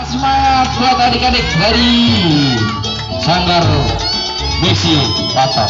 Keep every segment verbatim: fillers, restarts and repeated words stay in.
semangat buat adik-adik dari Sanggar Beksi Patok.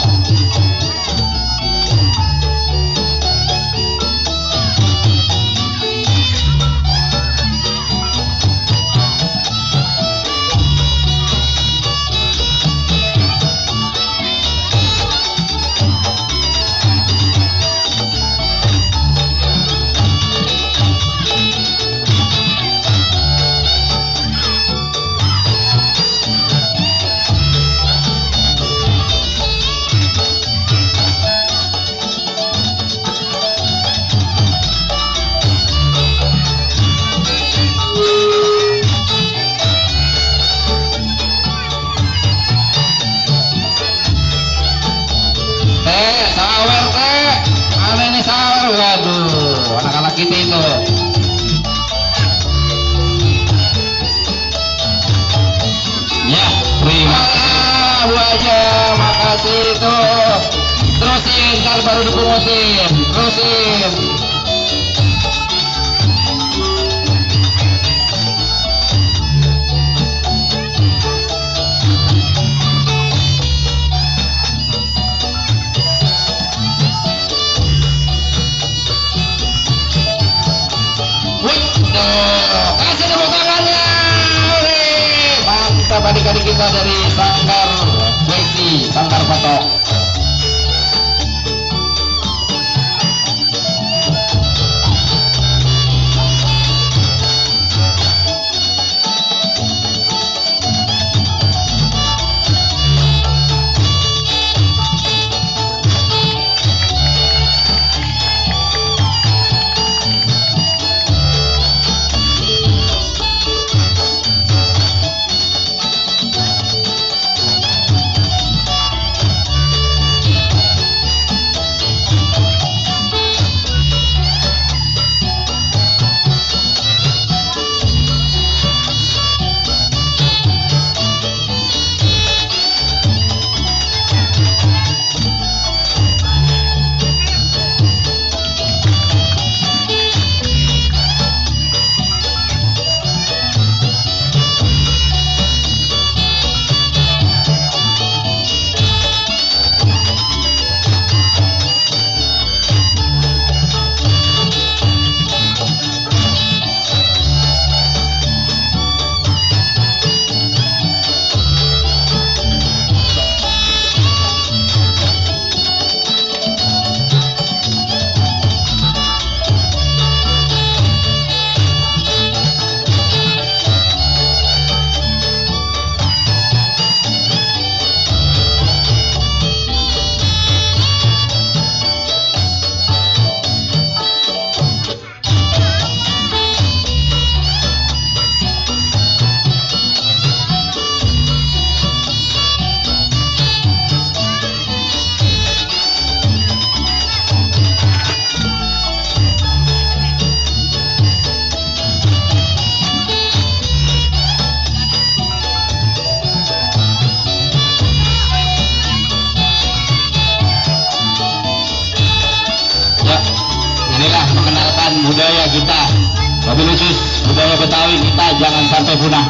Waduh, anak-anak kita itu. Ya, terima kasih Bu aja, makasih itu. Terusin, ntar baru dipungutin. Terusin. Kasih tepuk tangannya. Mantap adik-adik kita dari Sanggar Beksi, Sanggar Patok. Budaya kita, wabil khusus budaya Betawi kita jangan sampai punah,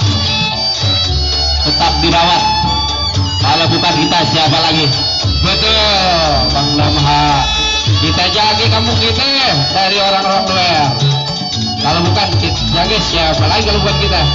tetap dirawat. Kalau bukan kita siapa lagi? Betul, Bang Damha. Kita jaga kampung kita dari orang-orang luar. Kalau bukan kita jaga siapa lagi kalau bukan kita?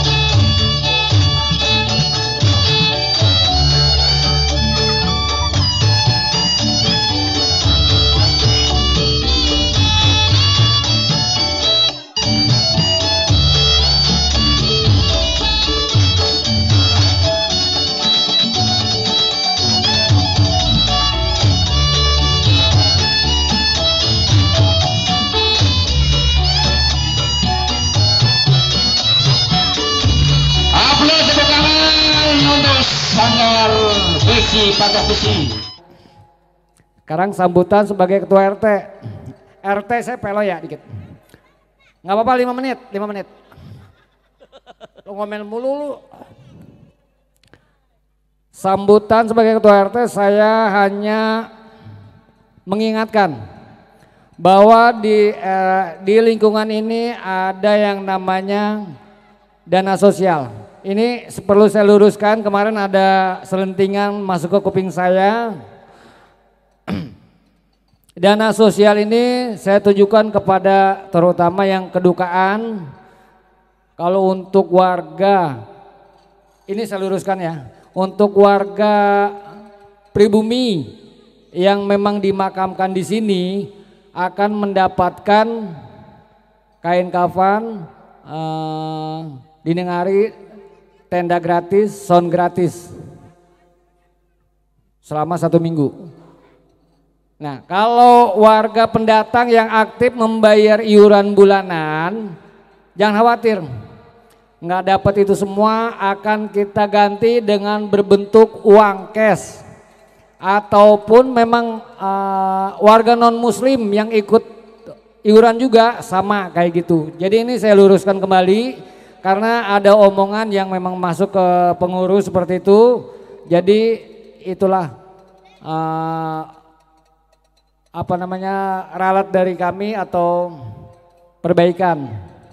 Sanggar Beksi Patok Besi. Sekarang sambutan sebagai ketua R T. R T saya pelo ya dikit. Nggak apa-apa lima menit, lima menit. Lu ngomel mulu lu. Sambutan sebagai ketua R T saya hanya mengingatkan bahwa di eh, di lingkungan ini ada yang namanya dana sosial. Ini perlu saya luruskan, kemarin ada selentingan masuk ke kuping saya. Dana sosial ini saya tujukan kepada terutama yang kedukaan. Kalau untuk warga, ini saya luruskan ya, untuk warga pribumi yang memang dimakamkan di sini akan mendapatkan kain kafan, eh, dini hari, tenda gratis, sound gratis selama satu minggu. Nah, kalau warga pendatang yang aktif membayar iuran bulanan, jangan khawatir, nggak dapat itu semua, akan kita ganti dengan berbentuk uang cash. Ataupun memang uh, warga non muslim yang ikut iuran juga sama kayak gitu. Jadi ini saya luruskan kembali karena ada omongan yang memang masuk ke pengurus seperti itu. Jadi itulah uh, apa namanya ralat dari kami atau perbaikan.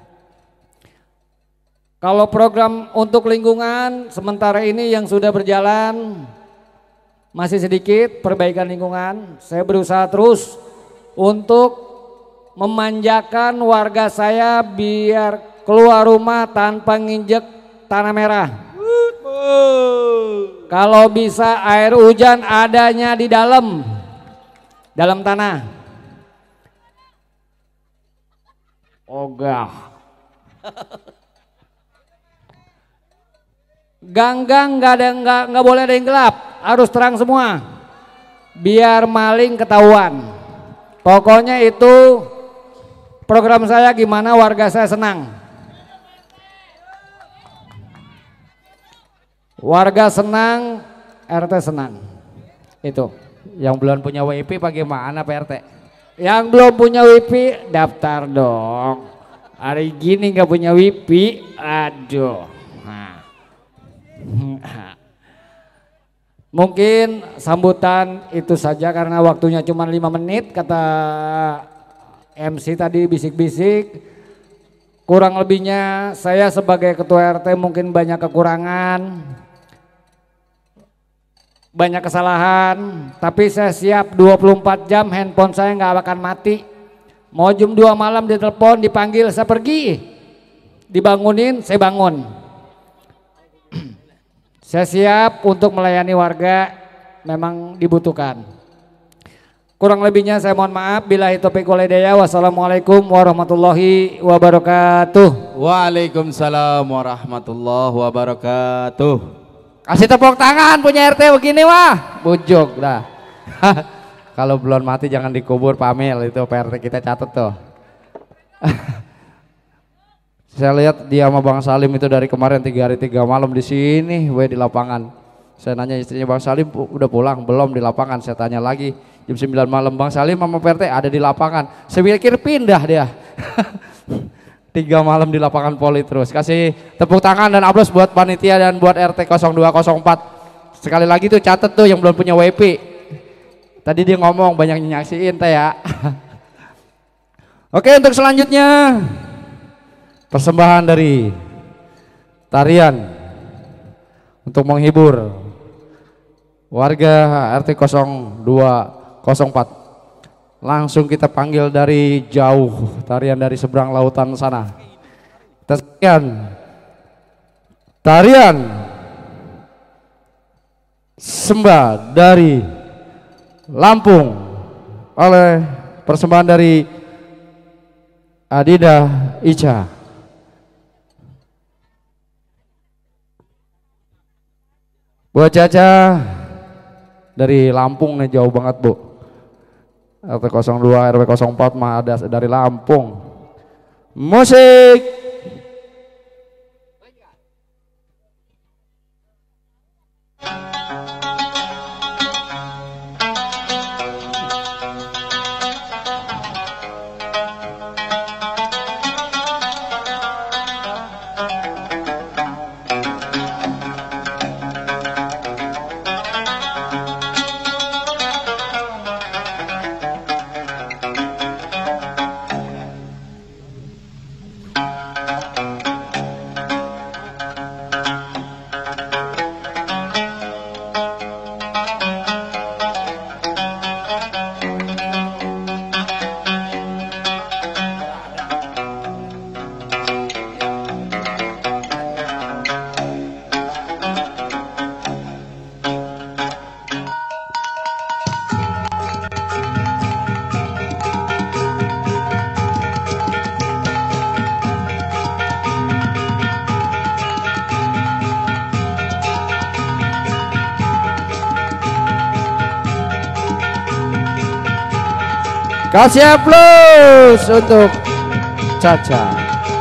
Kalau program untuk lingkungan sementara ini yang sudah berjalan masih sedikit perbaikan lingkungan. Saya berusaha terus untuk memanjakan warga saya biar keluar rumah tanpa nginjek tanah merah. Kalau bisa air hujan adanya di dalam, dalam tanah. Ogah. Gang-gang nggak ada nggak nggak boleh ada yang gelap, harus terang semua, biar maling ketahuan. Pokoknya itu program saya, gimana warga saya senang. Warga senang, R T senang. Itu. Yang belum punya W I P bagaimana Pak R T? Yang belum punya W I P daftar dong. Hari gini nggak punya W I P, aduh. Mungkin sambutan itu saja karena waktunya cuma lima menit, kata M C tadi bisik-bisik. Kurang lebihnya saya sebagai ketua R T mungkin banyak kekurangan, banyak kesalahan, tapi saya siap dua puluh empat jam, handphone saya nggak akan mati. Mau jam dua malam ditelepon, dipanggil, saya pergi. Dibangunin, saya bangun. Saya siap untuk melayani warga, memang dibutuhkan. Kurang lebihnya saya mohon maaf. Billahi taufiq wal hidayah. Wassalamualaikum warahmatullahi wabarakatuh. Waalaikumsalam warahmatullahi wabarakatuh. Kasih tepuk tangan punya R T begini wah, bujuk dah. Kalau belum mati jangan dikubur Pamil, itu P R T kita catat tuh. Saya lihat dia sama Bang Salim itu dari kemarin tiga hari tiga malam di sini, we di lapangan. Saya nanya istrinya, Bang Salim udah pulang belum? Di lapangan. Saya tanya lagi jam sembilan malam, Bang Salim sama P R T ada di lapangan. Saya pikir pindah dia. Tiga malam di lapangan poli terus. Kasih tepuk tangan dan aplaus buat panitia dan buat R T nol dua nol empat. Sekali lagi tuh catat tuh yang belum punya W I P. Tadi dia ngomong banyak nyaksiin teh ya. Oke, untuk selanjutnya persembahan dari tarian untuk menghibur warga R T nol dua nol empat. Langsung kita panggil dari jauh, tarian dari seberang lautan sana. Kita sekian tarian sembah dari Lampung oleh persembahan dari Adida Ica. Buat Caca dari Lampung nih, jauh banget Bu. R T nol dua R W nol empat mah ada dari Lampung. Musik. Kasih aplaus untuk Caca.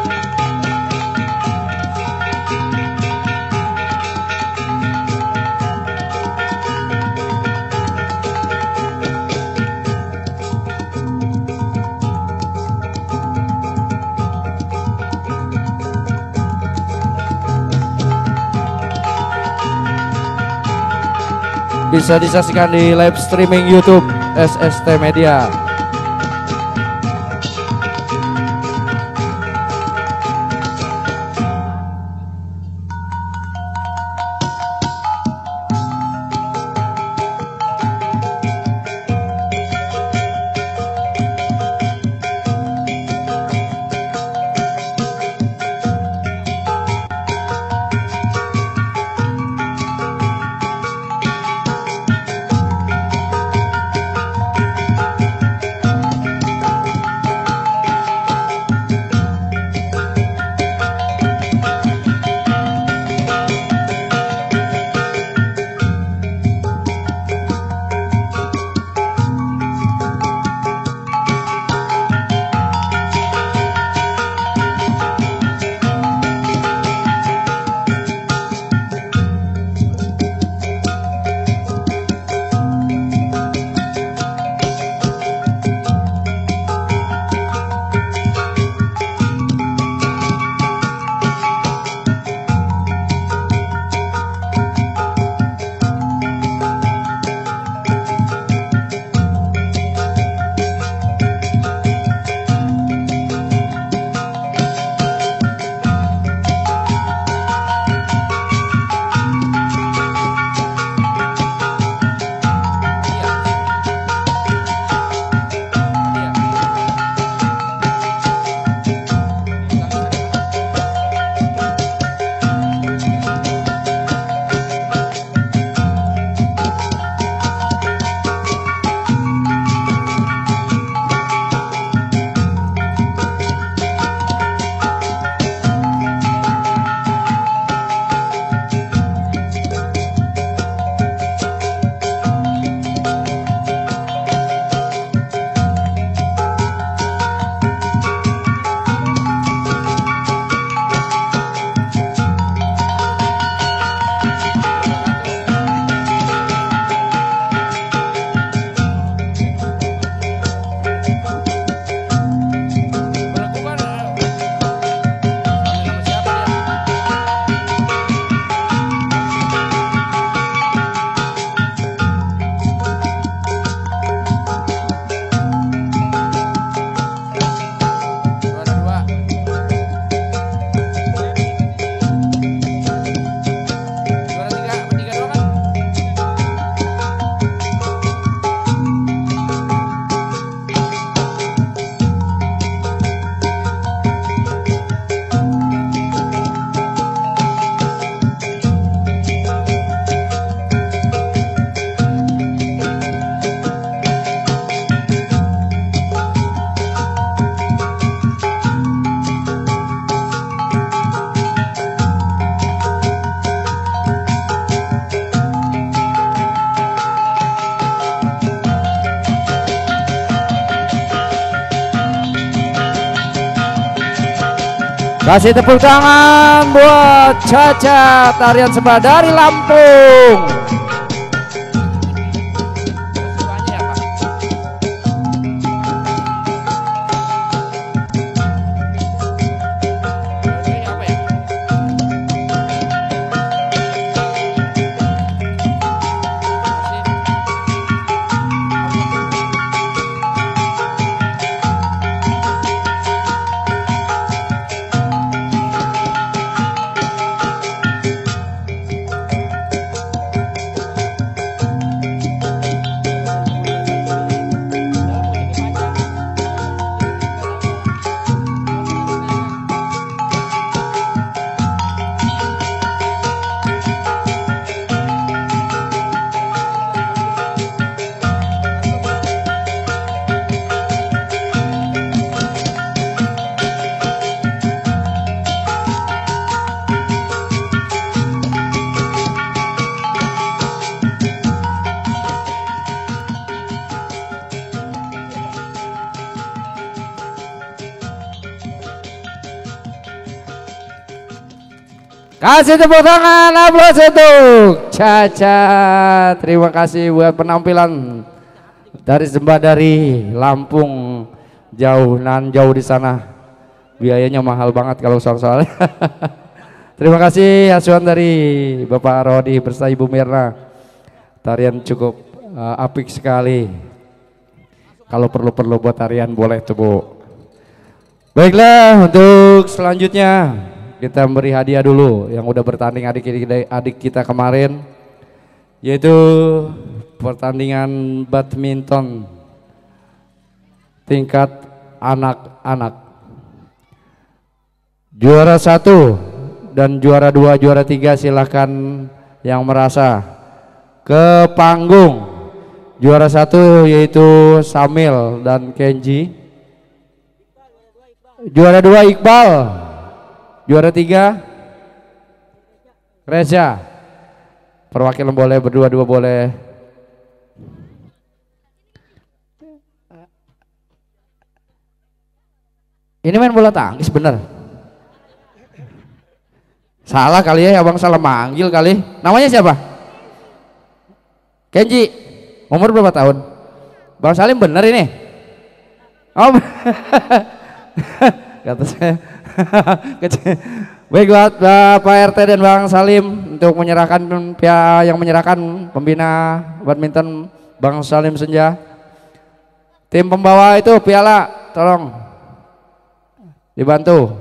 Bisa disaksikan di live streaming YouTube S S T Media. Kasih tepuk tangan buat Caca tarian sembah dari Lampung. Kasih tepuk tangan, aplaus untuk Caca. Terima kasih buat penampilan dari sembah dari Lampung, jauh nan jauh di sana. Biayanya mahal banget kalau soal-soalnya. Terima kasih asuhan dari Bapak Rodi beserta Ibu Mirna. Tarian cukup uh, apik sekali. Kalau perlu-perlu buat tarian boleh tuh Bu. Baiklah, untuk selanjutnya kita beri hadiah dulu yang udah bertanding adik adik kita kemarin, yaitu pertandingan badminton tingkat anak-anak. Juara satu dan juara dua, juara tiga silahkan yang merasa ke panggung. Juara satu yaitu Samil dan Kenji. Juara dua Iqbal. Juara tiga Reza. Perwakilan boleh, berdua-dua boleh. Ini main bola tangkis bener. Salah kali ya, abang salah manggil kali. Namanya siapa? Kenji. Umur berapa tahun? Bang Salim bener ini? Oh, kata saya. Baik buat Pak R T dan Bang Salim untuk menyerahkan pihak yang menyerahkan pembina badminton Bang Salim Senja. Tim pembawa itu piala tolong dibantu.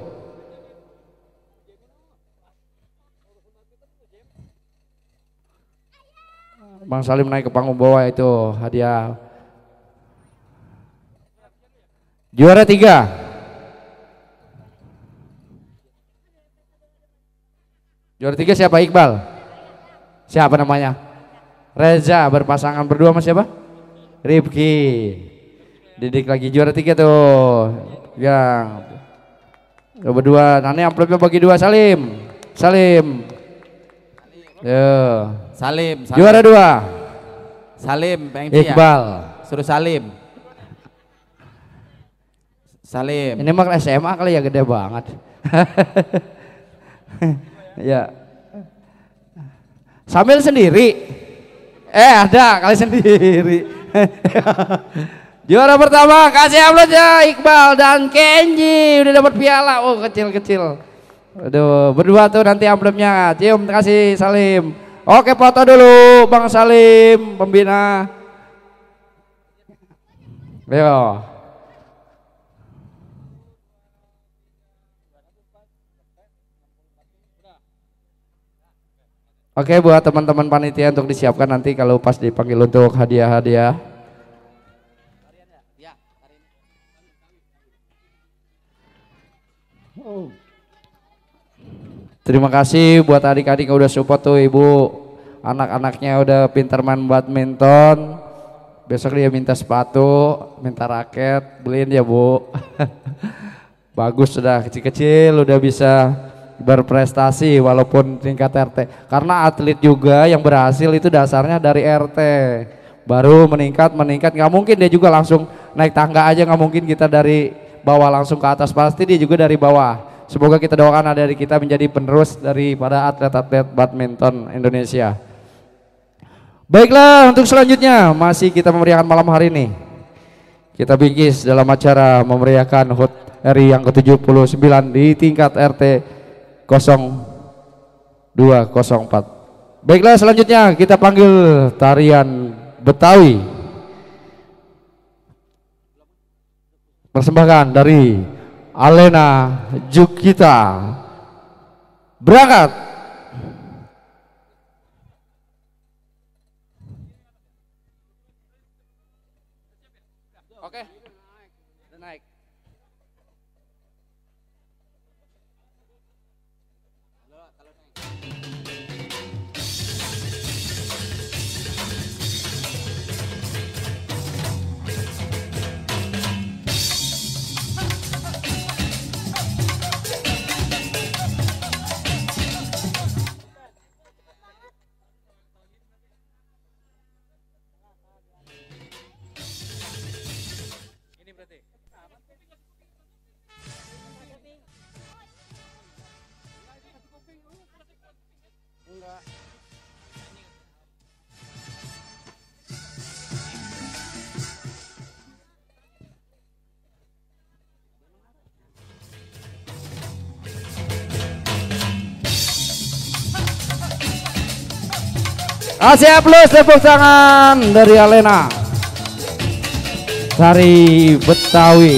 Bang Salim naik ke panggung bawah itu hadiah. Juara tiga Juara tiga siapa? Iqbal. Siapa namanya? Reza berpasangan berdua sama siapa? Rifki. Didik lagi juara tiga tuh. Yang berdua. Nanti amplopnya bagi dua. Salim. Salim. Yo. Salim, Salim. Juara dua. Salim, Pengci ya? Iqbal. Suruh Salim. Salim. Ini mah S M A kali ya, gede banget. Ya. Sambil sendiri. Eh ada kali sendiri. Juara pertama kasih upload ya Iqbal dan Kenji udah dapat piala. Oh kecil-kecil. Aduh, berdua tuh nanti amplopnya. Cium, kasih Salim. Oke, foto dulu Bang Salim, pembina. Ayo. Oke, buat teman-teman panitia untuk disiapkan nanti kalau pas dipanggil untuk hadiah-hadiah. Terima kasih buat adik-adik yang udah support tuh ibu, anak-anaknya udah pintar main badminton. Besok dia minta sepatu, minta raket, beliin ya bu. Bagus sudah kecil-kecil udah bisa berprestasi walaupun tingkat R T. Karena atlet juga yang berhasil itu dasarnya dari R T. Baru meningkat meningkat nggak mungkin dia juga langsung naik tangga aja, nggak mungkin kita dari bawah langsung ke atas, pasti dia juga dari bawah. Semoga kita doakan adik kita menjadi penerus daripada atlet-atlet badminton Indonesia. Baiklah, untuk selanjutnya masih kita memeriahkan malam hari ini. Kita bingkis dalam acara memeriahkan H U T R I yang ke tujuh puluh sembilan di tingkat R T nol dua nol empat. Baiklah, selanjutnya kita panggil tarian Betawi. Persembahan dari Alena Jukita. Berangkat. Oke, udah naik. Kasih plus tepuk tangan dari Alena Sari Betawi.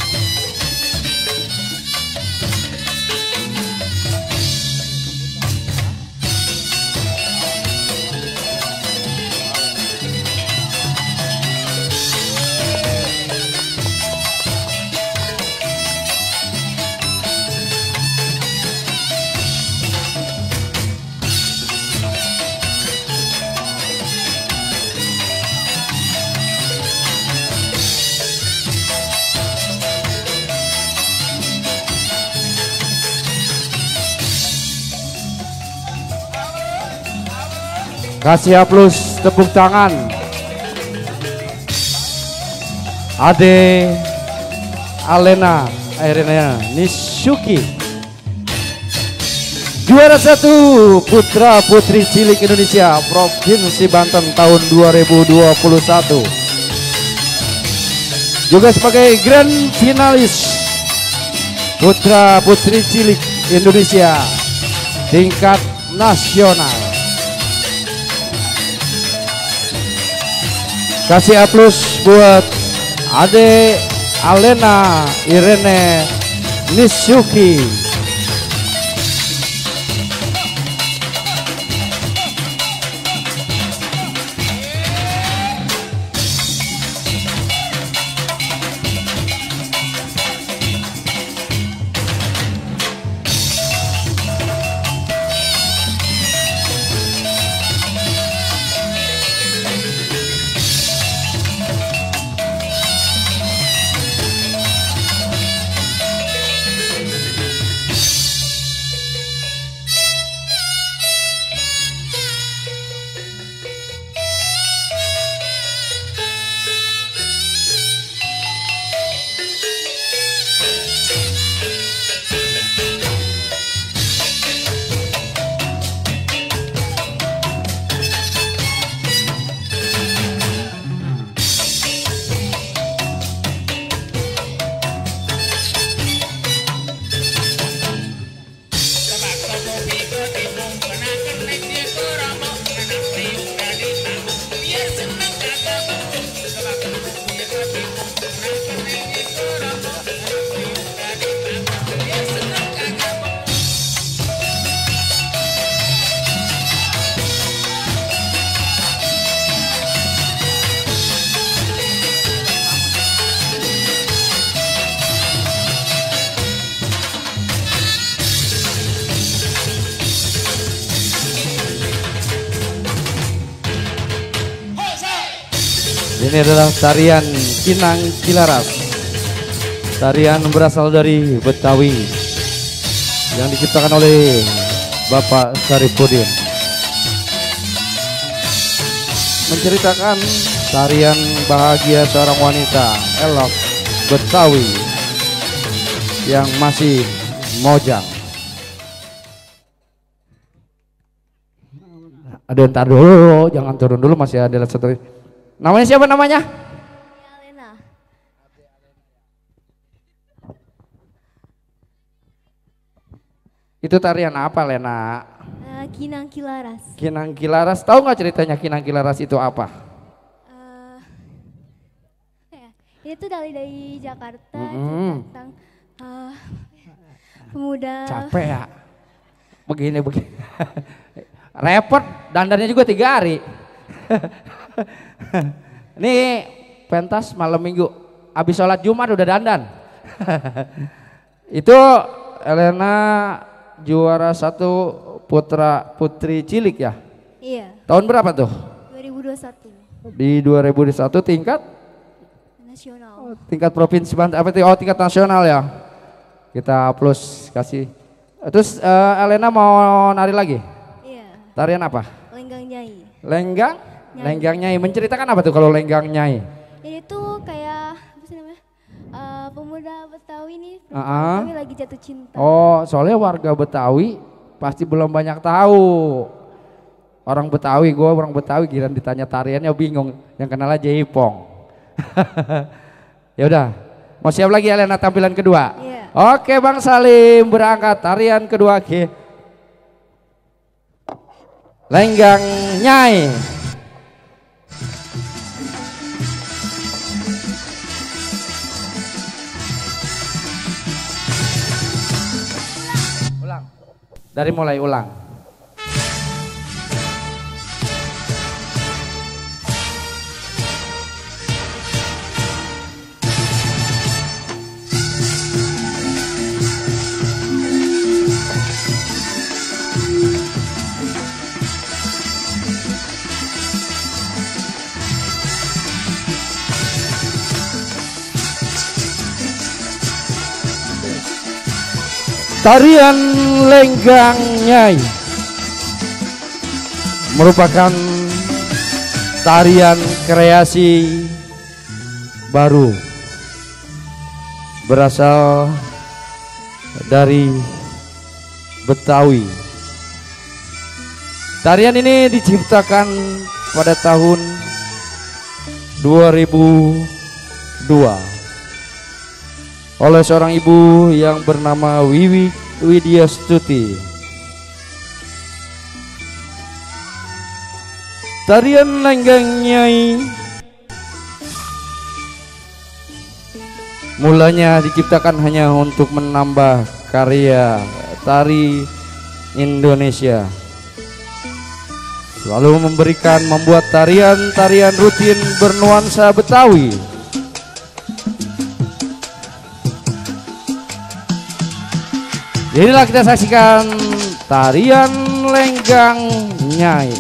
Kasih plus tepuk tangan Ade Alena Irena Nisuki, juara satu putra putri cilik Indonesia Provinsi Banten tahun dua ribu dua puluh satu, juga sebagai grand finalis putra putri cilik Indonesia tingkat nasional. Kasih aplaus buat Ade Alena Irene Nisuki. Ini adalah tarian Kinang Kilaras. Tarian berasal dari Betawi yang diciptakan oleh Bapak Saripudin. Menceritakan tarian bahagia seorang wanita elok Betawi yang masih mojang. Ada ntar dulu, jangan turun dulu, masih ada satu. Namanya siapa namanya? Alena. Itu tarian apa, Lena? Uh, Kinang Kilaras. Kinang Kilaras. Tahu nggak ceritanya Kinang Kilaras itu apa? Uh, ya, ini tuh dari dari Jakarta Mm-hmm. tentang uh, pemuda. Capek ya? Begini begini. Repot, dandannya juga tiga hari. Nih pentas malam minggu, habis sholat Jumat udah dandan. Itu Elena juara satu putra putri cilik ya? Iya. Tahun berapa tuh? dua ribu dua puluh satu. Di dua ribu dua puluh satu tingkat? Nasional. Tingkat provinsi Banten, apa itu? Oh tingkat nasional ya? Kita plus kasih. Terus uh, Elena mau nari lagi? Iya. Tarian apa? Lenggang Nyai. Lenggang? Nyai. Lenggang Nyai. Menceritakan apa tuh kalau Lenggang Nyai? Ini tuh kayak apa sih namanya? Uh, pemuda Betawi nih, Uh-uh. Betawi lagi jatuh cinta. Oh, soalnya warga Betawi pasti belum banyak tahu. Orang Betawi, gue orang Betawi, giliran ditanya tariannya bingung. Yang kenal aja Ipong. Ya udah, mau siap lagi Elena tampilan kedua? Iya. Oke Bang Salim, berangkat tarian kedua ke Lenggang Nyai. Ulang. Dari mulai ulang. Tarian Lenggang Nyai merupakan tarian kreasi baru berasal dari Betawi. Tarian ini diciptakan pada tahun dua ribu dua oleh seorang ibu yang bernama Wiwi Widya Stuti. Tarian Lenggang Nyai mulanya diciptakan hanya untuk menambah karya tari Indonesia, selalu memberikan membuat tarian-tarian rutin bernuansa Betawi. Inilah kita saksikan tarian Lenggang Nyai.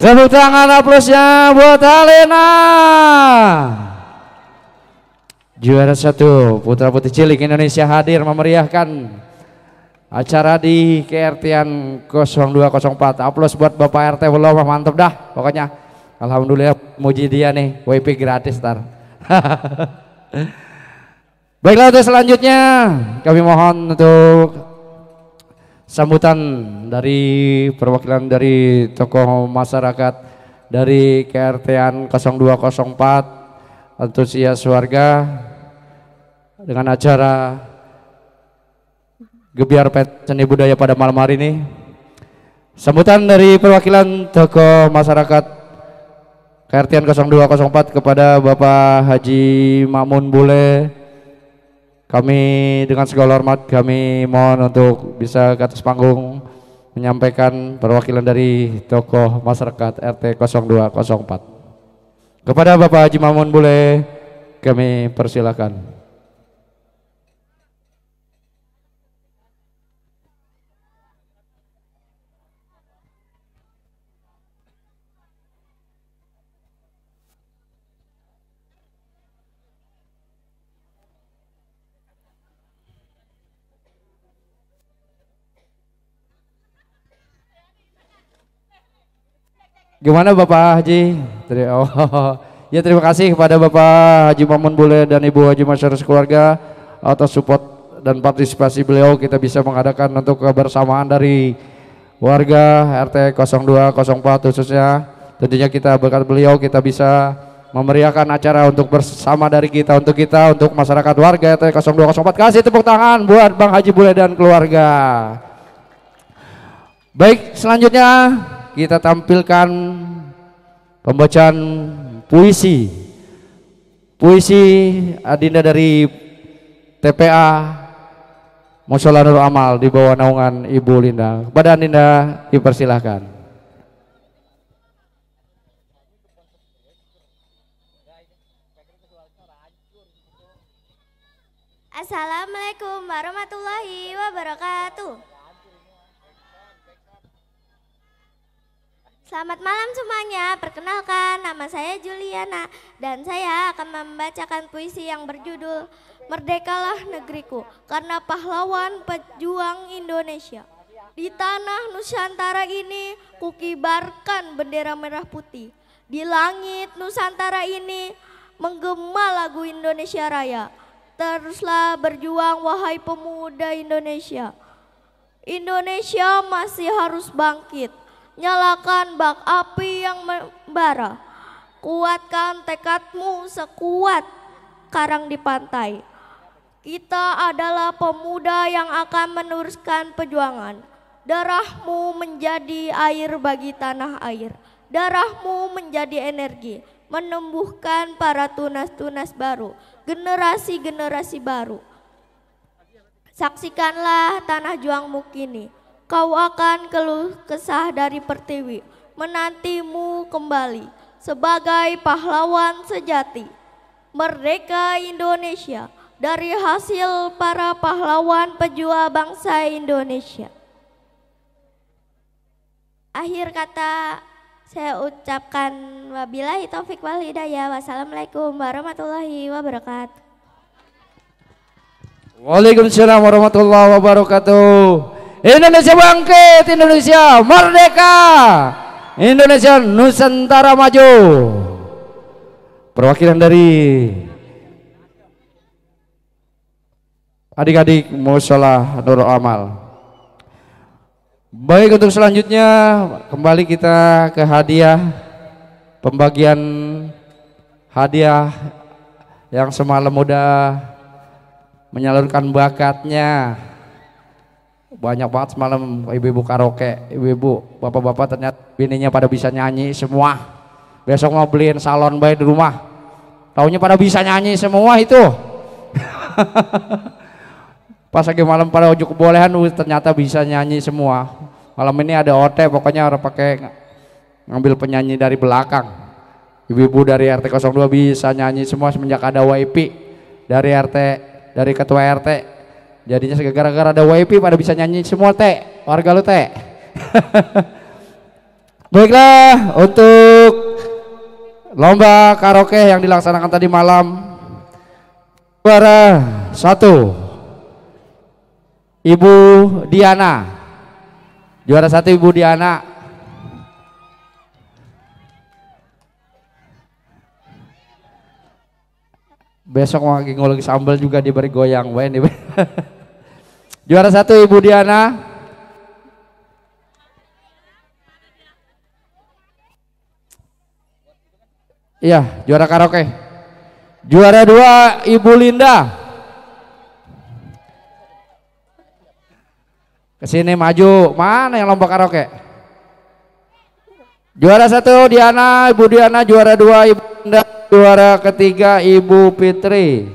Tepuk tangan aplausnya buat Alena. Juara satu Putra Putri Cilik Indonesia hadir memeriahkan acara di K R T-an nol dua nol empat. Aplaus buat Bapak R T belum, mantep dah pokoknya. Alhamdulillah muji dia nih, W P gratis tar. Baiklah, untuk selanjutnya kami mohon untuk sambutan dari perwakilan dari tokoh masyarakat dari K R T-an nol dua nol empat, antusias warga dengan acara Gebiar Pet Seni Budaya pada malam hari ini. Sambutan dari perwakilan tokoh masyarakat K R T-an nol dua nol empat kepada Bapak Haji Makmun Bule. Kami dengan segala hormat kami mohon untuk bisa ke atas panggung menyampaikan perwakilan dari tokoh masyarakat R T nol dua nol empat. Kepada Bapak Haji Makmun Bule kami persilakan. Gimana Bapak Haji? Oh, ya terima kasih kepada Bapak Haji Makmun Bule dan Ibu Haji Masyarakat Keluarga atas support dan partisipasi beliau. Kita bisa mengadakan untuk kebersamaan dari warga R T nol dua nol empat khususnya. Tentunya kita berkat beliau kita bisa memeriahkan acara untuk bersama dari kita untuk kita untuk masyarakat warga R T nol dua nol empat. Kasih tepuk tangan buat Bang Haji Bule dan keluarga. Baik, selanjutnya kita tampilkan pembacaan puisi puisi Adinda dari T P A Mushola Nurul Amal di bawah naungan Ibu Linda. Kepada Adinda dipersilahkan. Assalamualaikum warahmatullahi wabarakatuh. Selamat malam semuanya, perkenalkan nama saya Juliana dan saya akan membacakan puisi yang berjudul Merdekalah Negeriku karena pahlawan pejuang Indonesia. Di tanah Nusantara ini kukibarkan bendera merah putih. Di langit Nusantara ini menggema lagu Indonesia Raya. Teruslah berjuang wahai pemuda Indonesia. Indonesia masih harus bangkit. Nyalakan bak api yang membara, kuatkan tekadmu sekuat karang di pantai. Kita adalah pemuda yang akan meneruskan perjuangan. Darahmu menjadi air bagi tanah air, darahmu menjadi energi, menumbuhkan para tunas-tunas baru, generasi-generasi baru. Saksikanlah tanah juangmu kini. Kau akan keluh kesah dari pertiwi, menantimu kembali sebagai pahlawan sejati. Merdeka Indonesia dari hasil para pahlawan pejuang bangsa Indonesia. Akhir kata saya ucapkan wabillahi taufik wal hidayah. Wassalamualaikum warahmatullahi wabarakatuh. Waalaikumsalam warahmatullahi wabarakatuh. Indonesia bangkit, Indonesia merdeka, Indonesia Nusantara maju. Perwakilan dari adik-adik Mushola Nurul Amal. Baik, untuk selanjutnya kembali kita ke hadiah, pembagian hadiah yang semalam udah menyalurkan bakatnya. Banyak banget semalam ibu-ibu karaoke, ibu-ibu, bapak-bapak ternyata bininya pada bisa nyanyi semua. Besok mau beliin salon bayi di rumah, taunya pada bisa nyanyi semua itu. Pas lagi malam pada ujuk kebolehan ternyata bisa nyanyi semua. Malam ini ada O T, pokoknya orang pakai ngambil penyanyi dari belakang. Ibu-ibu dari R T nol dua bisa nyanyi semua semenjak ada W I P dari R T, dari ketua R T. Jadinya gara-gara ada W I P pada bisa nyanyi semua teh, warga lu teh. Baiklah, untuk lomba karaoke yang dilaksanakan tadi malam, juara satu Ibu Diana. Juara satu Ibu Diana. Besok mau lagi ngolong sambal juga diberi goyang, wae nih. Juara satu Ibu Diana. Iya, juara karaoke. Juara dua Ibu Linda. Kesini maju, mana yang lomba karaoke? Juara satu Diana, Ibu Diana. Juara dua Ibu Linda. Juara ketiga Ibu Fitri.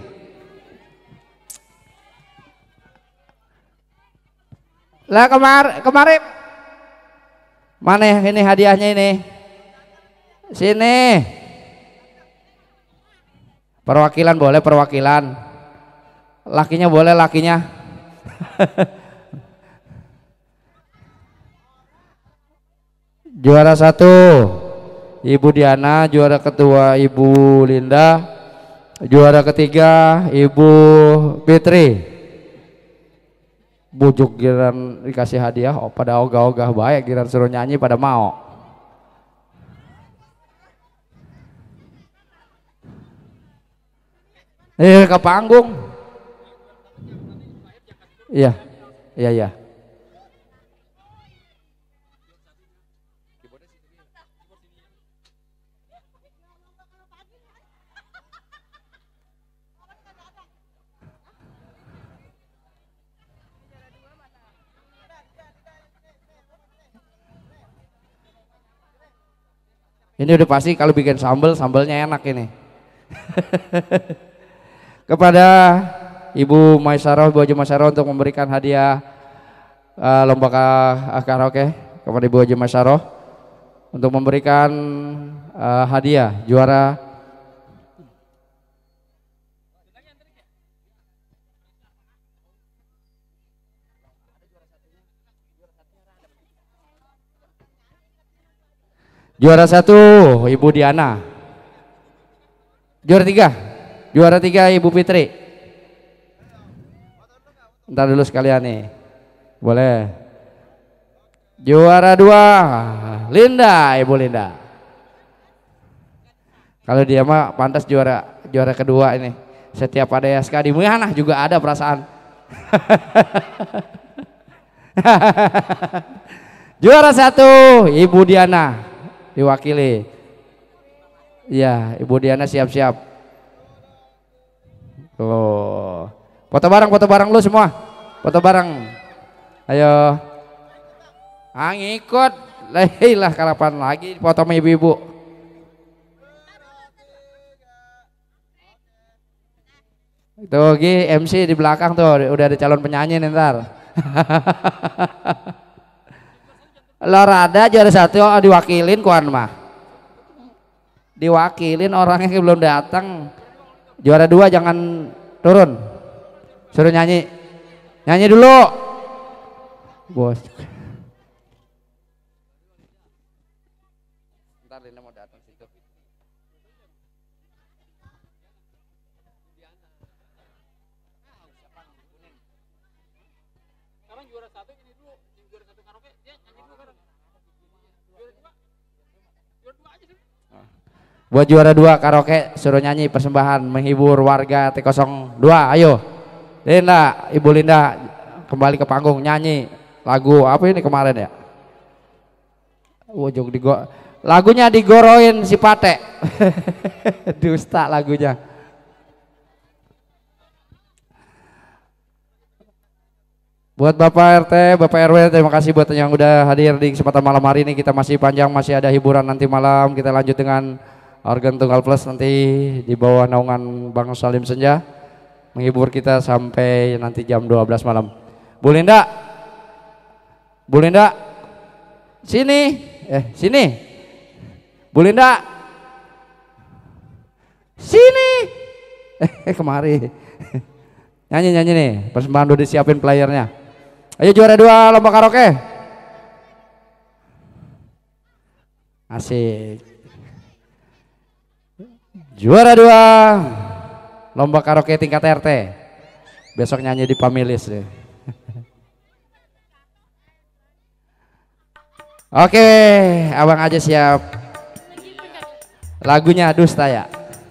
Lah kemar kemarin mana ini hadiahnya ini? Sini. Perwakilan boleh, perwakilan. Lakinya boleh, lakinya. Juara satu Ibu Diana, juara kedua Ibu Linda, juara ketiga Ibu Fitri. Bujuk giran dikasih hadiah, oh, pada ogah-ogah baik, giran suruh nyanyi pada mau. Eh ke panggung. Iya, iya, iya. Ini udah pasti kalau bikin sambal, sambalnya enak ini. Kepada Ibu Maisarah, Ibu Haji Maisarah untuk memberikan hadiah uh, lomba karaoke kepada Ibu Haji Maisarah untuk memberikan uh, hadiah juara juara satu Ibu Diana, juara tiga juara tiga Ibu Fitri. Ntar dulu sekalian nih, boleh. Juara dua Linda, Ibu Linda. Kalau dia mah pantas juara juara kedua ini. Setiap ada S K di mana juga ada perasaan. Juara satu Ibu Diana diwakili. Iya, Ibu Diana siap-siap. Tuh. Foto bareng, foto bareng lu semua. Foto bareng. Ayo. Ah ngikut. Lah kapan lagi foto sama ibu-ibu. Tuh Gi M C di belakang tuh udah ada calon penyanyi nih ntar. Lorada juara satu oh, diwakilin kuan mah. Diwakilin orangnya belum datang. Juara dua jangan turun. Suruh nyanyi. Nyanyi dulu. Bos. Ntar Lina mau datang situ. Sekarang juara satu ini dulu, juara satu karaoke dia nyanyi dulu bareng. Juara dua, juara dua aja sih. Buat juara dua karaoke suruh nyanyi persembahan menghibur warga T nol dua. Ayo Linda, Ibu Linda kembali ke panggung nyanyi lagu apa ini kemarin ya? Wujud digo lagunya digoroin si Pate. Dusta lagunya. Buat Bapak R T, Bapak R W, terima kasih buat yang udah hadir di kesempatan malam hari ini. Kita masih panjang, masih ada hiburan nanti malam. Kita lanjut dengan organ tunggal plus nanti di bawah naungan Bang Salim Senja menghibur kita sampai nanti jam dua belas malam. Bu Linda, Bu Linda, sini, eh sini, Bu Linda, sini, eh kemari, nyanyi nyanyi nih, persembahan udah disiapin playernya. Ayo juara dua lomba karaoke. Asik. Juara dua lomba karaoke tingkat R T. Besok nyanyi di Pamilis deh. Oke, abang aja siap. Lagunya Dusta ya.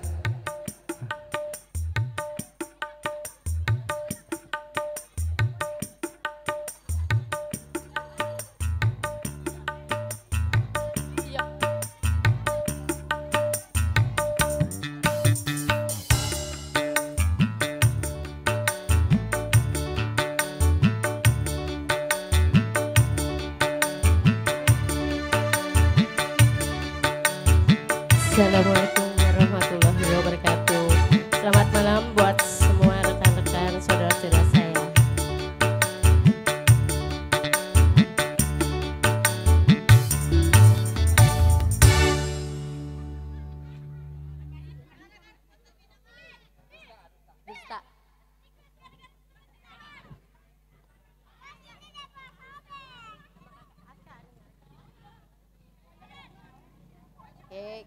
Assalamualaikum warahmatullahi wabarakatuh. Selamat malam buat semua rekan-rekan saudara-saudara saya. Dusta. Oke.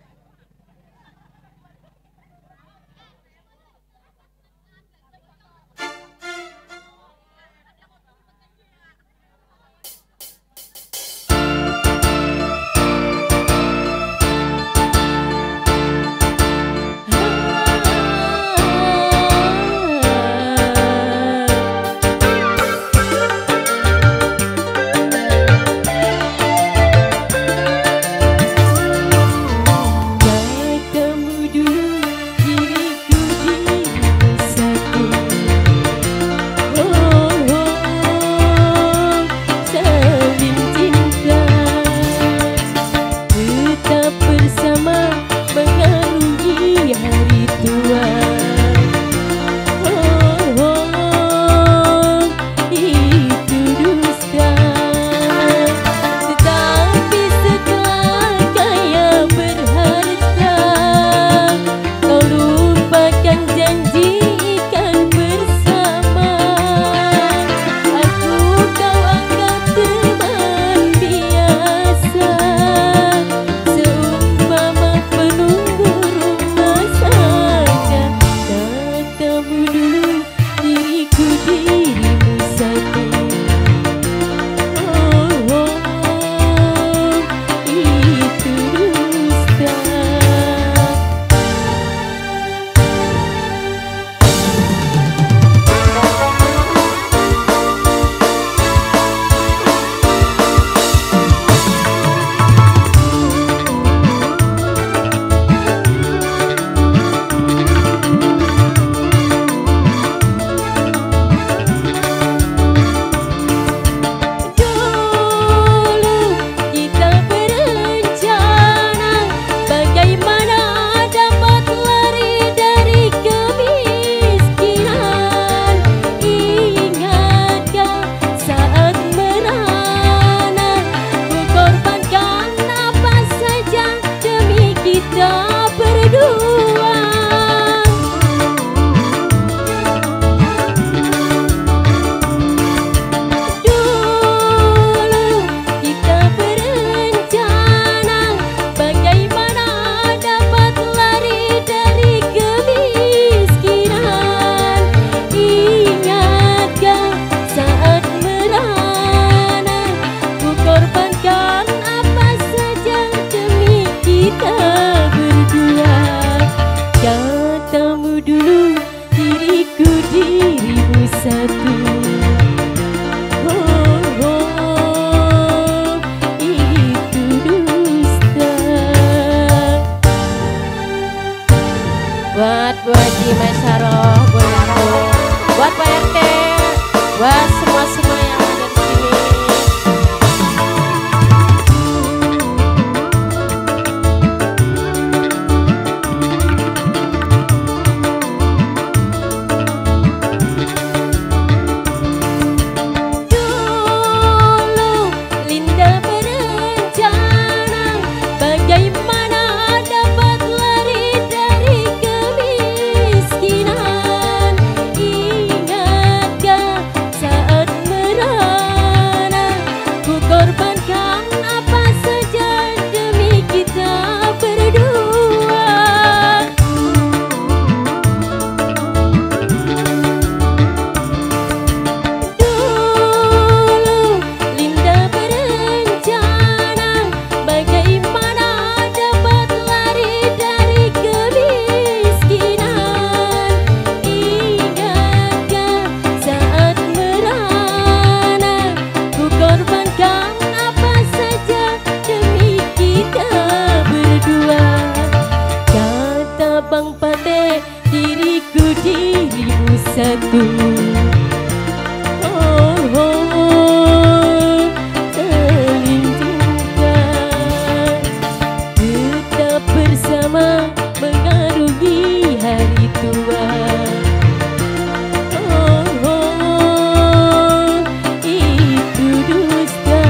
Buat Bu Haji Maesaroh, buat aku, buat Pak R T, buat semua-semua yang ada di sini. Ingatkah saat satu. Oh, oh, saling cinta, tetap bersama mengarungi hari tua. Oh, oh, itu dusta.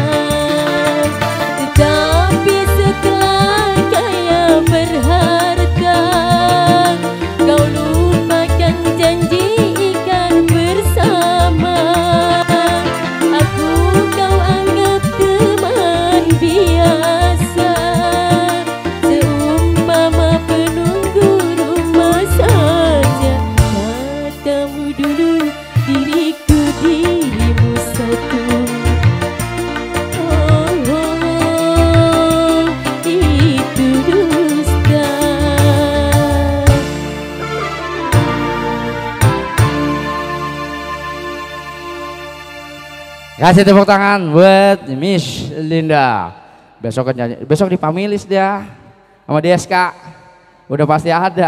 Tetapi setelah kaya berharta, kau lupakan janji ikan bersama. Aku kau anggap teman biasa, seumpama penunggu rumah saja. Katamu dulu diriku dirimu satu. Oh, oh, itu dusta. Kasih tepuk tangan buat Miss Linda. Besok kan nyanyi, besok di Pamilis dia sama D S K. Udah pasti ada.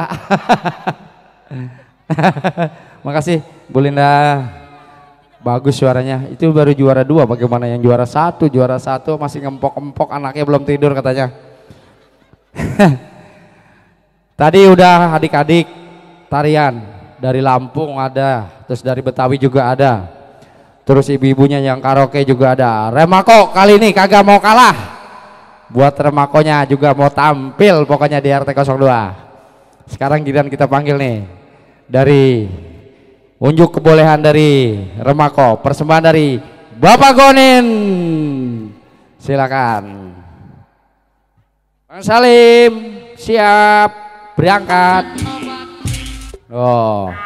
Makasih Bu Linda. Bagus suaranya. Itu baru juara dua, bagaimana yang juara satu? Juara satu masih ngempok-ngempok, anaknya belum tidur katanya. Tadi udah adik-adik tarian dari Lampung ada, terus dari Betawi juga ada. Terus ibu-ibunya yang karaoke juga ada. Remako kali ini kagak mau kalah. Buat Remakonya juga mau tampil pokoknya di R T nol dua. Sekarang giliran kita panggil nih dari unjuk kebolehan dari Remako, persembahan dari Bapak Gonin. Silakan. Bang Salim siap berangkat. Oh.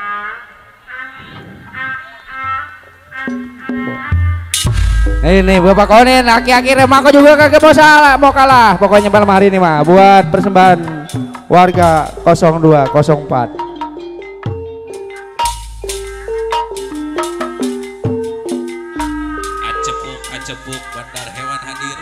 Ini Bapak Konin, aki-aki Remako juga kagak mau salah, mau kalah. Pokoknya malam hari ini mah buat persembahan warga nol dua nol empat. Acepuk, acepuk, bandar hewan hadir.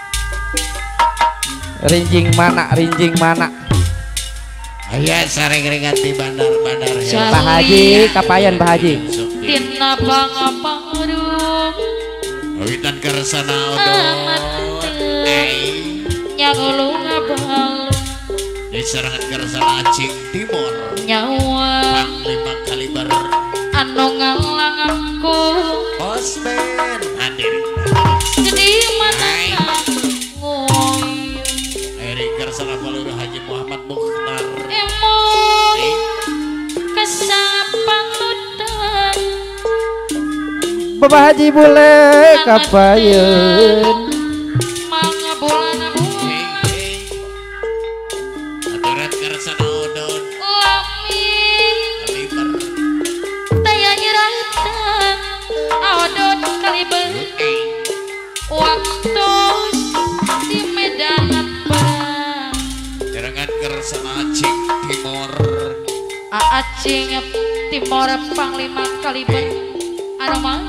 Rinjing mana, rinjing mana. Ayah sareng ringan di bandar-bandar hewan. Pak Haji, kapayan Pak Haji. Tina pangaparung Witan kersana odol. Eh, nyangulung abal di serangan kersana Acing Timur. nyawa Panglima kaliber anu ngalang aku Osman hadir. jadi mana ngoy Eri kersana Palura Haji Muhammad Mukhtar. emoy kesapan lutan Bapak Haji boleh kapayan. manga bulan bulan Hei, hei. Aturan kersana odol lamin kaliber. daya nyeratan awdon kaliber Eh, waktu di medan perang serangan kersana Acing Timur. Acing Timor Panglima kaliber anu mana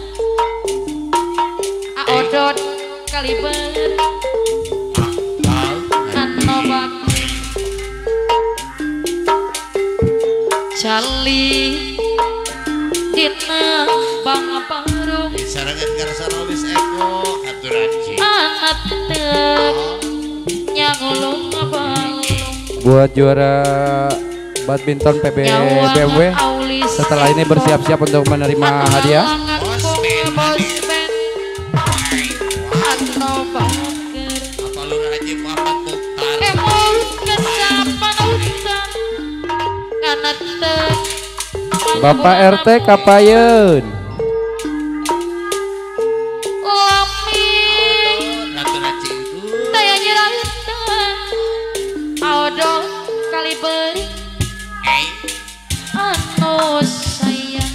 Aodot kaliber Al anu bak Charlie dina bangaparung di serangan kersana Wis Eko aturan Ci. anak teu nyangulung abang Buat juara badminton P B B M W setelah ini bersiap-siap untuk menerima hadiah. Palura Haji Muhammad Mukhtar. Bapak R T kapayan. Aturan Cinggu. Eh, Anu sayang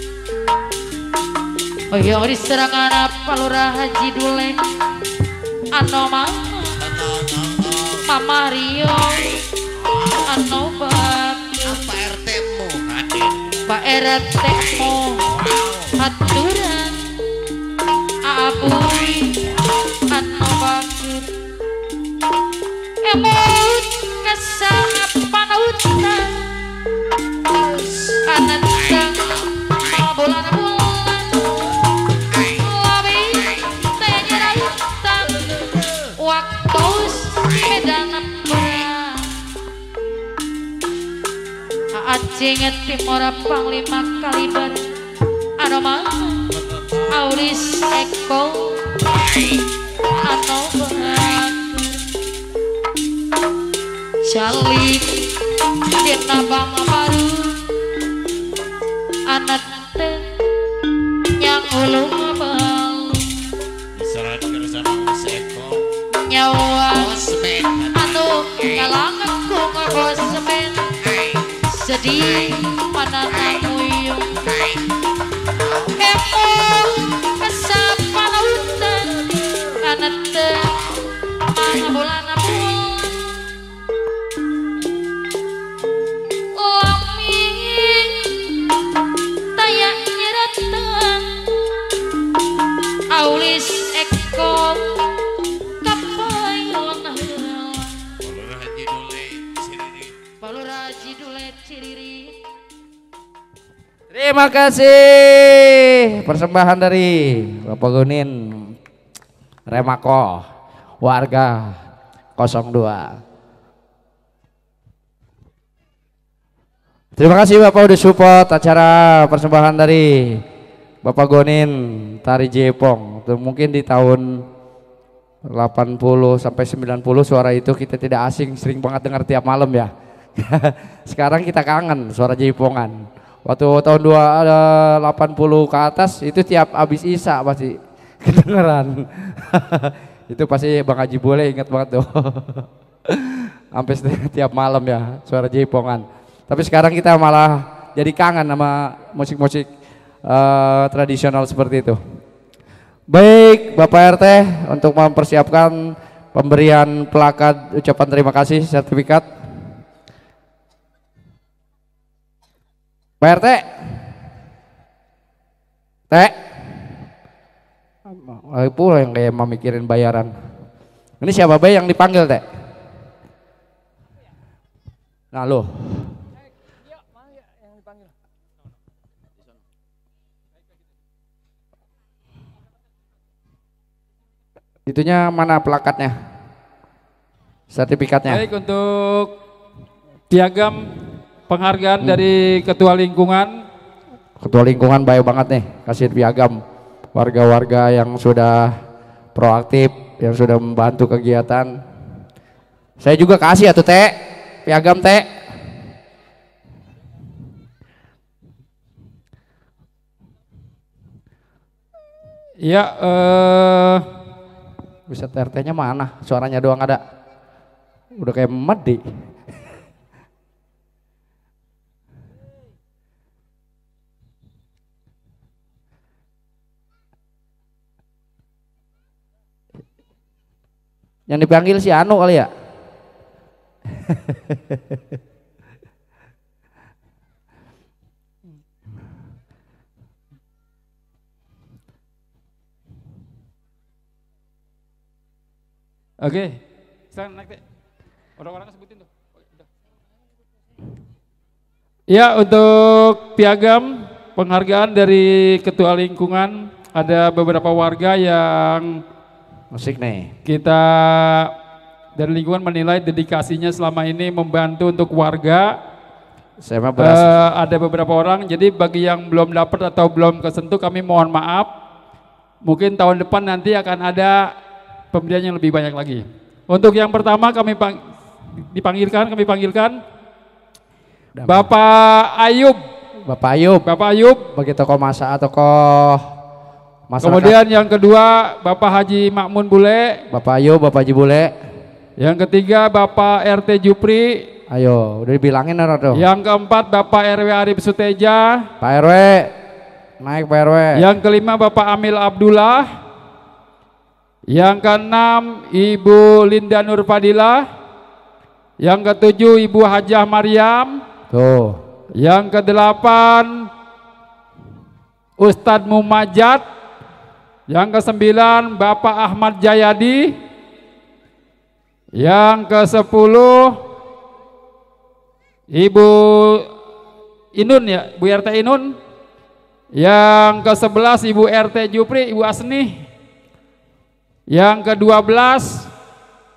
oh iya di serangan Palura Haji Dule anu mama no no no. Mama Rio anu bak Apa R T mu hadir. Pak R T mo aturan abuy anu bakir emut kesapan utan anak sang Mancing timur Panglima Kaliber Anoma Auris Eko Ano Bahadur Jalip Dina Bama Baru Anak teh Yang ulung abal Diserat kersana Seko Nyawa Osmen Anu ngalang aku ngabosmen Sedih mana namuyung Emang kesapa lautan Anak teh Mana bulan bulan Laming Tayak nyeratang Aulis Eko Kapayon Balur Haji Dule Siriri Balur Haji Dule Ciriri. Terima kasih persembahan dari Bapak Gunin Remako warga nol dua. Terima kasih Bapak udah support acara persembahan dari Bapak Gonin Tari Jepong. Tuh, mungkin di tahun delapan puluh sampai sembilan puluh suara itu kita tidak asing, sering banget dengar tiap malam ya. Sekarang kita kangen suara Jepongan. Waktu tahun delapan puluh ke atas itu tiap abis Isya pasti kedengeran. Itu pasti Bang Haji boleh ingat banget tuh. Sampai tiap malam ya suara Jepongan. Tapi sekarang kita malah jadi kangen sama musik-musik uh, tradisional seperti itu. Baik Bapak R T untuk mempersiapkan pemberian plakat ucapan terima kasih sertifikat. Pak R T, Teh, lagi pula yang kayak mau mikirin bayaran. Ini siapa Bay yang dipanggil Teh? Nah lo. Itunya mana plakatnya? Sertifikatnya? Baik, untuk piagam penghargaan hmm. dari Ketua Lingkungan. Ketua Lingkungan baik banget nih, kasih piagam warga-warga yang sudah proaktif, yang sudah membantu kegiatan. Saya juga kasih atuh Teh, piagam Teh. Iya, eh bisa T R T-nya mana? Suaranya doang ada. Udah kayak medi. Yang dipanggil si Anu kali ya? Oke, sekarang naik deh. Orang-orang sebutin tuh. Ya, untuk piagam penghargaan dari Ketua Lingkungan, ada beberapa warga yang musik nih. Kita dari lingkungan menilai dedikasinya selama ini membantu untuk warga. Saya mah berhasil. Uh, ada beberapa orang, jadi bagi yang belum dapat atau belum kesentuh kami mohon maaf. Mungkin tahun depan nanti akan ada pemberian yang lebih banyak lagi. Untuk yang pertama kami pang, dipanggilkan, kami panggilkan Bapak Ayub. Bapak Ayub. Bapak Ayub. Bagi tokoh masa tokoh masyarakat. Kemudian yang kedua Bapak Haji Makmun Bule. Bapak Ayub, Bapak Haji Bule. Yang ketiga Bapak R T Jupri. Ayo, udah dibilangin orang tuh. Yang keempat Bapak R W Arif Suteja. Pak R W, naik Pak R W. Yang kelima Bapak Amil Abdullah. Yang keenam Ibu Linda Nur Fadilah. Yang ketujuh Ibu Hajah Maryam. Tuh. Yang kedelapan Ustadz Mumajat. Yang kesembilan Bapak Ahmad Jayadi. Yang kesepuluh Ibu Inun ya, Bu R T Inun. Yang kesebelas Ibu R T Jupri, Ibu Asni. Yang kedua belas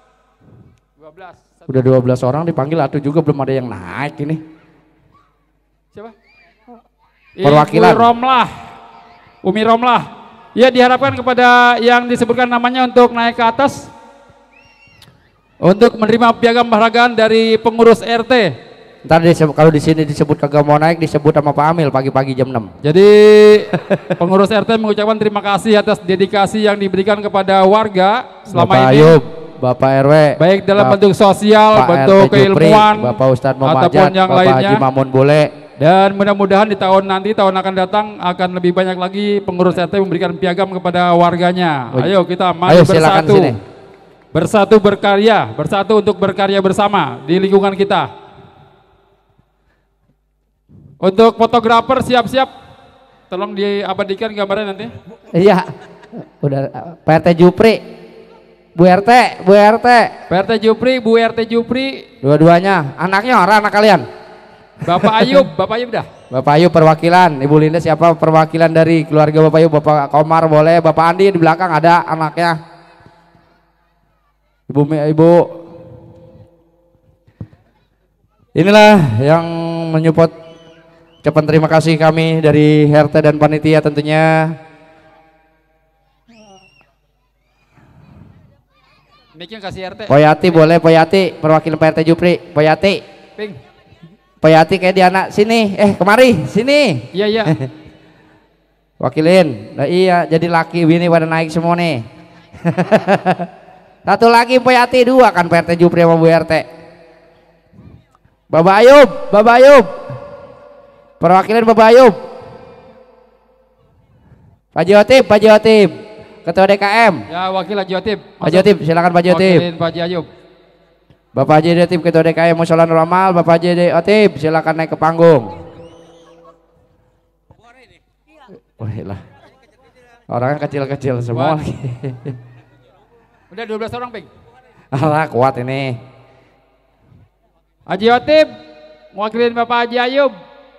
udah dua belas orang dipanggil, atuh juga belum ada yang naik ini. Siapa? Perwakilan. Ibu Romlah, Umi Romlah. Ya, diharapkan kepada yang disebutkan namanya untuk naik ke atas untuk menerima piagam penghargaan dari pengurus R T. Ntar disebut, kalau di sini disebut kagak mau naik, disebut sama Pak Amil pagi-pagi jam enam. Jadi pengurus R T mengucapkan terima kasih atas dedikasi yang diberikan kepada warga selama Bapak ini. Ayub, Bapak R W, Baik dalam Bap- bentuk sosial, Pak bentuk R T Jupri, keilmuan, Bapak Ustadz ataupun Momajat, yang Bapak lainnya. Haji Mamun Bule. Dan mudah-mudahan di tahun nanti, tahun akan datang akan lebih banyak lagi pengurus R T memberikan piagam kepada warganya. Ayo kita maju Ayo, silakan bersatu. sini. Bersatu berkarya, bersatu untuk berkarya bersama di lingkungan kita. Untuk fotografer siap-siap, tolong diabadikan gambarnya nanti. Iya, udah Pak R T Jupri, Bu R T, Bu R T. Pak R T Jupri, Bu R T Jupri. Dua-duanya, anaknya orang anak kalian. Bapak Ayub, Bapak Ayub dah. Bapak Ayub perwakilan, Ibu Linda siapa perwakilan dari keluarga Bapak Ayub? Bapak Komar boleh, Bapak Andi di belakang ada anaknya. Ibu Ibu. Inilah yang menyupport ucapan terima kasih kami dari R T dan panitia tentunya. Mic-nya kasih R T. Poyati boleh, Poyati perwakilan Pak R T Jupri, Poyati. Ping. Poyati kayak di anak sini, eh kemari sini. Iya iya. Wakilin, nah, iya jadi laki bini pada naik semua nih. Satu lagi Poyati, dua kan Pak R T Jupri sama Bu R T. Bapak Ayub, Bapak Ayub. Perwakilan Bapak Ayub. Pak Jotib, Pak Jotib. Ketua D K M. Ya, wakil Haji Jotib. Pak Jotib, silakan Pak Jotib. Wakilin Pak Haji Ayub. Bapak Haji Jotib Ketua D K M Musola Nur Amal, Bapak Haji Jotib silakan naik ke panggung. Wah lah. Orangnya kecil-kecil semua lagi. Udah dua belas orang, Ping. Alah kuat ini. Haji Jotib, mewakilin Bapak Haji Ayub.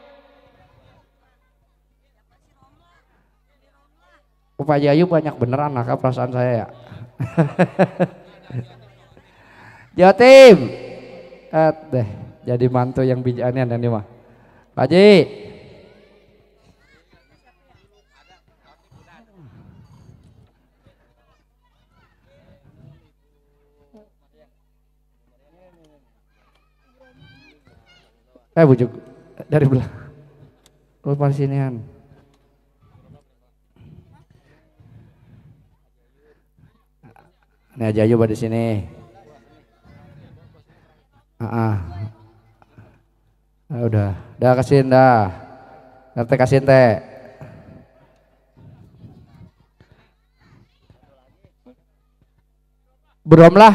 Pak Haji Ayub banyak beneran lah perasaan saya ya. Jotib. Eh deh, jadi mantu yang bijaknya dan ini mah. Pak Haji. Eh bujuk dari belakang. Oh pas sinian. Ini aja Ayub di sini. Ah, ah. Ah, udah, udah kasihin dah. Nanti kasihin teh. Belum lah.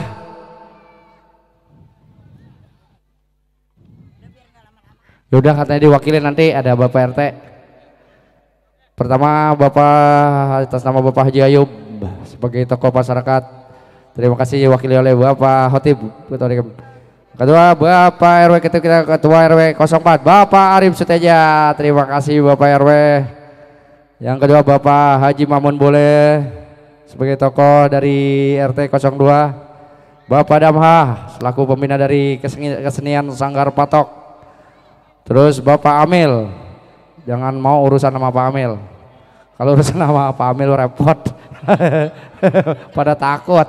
Yaudah katanya diwakilin nanti ada Bapak R T. Pertama Bapak atas nama Bapak Haji Ayub sebagai tokoh masyarakat. Terima kasih diwakili oleh Bapak Hotib. Kedua Bapak R W kita, kita Ketua R W nol empat Bapak Arif Suteja. Terima kasih Bapak R W. Yang kedua Bapak Haji Mamun Boleh sebagai tokoh dari R T nol dua. Bapak Damha selaku pembina dari kesenian, kesenian Sanggar Patok. Terus Bapak Amil, jangan mau urusan sama Pak Amil. Kalau urusan sama Pak Amil repot. Pada takut.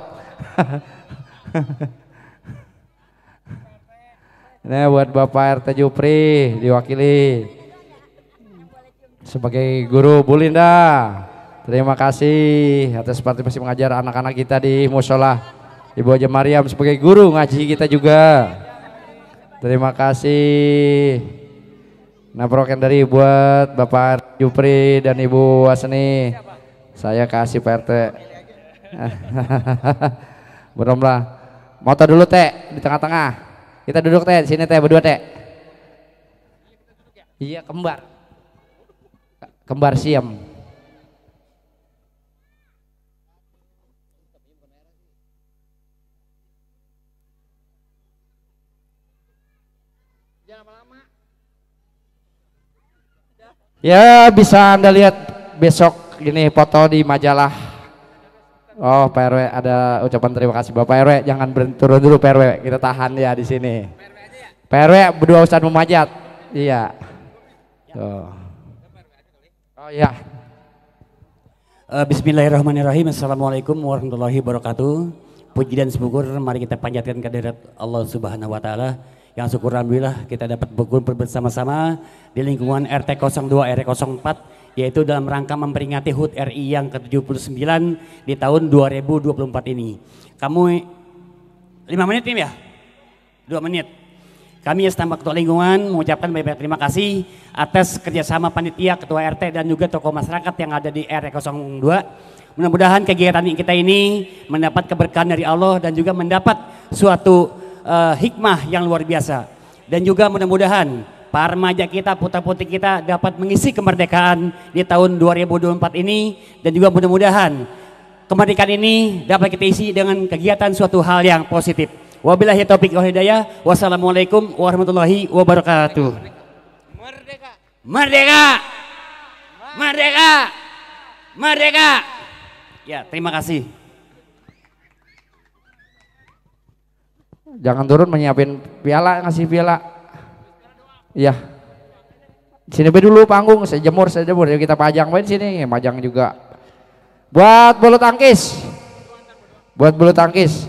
Ini buat Bapak R T Jupri diwakili sebagai guru Bu Linda. Terima kasih atas partisipasi mengajar anak-anak kita di musola. Ibu Haja Mariam sebagai guru ngaji kita juga. Terima kasih. Nah program dari buat Bapak Jupri dan Ibu Wasni. Saya kasih Pak R T. Beromlah. Moto dulu teh di tengah-tengah. Kita duduk teh di sini teh berdua teh. Iya kembar. Kembar siam. Ya bisa Anda lihat besok gini foto di majalah. Oh Pak R W ada ucapan terima kasih Bapak R W, jangan berhenti turun dulu Pak R W, kita tahan ya di sini. Pak R W berdua Ustadz Momajat. Iya. Oh, oh ya. Uh, Bismillahirrahmanirrahim. Assalamualaikum warahmatullahi wabarakatuh. Puji dan syukur mari kita panjatkan kehadirat Allah Subhanahu wa taala. Yang syukur alhamdulillah kita dapat berkumpul bersama-sama di lingkungan R T nol dua R T nol empat, yaitu dalam rangka memperingati H U T R I yang ke tujuh puluh sembilan di tahun dua ribu dua puluh empat ini. Kamu lima menit tim ya? dua menit. Kami Stambak Ketua Lingkungan mengucapkan banyak terima kasih atas kerjasama panitia, ketua R T dan juga tokoh masyarakat yang ada di R T nol dua. Mudah-mudahan kegiatan kita ini mendapat keberkahan dari Allah dan juga mendapat suatu uh, hikmah yang luar biasa. Dan juga mudah-mudahan para remaja kita, putra-putri kita dapat mengisi kemerdekaan di tahun dua ribu dua puluh empat ini. Dan juga mudah-mudahan kemerdekaan ini dapat kita isi dengan kegiatan suatu hal yang positif. Wabillahi taufiq wal hidayah. Wassalamualaikum warahmatullahi wabarakatuh. Merdeka. Merdeka. Merdeka. Merdeka. Ya, terima kasih. Jangan turun menyiapin piala, ngasih piala. Iya. Sini be dulu panggung, saya jemur, saya jemur. Yuk kita pajang main sini, majang juga. Buat bulu tangkis. Buat bulu tangkis.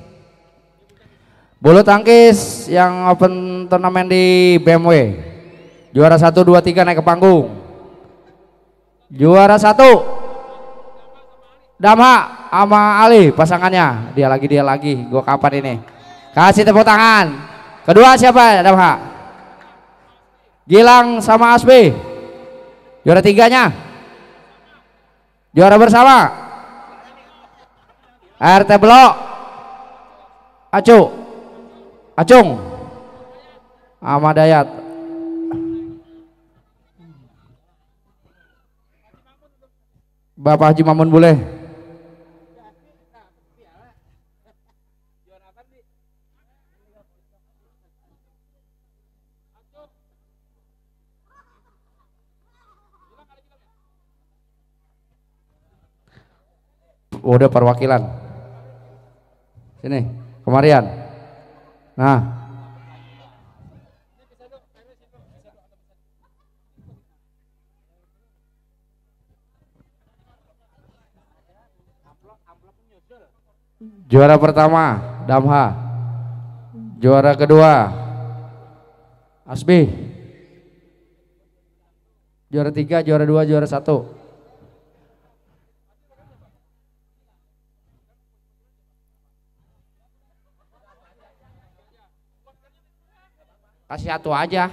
Bulu tangkis yang open turnamen di B M W. Juara satu, dua, tiga naik ke panggung. Juara satu Damha sama Ali pasangannya. Dia lagi, dia lagi. Gua kapan ini? Kasih tepuk tangan. Kedua siapa Damha? Gilang sama Asbi. Juara tiganya. Juara bersama R T Blok. Acu. Acung Ahmad Dayat. Bapak Haji Mamun boleh. Udah perwakilan sini kemarian. Nah, juara pertama Damha, juara kedua Asbi, juara tiga, juara dua, juara satu. Kasih satu aja.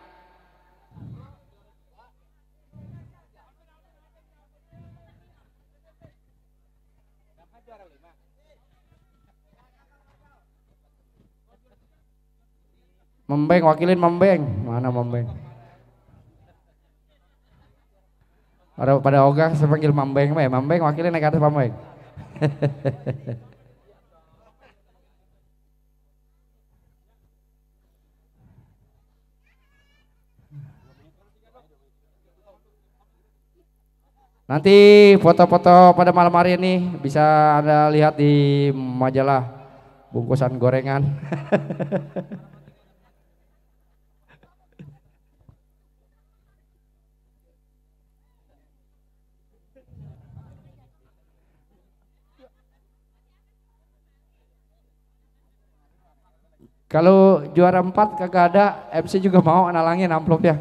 Membeng, wakilin Membeng. Mana Membeng? Pada pada ogah saya panggil Membeng, Membeng wakilin naik atas Membeng. Nanti foto-foto pada malam hari ini bisa Anda lihat di majalah bungkusan gorengan. Kalau juara empat kagak ada, M C juga mau nalangin amplopnya.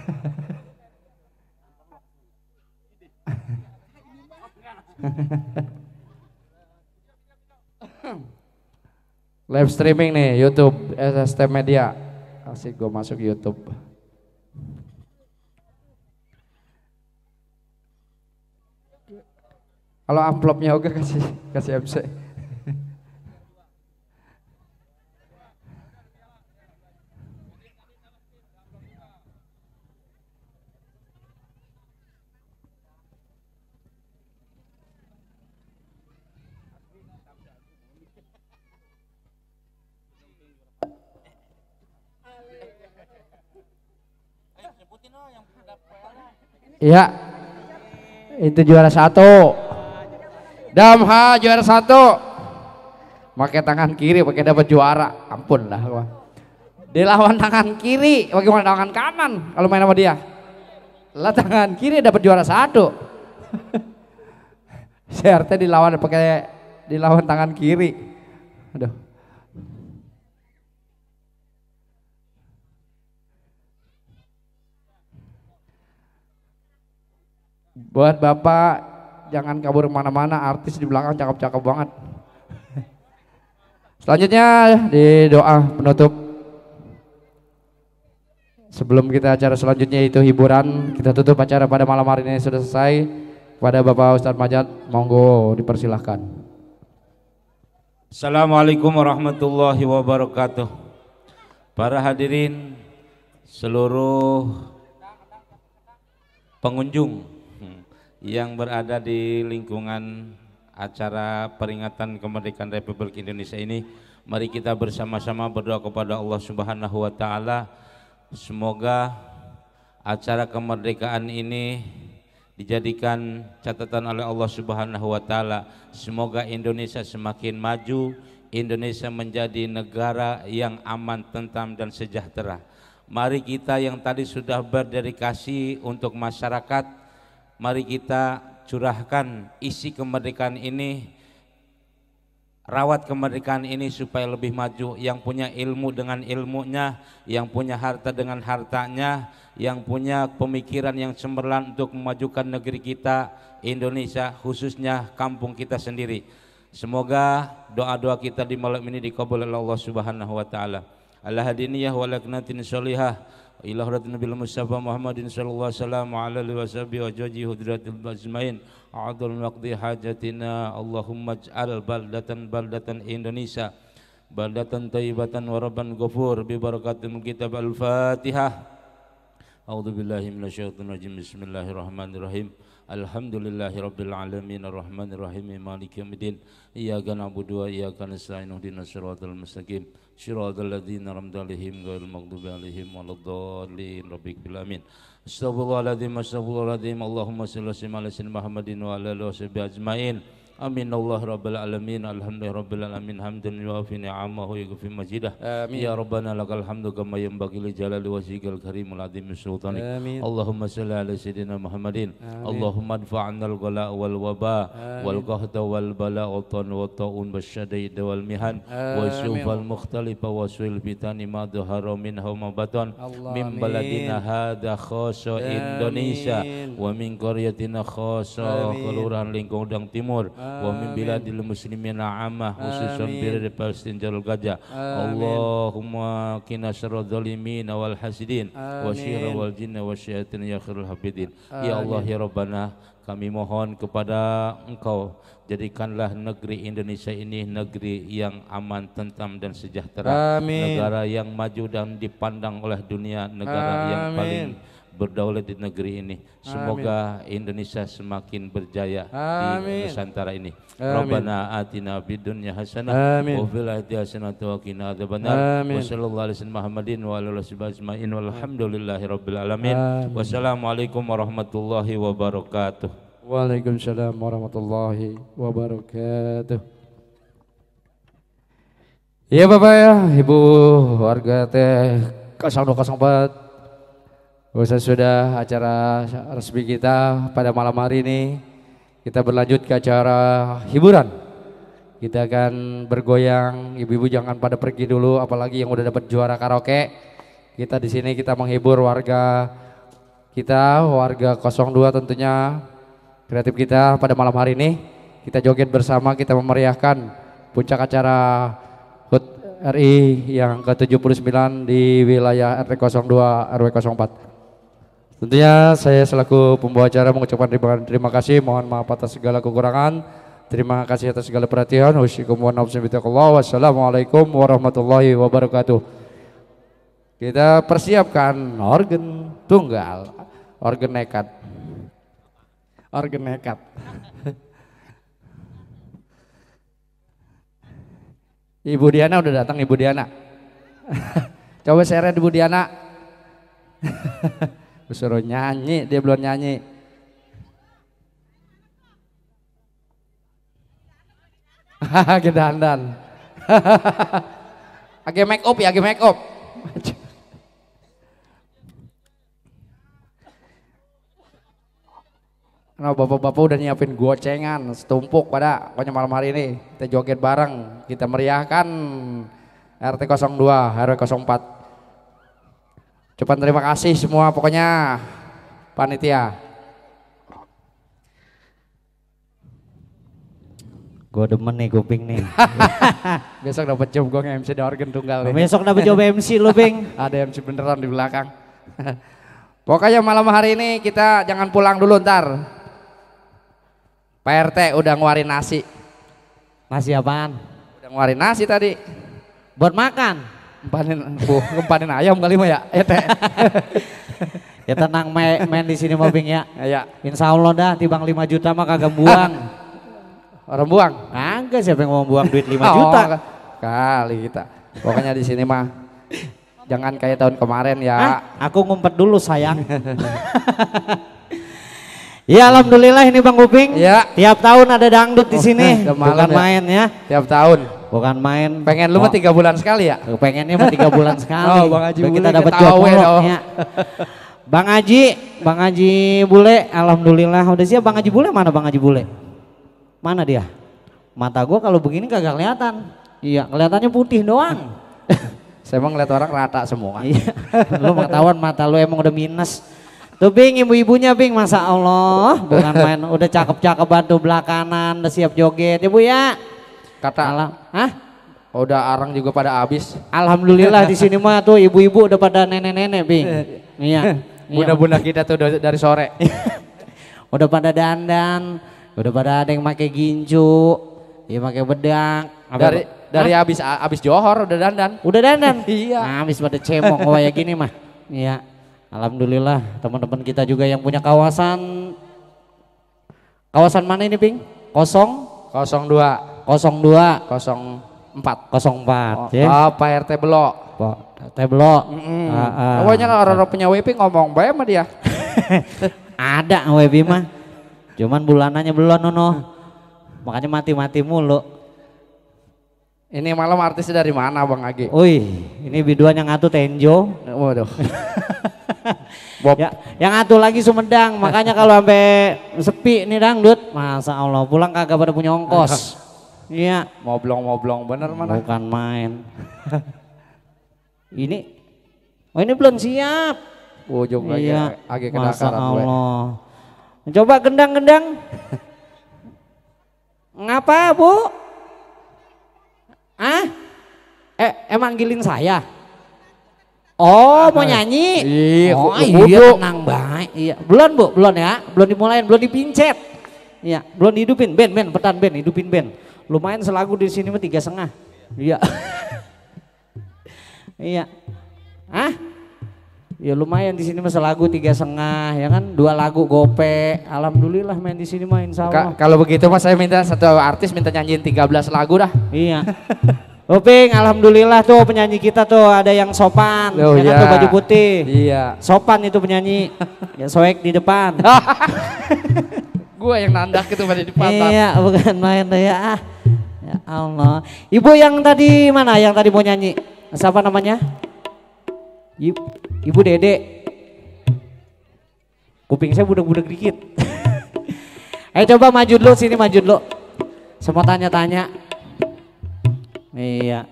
Live streaming nih YouTube S S T Media. Asik gue masuk YouTube. Kalau amplopnya oke kasih kasih M C. Iya, itu juara satu. Damha juara satu. Pakai tangan kiri, pakai dapat juara. Ampun lah gua. Dia lawan tangan kiri, bagaimana tangan kanan kalau main sama dia? Lah tangan kiri dapat juara satu. C R T dilawan pakai dilawan tangan kiri. Aduh. Buat Bapak jangan kabur kemana-mana, artis di belakang cakep-cakep banget. Selanjutnya di doa penutup. Sebelum kita acara selanjutnya itu hiburan, kita tutup acara pada malam hari ini sudah selesai. Pada Bapak Ustadz Majat, monggo dipersilahkan. Assalamualaikum warahmatullahi wabarakatuh. Para hadirin, seluruh pengunjung yang berada di lingkungan acara peringatan kemerdekaan Republik Indonesia ini, mari kita bersama-sama berdoa kepada Allah Subhanahu wa taala. Semoga acara kemerdekaan ini dijadikan catatan oleh Allah Subhanahu wa taala. Semoga Indonesia semakin maju, Indonesia menjadi negara yang aman, tentram dan sejahtera. Mari kita yang tadi sudah berdedikasi untuk masyarakat, mari kita curahkan isi kemerdekaan ini, rawat kemerdekaan ini supaya lebih maju. Yang punya ilmu dengan ilmunya, yang punya harta dengan hartanya, yang punya pemikiran yang cemerlang untuk memajukan negeri kita Indonesia, khususnya kampung kita sendiri. Semoga doa-doa kita di malam ini dikabul oleh Allah Subhanahu wa taala. Al-hadiniyah wa laknatin sholihah ila hadratin Nabil Mustafa Muhammadin sallallahu alaihi wasallam wa ala alihi washabihi wa jaji hudratil ajmain. A'adul maqdi hajatina Allahumma ij'al baldatan baldatan Indonesia baldatan thayyibatan wa rabban ghafur bi barakatil kitab al-Fatihah. A'udzu billahi minasyaitonir rajim. Bismillahirrahmanirrahim. Alhamdulillahi rabbil alamin arrahmanir rahim maliki yaumiddin. Iyyaka na'budu wa iyyaka nasta'in ihdinas siratal mustaqim siratal ladzina an'amta 'alaihim ghairil maghdubi 'alaihim waladdallin. Rabbil alamin. Astaghfirullahaladzim, astaghfirullahaladzim. Allahumma shalli ala sayyidina Muhammadin wa ala alihi washabihi ajmain. Amin Allah rabbil alamin. Alhamdulillahi rabbil alamin hamdan yuafi ni'amahu yughfi majidah. Ya Rabbana lakal hamdu kama yanbaghi li jalali wajhikal karimul azim sultanik. Allahumma shalli ala sayyidina Muhammadin. Allahumma adfa' 'annal ghala wal waba wal qahda wal bala wa tan wa ta'un wasyadaid wal mihan wa syufal mukhtalifa wa suil fitani ma dhahara minha ma batan min baladina hadza khassa Indonesia wa min qaryatina khassa kelurahan Lingkondang Timur wa min biladil muslimin amah khususan bilad Palestin Jalul Gajah. Allahumma qina syarra zalimin wal hasidin wa syirra wal jinna wa syayatin ya khairul hafidin. Ya Allah ya Rabbana, kami mohon kepada Engkau, jadikanlah negeri Indonesia ini negeri yang aman, tentram dan sejahtera. Amin. Negara yang maju dan dipandang oleh dunia, negara Amin. Yang paling berdaulat di negeri ini. Semoga Amin. Indonesia semakin berjaya Amin. Di Nusantara ini. Amin. Rabbana atina fid dunya hasanah wa fil akhirati hasanah wa qina adzabannar. Wa sallallahu alaihi wasallam Muhammadin wa ala alihi ajmain walhamdulillahi rabbil alamin. Wassalamualaikum warahmatullahi wabarakatuh. Waalaikumsalam warahmatullahi wabarakatuh. Ya Bapak ya, Ibu warga T nol dua nol empat. Usai sudah acara resmi kita pada malam hari ini, kita berlanjut ke acara hiburan. Kita akan bergoyang, ibu-ibu jangan pada pergi dulu, apalagi yang udah dapat juara karaoke. Kita di sini kita menghibur warga kita, warga nol dua tentunya, kreatif kita pada malam hari ini. Kita joget bersama, kita memeriahkan puncak acara H U T R I yang ke tujuh puluh sembilan di wilayah R T nol dua R W nol empat. Tentunya saya selaku pembawa acara mengucapkan terima, terima kasih, mohon maaf atas segala kekurangan, terima kasih atas segala perhatian. Wassalamualaikum warahmatullahi wabarakatuh. Kita persiapkan organ tunggal, organ nekat, organ nekat. Ibu Diana udah datang, Ibu Diana. Coba seret Ibu Diana. Suruh nyanyi, dia belum nyanyi. Hahaha, dandan. Age make up ya, age make up. Nah, bapak-bapak udah nyiapin gocengan setumpuk pada pokoknya malam hari ini kita joget bareng, kita meriahkan R T nol dua R W nol empat. Ucapan terima kasih semua pokoknya panitia. Gue demen nih kuping nih. Besok dapat job gue nge-M C di organ tunggal nih. Besok dapat job M C lo, Bing. Ada M C beneran di belakang. Pokoknya malam hari ini kita jangan pulang dulu ntar. Pak R T udah ngeluarin nasi. Nasi apaan? Udah ngeluarin nasi tadi. Buat makan? Ngempanin, bu, ngempanin ayam kali mah ya. Ya teh. Ya tenang main, main di sini mau Bing ya. Ya. Insya Allah dah tibang lima juta mah kagak buang. Orang buang? Kagak, siapa yang mau buang duit lima juta? Oh, kali kita. Pokoknya di sini mah jangan kayak tahun kemarin ya. Hah? Aku ngumpet dulu sayang. Ya alhamdulillah ini Bang Uping. Ya. Tiap tahun ada dangdut di sini. Oh, bukan ya. main ya. Tiap tahun. Bukan main. Pengen lu mah tiga bulan sekali ya? Pengennya mah tiga bulan sekali. Oh, Bang Haji Biar Bule kita dapat ketawa job ya. ya. Bang Haji, Bang Haji Bule, alhamdulillah udah siap. Bang Haji Bule mana Bang Haji Bule? Mana dia? Mata gua kalau begini kagak kelihatan. Iya, kelihatannya putih doang. Saya emang ngeliat orang rata semua. Iya. Lu ketahuan mata lu emang udah minus. Tuh Bing, ibu-ibunya Bing, masa Allah, bukan main, udah cakep-cakep bantu belakangan, udah siap joget ya Bu ya. Kata Alam, hah? Udah arang juga pada habis. Alhamdulillah di sini mah tuh ibu-ibu udah pada nenek-nenek Bing. Iya. Bunda-bunda kita tuh dari sore. Udah pada dandan, udah pada ada yang pakai gincu, ya pakai bedak. Dari dari Hah? habis habis johor udah dandan. Udah dandan. Iya. Nah, habis pada cemok kayak gini mah. Iya. Alhamdulillah teman-teman kita juga yang punya kawasan. Kawasan mana ini, Ping? Kosong? Kosong dua. Kosong dua. Kosong empat. Kosong empat. Oh, Ya. oh, Pak R T Belok. Pak R T Belok. Mm -mm. Ah, ah. Pokoknya kalau orang punya W P ngomong bae sama dia. Ada W P mah. Cuman bulanannya belum nono. Makanya mati-mati mulu. Ini malam artisnya dari mana Bang Agi? Wih, ini biduan yang atu Tenjo. Waduh. Bob. Ya, yang atu lagi Sumedang. Makanya kalau sampai sepi nih dangdut, masa Allah pulang kagak pada punya ongkos. Iya. Moblong-moblong bener mana? Bukan main. Ini, oh ini belum siap. Ujung Iya. lagi Masa kedakaran Allah. Coba gendang-gendang. Ngapa Bu? Ah? Eh, emang manggilin saya? Oh, mau nyanyi? Iya, oh iya, iya, tenang baik. Iya, belum Bu, belum ya, belum dimulain, belum dipincet. Iya, belum dihidupin. Ben, Ben, petan Ben, hidupin Ben. Lumayan selagu di sini mah tiga setengah. Iya. Iya. Ah? Ya lumayan di sini mah selagu tiga setengah, ya kan? Dua lagu gope. Alhamdulillah main di sini mah insya Allah. Ka kalau begitu mas saya minta satu artis minta nyanyiin tiga belas lagu dah. Iya. Oping, alhamdulillah tuh penyanyi kita tuh ada yang sopan, oh, ya kan iya. tuh baju putih. Iya. Sopan itu penyanyi. Ya soek di depan. Gua yang nandak itu pada di depan. Iya, bukan main deh ya. Ya Allah. Ibu yang tadi mana? Yang tadi mau nyanyi? Siapa namanya? Ibu, Ibu Dede. Kuping saya budak-budak dikit. Ayo coba maju dulu sini, maju dulu. Semua tanya-tanya. Iya.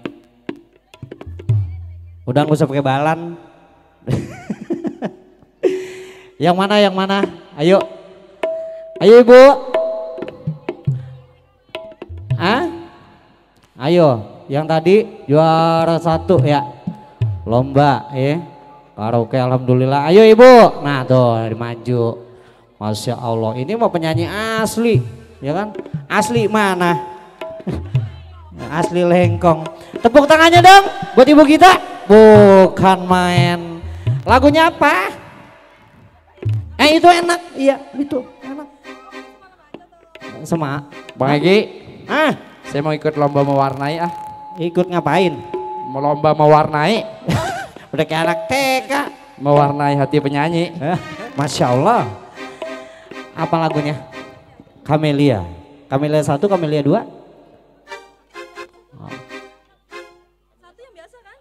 Udah nggak usah pakai balan. Yang mana, yang mana? Ayo. Ayo Ibu. Ah? Ayo, yang tadi juara satu ya. Lomba ya. Karaoke alhamdulillah. Ayo Ibu. Nah tuh maju. Masya Allah. Ini mau penyanyi asli, ya kan? Asli mana? Asli Lengkong. Tepuk tangannya dong buat ibu kita. Bukan main. Lagunya apa? Eh itu enak. Iya itu enak. Sama Bang Egi. Ah, saya mau ikut lomba mewarnai ah. Ikut ngapain? Mau lomba mewarnai. Udah kayak anak T K. Mewarnai hati penyanyi. Masya Allah. Apa lagunya? Camelia. Camelia satu, Camelia dua. Oh. Satu yang biasa kan?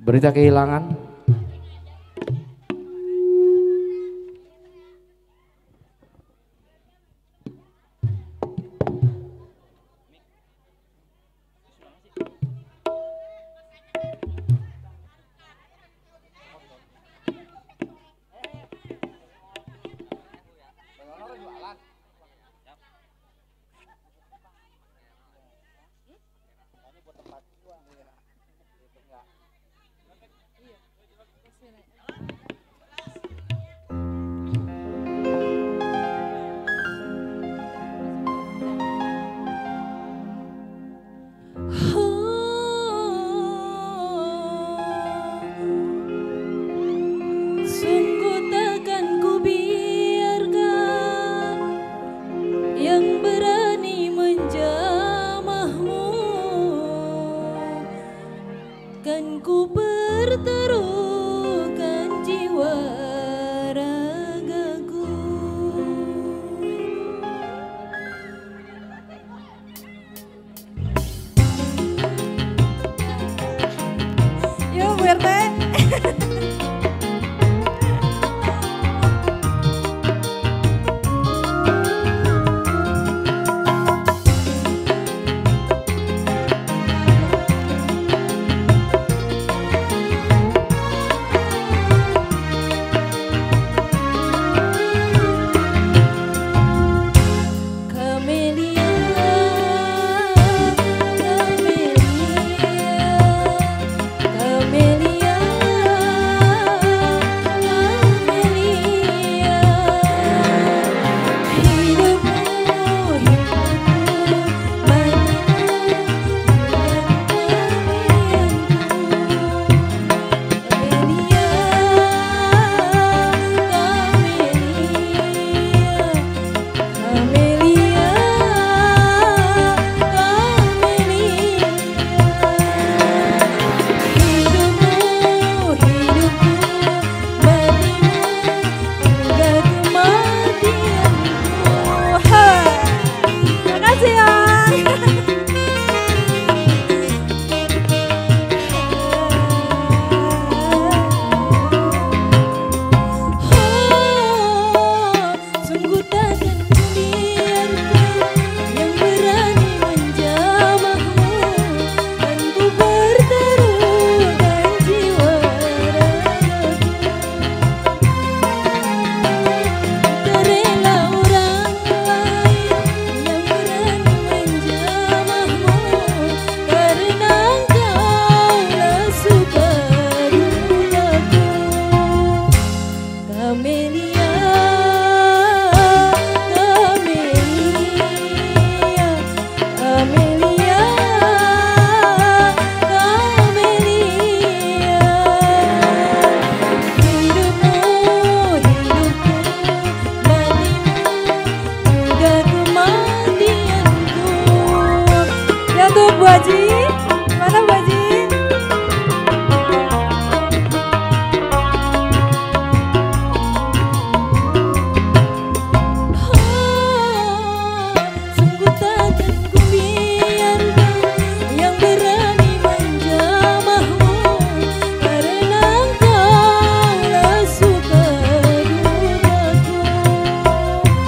berita kehilangan.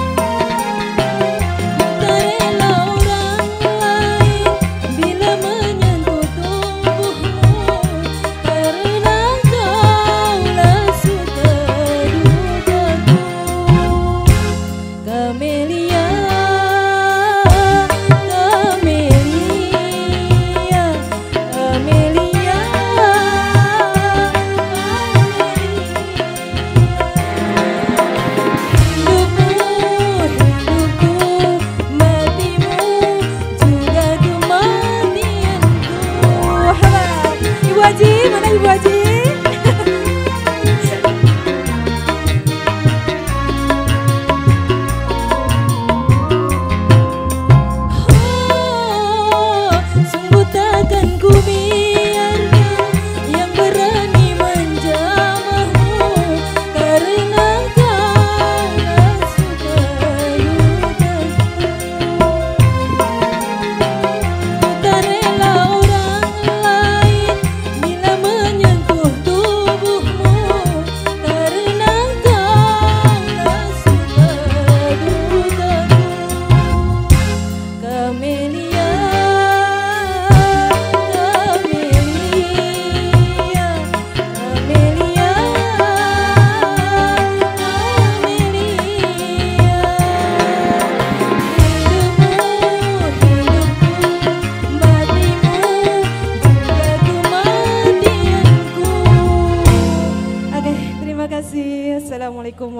Bila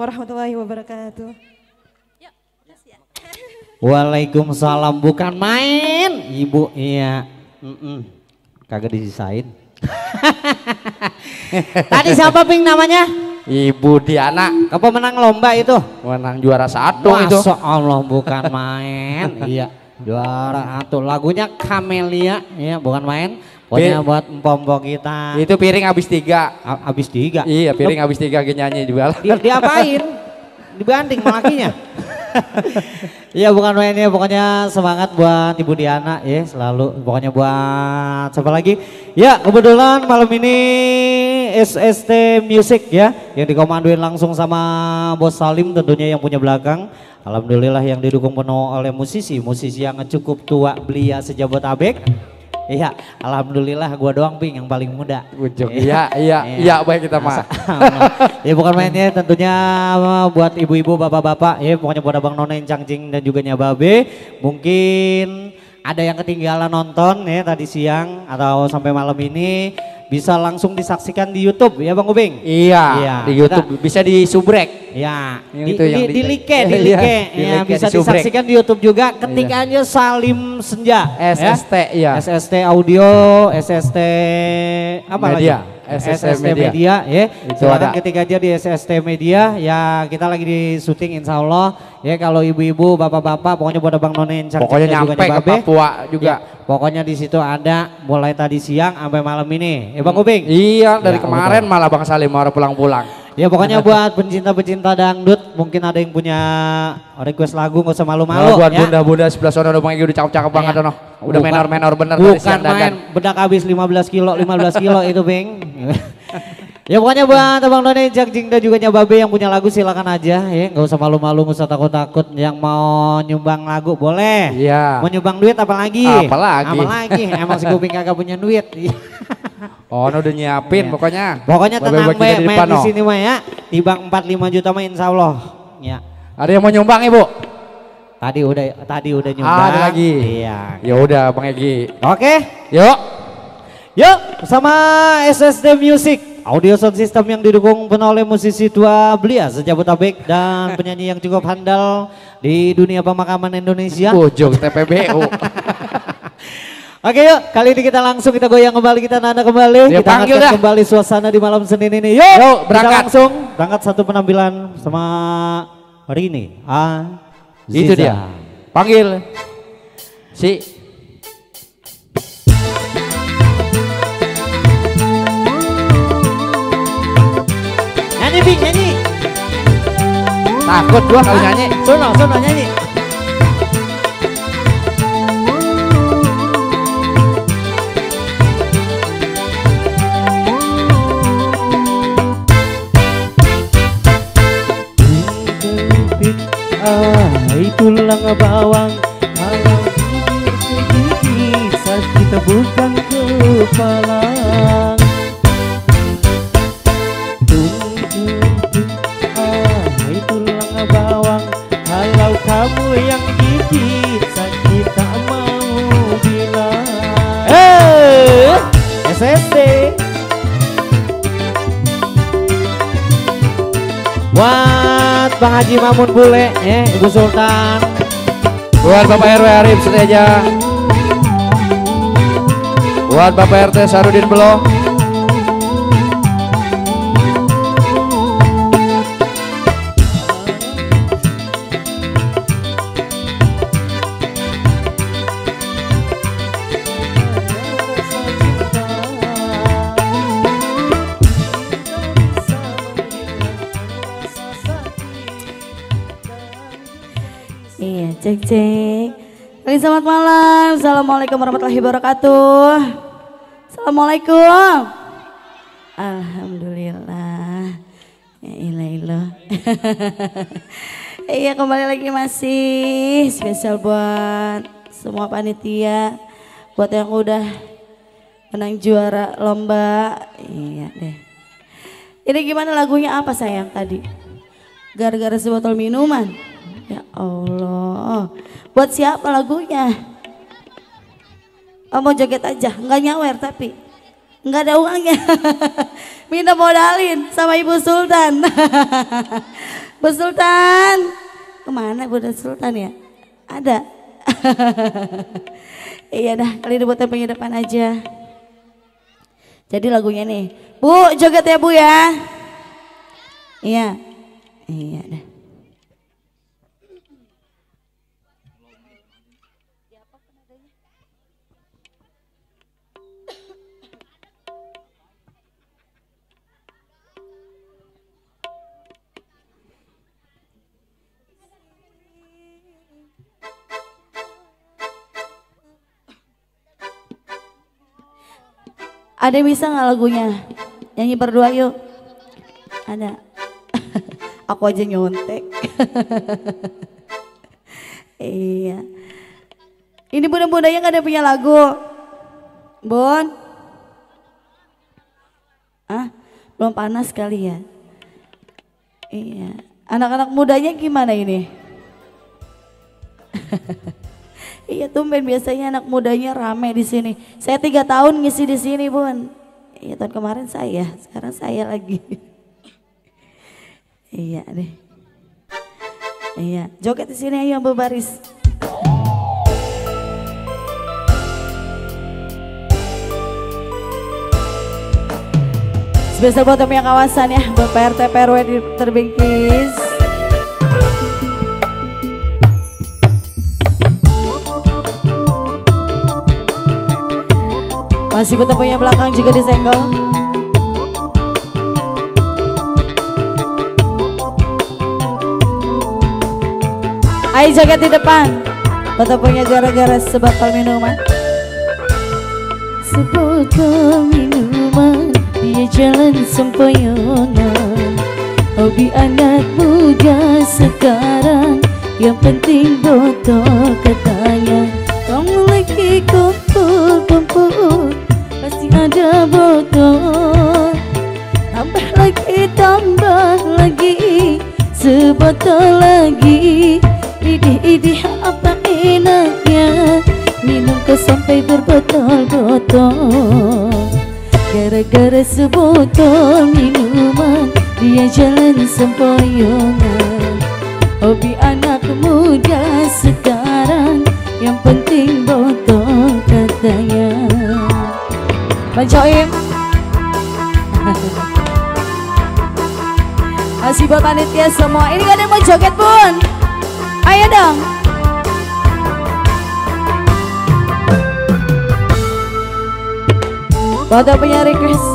warahmatullahi wabarakatuh. Waalaikumsalam, bukan main, Ibu. Iya, Mm-mm. kagak disisain. Tadi siapa Ping namanya? Ibu Diana. Apa menang lomba itu? Menang juara satu itu. Masya Allah, bukan main. Iya, juara satu. Lagunya Camelia, ya bukan main. Pokoknya Pi- buat empom-empom kita. Itu piring habis tiga. A- habis tiga. Iya, piring habis tiga nyanyi juga. Di, diapain? Dibanding malakinya. Iya bukan mainnya, pokoknya semangat buat Ibu Diana ya selalu. Pokoknya buat siapa lagi? Ya kebetulan malam ini S S T Music ya yang dikomanduin langsung sama Bos Salim tentunya yang punya belakang. Alhamdulillah yang didukung penuh oleh musisi, musisi yang cukup tua belia sejabotabek. Iya, alhamdulillah gua doang Ping yang paling muda. Ujung. Iya, iya, iya baik kita mah. Ya bukan mainnya tentunya buat ibu-ibu, bapak-bapak ya pokoknya buat Abang None, Cangcing dan juga Nyababe. Mungkin ada yang ketinggalan nonton ya tadi siang atau sampai malam ini bisa langsung disaksikan di YouTube ya Bang Ubing. Iya, Iya. di YouTube bisa di subrek. Ya, Yang di, itu yang di, di- di like, di Iya, like, di ya like, bisa di subrek. disaksikan di YouTube juga. Ketik aja Salim Senja, S S T ya. S S T Audio, S S T apa Media. lagi? S S T S S T Media, Media. ya. Itu Silakan ada. ketik aja di S S T Media. Ya kita lagi di syuting Insya Allah. Ya kalau ibu-ibu, bapak-bapak, pokoknya buat Abang None, Cangcing Pokoknya dan juga nyampe ke Nyababe. Papua juga. Ya, pokoknya di situ ada mulai tadi siang sampai malam ini. Ya Bang Ubing. Iya, dari Ya, kemarin malah Bang Salim mau pulang-pulang. Ya pokoknya buat pencinta-pencinta dangdut mungkin ada yang punya request lagu nggak usah malu-malu Oh, buat ya. bunda-bunda sebelah sana udah panggil udah cakep-cakep banget dono. Udah Bukan- menor-menor bener tadi Bukan siang dandan. main bedak habis lima belas kilo, lima belas kilo itu Bing. Ya pokoknya buat Abang None, Cangcing dan juga Nyababe yang punya lagu silakan aja ya, nggak usah malu-malu, nggak usah takut-takut. Yang mau nyumbang lagu boleh. Iya. Mau nyumbang duit apalagi? Apalagi. Apalagi? Emang si kuping kagak punya duit. Oh, no, udah nyiapin pokoknya. Pokoknya Babe tenang bagi be, dari main depan, di no. sini mah ya. Tibang empat lima juta mah insya Allah. Ya. Ada yang mau nyumbang Ibu? Tadi udah tadi udah nyumbang. Ada lagi. Iya. Ya udah Bang Egi. Oke. Yuk. Yuk bersama S S D Music. Audio sound system yang didukung penuh oleh musisi tua belia sejabotabek dan penyanyi yang cukup handal di dunia pemakaman Indonesia. Ujung T P B U. Oke yuk, kali ini kita langsung kita goyang kembali, kita nada kembali, Dia kita panggil angkat dah. kembali suasana di malam Senin ini. Yuk, Yuk, kita berangkat. langsung berangkat satu penampilan sama hari ini. Ah, Itu dia. Panggil. Si Nyanyi Bing, nyanyi. takut gua kalau nyanyi. Sono, sono nyanyi. Hai tulang bawang, kalau gigit segigit saat kita bukan kepalang. Hai tulang bawang, kalau kamu yang gigit sakit tak mau bilang. Eh, S S T. Buat Bang Haji Mamun Bule, ya, Ibu Sultan. Buat Bapak R W Arif Seteja. Buat Bapak R T Sarudin Belo. Iya, cek cek. Kali selamat malam. Assalamualaikum warahmatullahi wabarakatuh. Assalamualaikum. Alhamdulillah. Ya ilah ilah. Iya kembali lagi masih spesial buat semua panitia, buat yang udah menang juara lomba. Iya deh. Ini gimana lagunya apa sayang tadi? Gara-gara sebotol minuman. Ya Allah, buat siapa lagunya? Oh mau joget aja, nggak nyawer tapi Nggak ada uangnya. Minta modalin sama Ibu Sultan. Bu Sultan, kemana Bu Sultan ya? Ada. Iya dah, kali ini buat yang depan aja. Jadi lagunya nih, Bu joget ya Bu ya. Iya, iya dah. Ada yang bisa nggak lagunya? Nyanyi berdua yuk. Ada. Aku aja nyontek. Iya. Ini bunda-bundanya nggak ada punya lagu. Bun. Ah, belum panas kali ya. Iya. Anak-anak mudanya gimana ini? Iya tumben biasanya anak mudanya rame di sini. Saya tiga tahun ngisi di sini Bun. Iya tahun kemarin saya, sekarang saya lagi. Iya deh. Iya, joget di sini ayo berbaris. Spesial buat teman yang kawasan ya, buat P R T P R W di Terbingkis. Masih buat teman yang belakang juga disenggol. Ayo joget di depan. Buat temannya gara-gara sebotol minuman. Sebotol minuman, dia jalan sempoyongan. Hobi anak muda sekarang, yang penting botol katanya. Kamu lagi kumpul-kumpul, pasti ada botol. Tambah lagi, tambah lagi, sebotol lagi. Idih-idih apa enaknya, minum kau sampai berbotol-botol. Gara-gara sebotol minuman, dia jalan sempoyongan. Hobi anak muda sekarang, yang penting botol katanya. Bang Coim. Masih buat panitia semua. Ini gak ada yang mau joget Bun. Ayo dong. Buat yang punya request.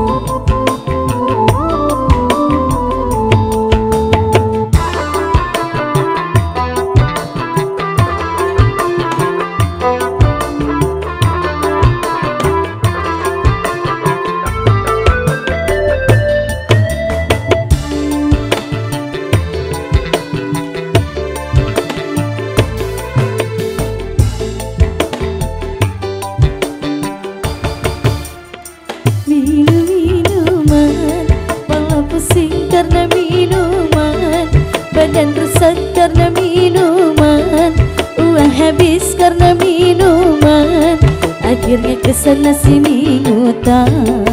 Karena minuman, badan rusak karena minuman, uang habis karena minuman, akhirnya kesana sini ngutang.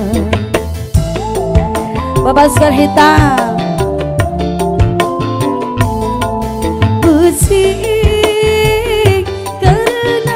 Bapak Sekar Hitam. Pusing karena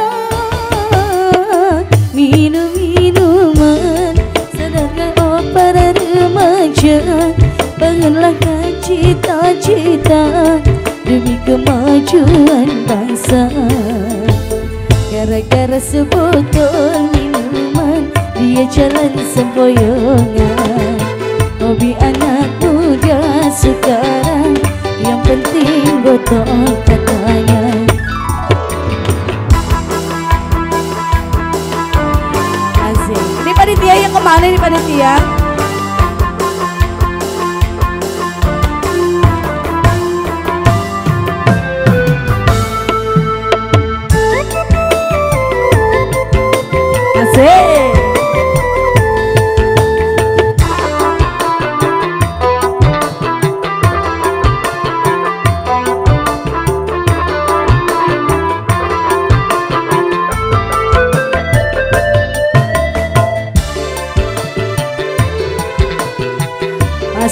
minum minuman, sadarkan oh para remaja, bangunlah cita-cita demi kemajuan bangsa. Gara-gara sebotol minuman, dia jalan sempoyongan. Hobi anak muda sekarang, yang penting botol katanya. Asik. Ini panitia yang kemana nih panitia?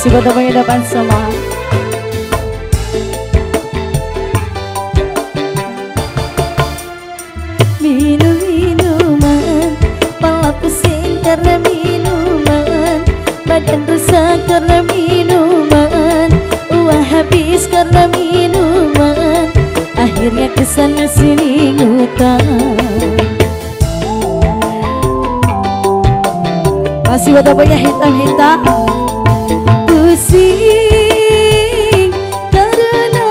Masih buat abang yang depan semua. Minum minuman, malah pusing karena minuman, badan rusak karena minuman, uang habis karena minuman, akhirnya kesana sini ngutang. Masih buat abang yang hitam-hitam. Pusing karena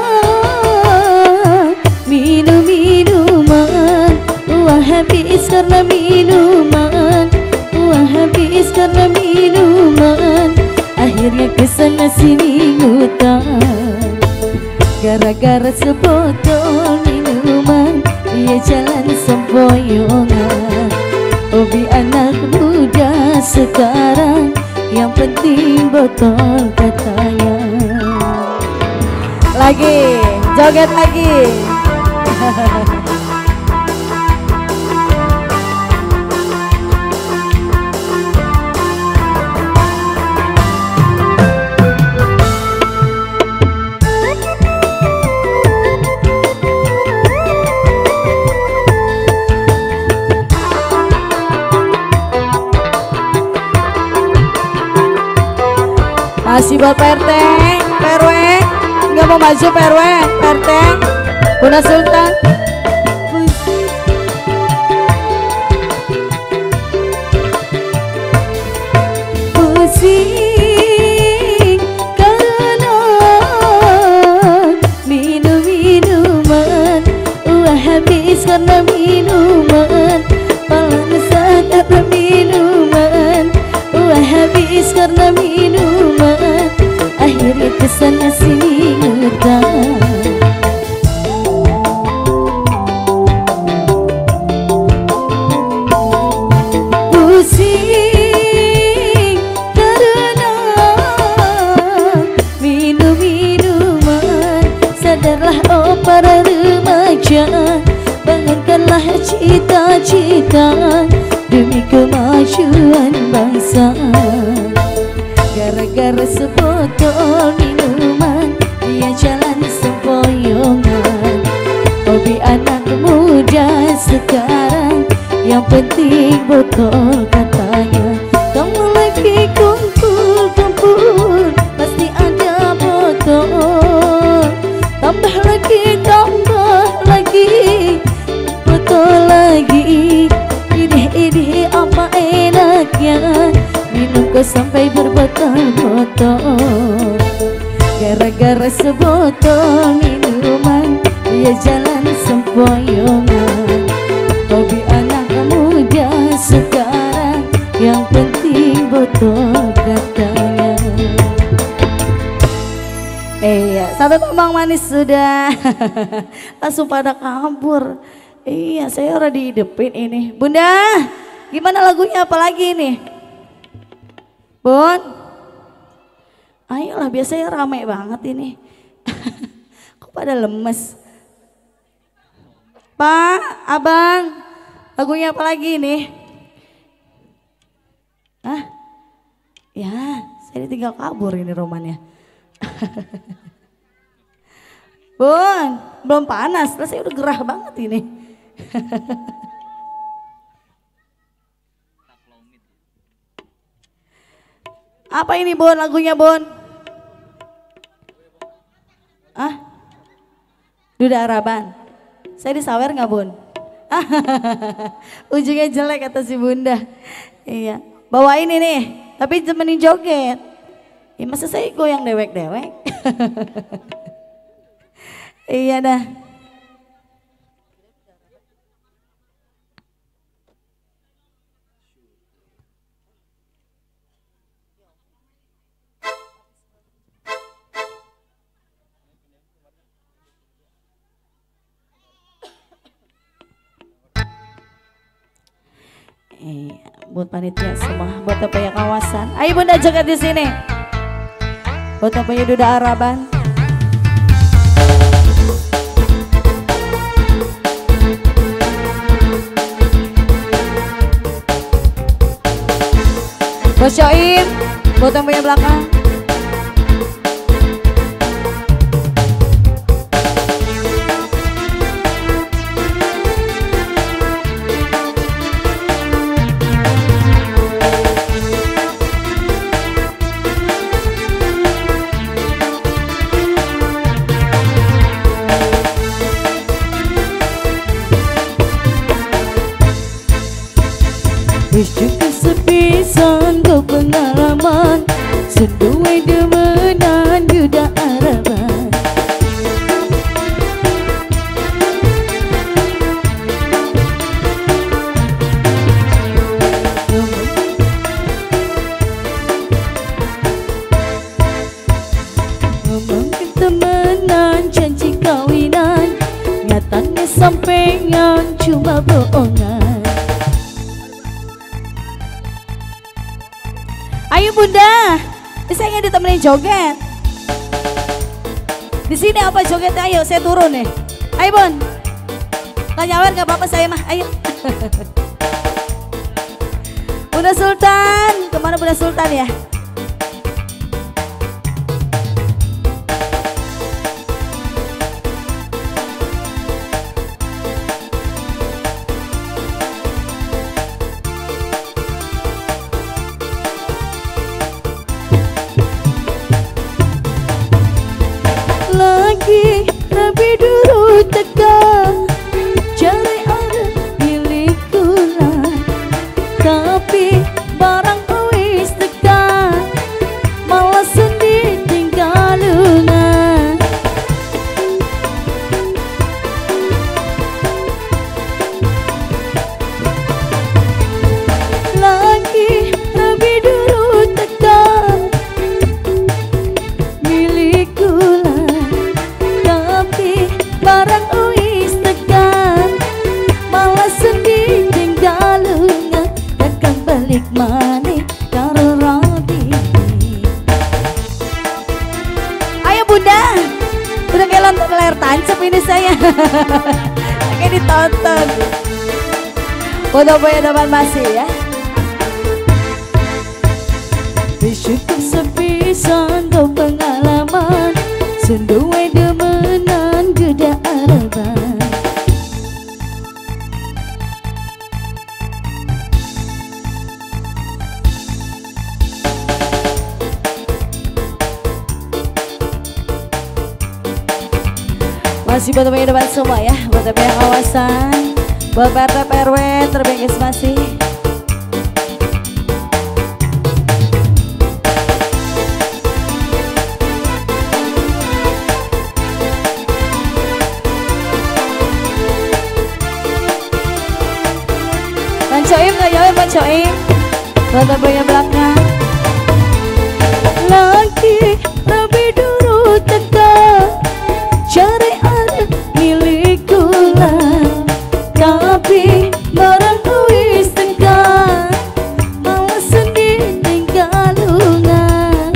minum minuman, uang habis karena minuman, uang habis karena minuman, akhirnya kesana sini ngutang. Gara-gara sebotol minuman, dia jalan sempoyongan. Hobi anak muda sekarang, yang penting botol katanya. Lagi, joget lagi. Masih buat P R T, P R W, nggak mau maju P R W, P R T, Bunda Sultan. Pusing karena minum minuman, uang habis karena minuman, malah rusak karena minuman, uang habis karena minuman, akhirnya kesana sini ngutang. Pusing karena minum minuman, sadarlah oh para remaja, bangunkanlah cita-cita demi kemajuan bangsa. Gara-gara sebotol minuman, dia jalan sempoyongan. Hobi anak muda sekarang, yang penting botol katanya. Kamu lagi kumpul-kumpul, pasti ada botol. Tambah lagi, tambah lagi, botol lagi. Idih-idih apa enaknya, minum kok sampai berbotol-botol. Gara-gara sebotol minuman, dia jalan sempoyongan. Hobi anak muda sekarang, yang penting botol katanya. Iya, sampai Bang Manis sudah langsung pada kabur. Iya, saya udah dihidupin ini. Bunda, gimana lagunya apa lagi nih? Bun, ayolah, biasanya rame banget ini. Kok pada lemes? Pak, abang, lagunya apa lagi nih? Hah? Ya, saya tinggal kabur ini romannya. Bun, belum panas, lah saya udah gerah banget ini. Apa ini Bun, lagunya Bun? Ah, Duda Araban. Saya disawer nggak Bun? Ujungnya jelek kata si Bunda. Iya, bawain ini, tapi temenin joget. Ya, masa saya goyang dewek-dewek? Iya dah. Iya, buat panitia semua, buat apa ya kawasan. Ayo Bunda joget di sini. Buat apa ya Duda Araban. Bos Yoim, buat yang punya belakang. Wis cukup sepisan kau pengalaman, seduai demenan yuda araban. Ngomongin temenan, janji kawinan, nyatanya sampean cuma bohongan. Ayo bunda, saya ingin ditemenin joget. Di sini apa jogetnya? Ayo saya turun nih. Ayo bun, nggak nyawer nggak apa-apa saya mah. Ayo. Bunda Sultan, kemana Bunda Sultan ya? Lagi Nabi dulu tegang, cari ada milikku lah, tapi barang wis tegang, malah sendiri tinggal lunak. Lagi Nabi dulu tegang, milikku barang uis tekan, malah sendiri tinggal lunga, tekan balik manik karo Robi. Ayo bunda, udah kayak nonton layar tancap ini saya. Kayak ditonton. Foto-foto depan masih ya. Bersyukur sepisan kau pengalaman, senduai demenan geda araban. Masih buat teman depan semua ya, buat teman yang kawasan, buat P R T P R W terbengkis masih. Coim gak jauh Pak Coim, buat teman yang belakang. Lagi tapi dulu tegang, cari ada milikku lah, tapi barang wis tegang, malah sendiri tinggal lungan.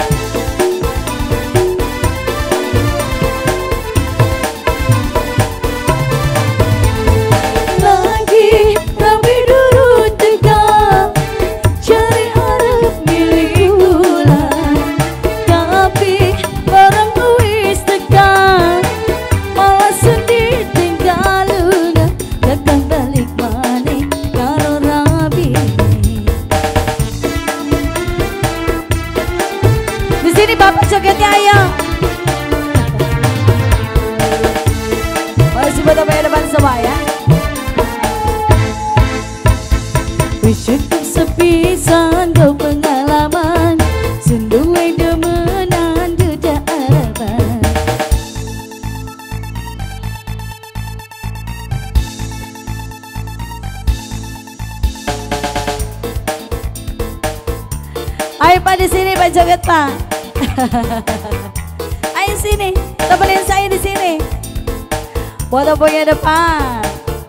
Lagi tapi dulu tegang, cari harap milikku lah, tapi barang wis tegang, malah sendiri tinggal lunga, datang balik manik karo Rabi. Di sini bapak jogetnya ayo. Masih buat teman depan semua ya. Bersyukur sepisan kau pengalaman, senduai demenan geda araban. Ayo Pak di sini Pak joget Pak. Ayo sini, temenin saya di sini. Foto-fotonya depan.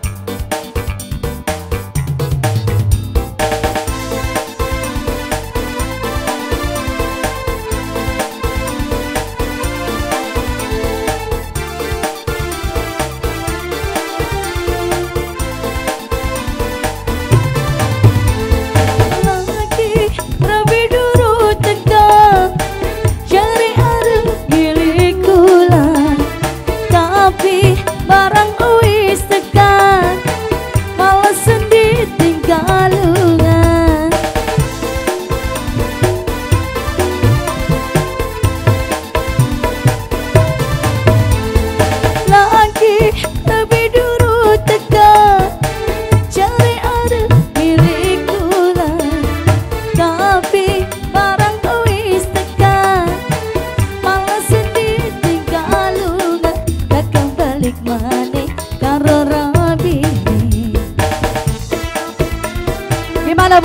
Lagi Rabi dulu tegang, cari ada milikku lah, tapi barang wis tegang.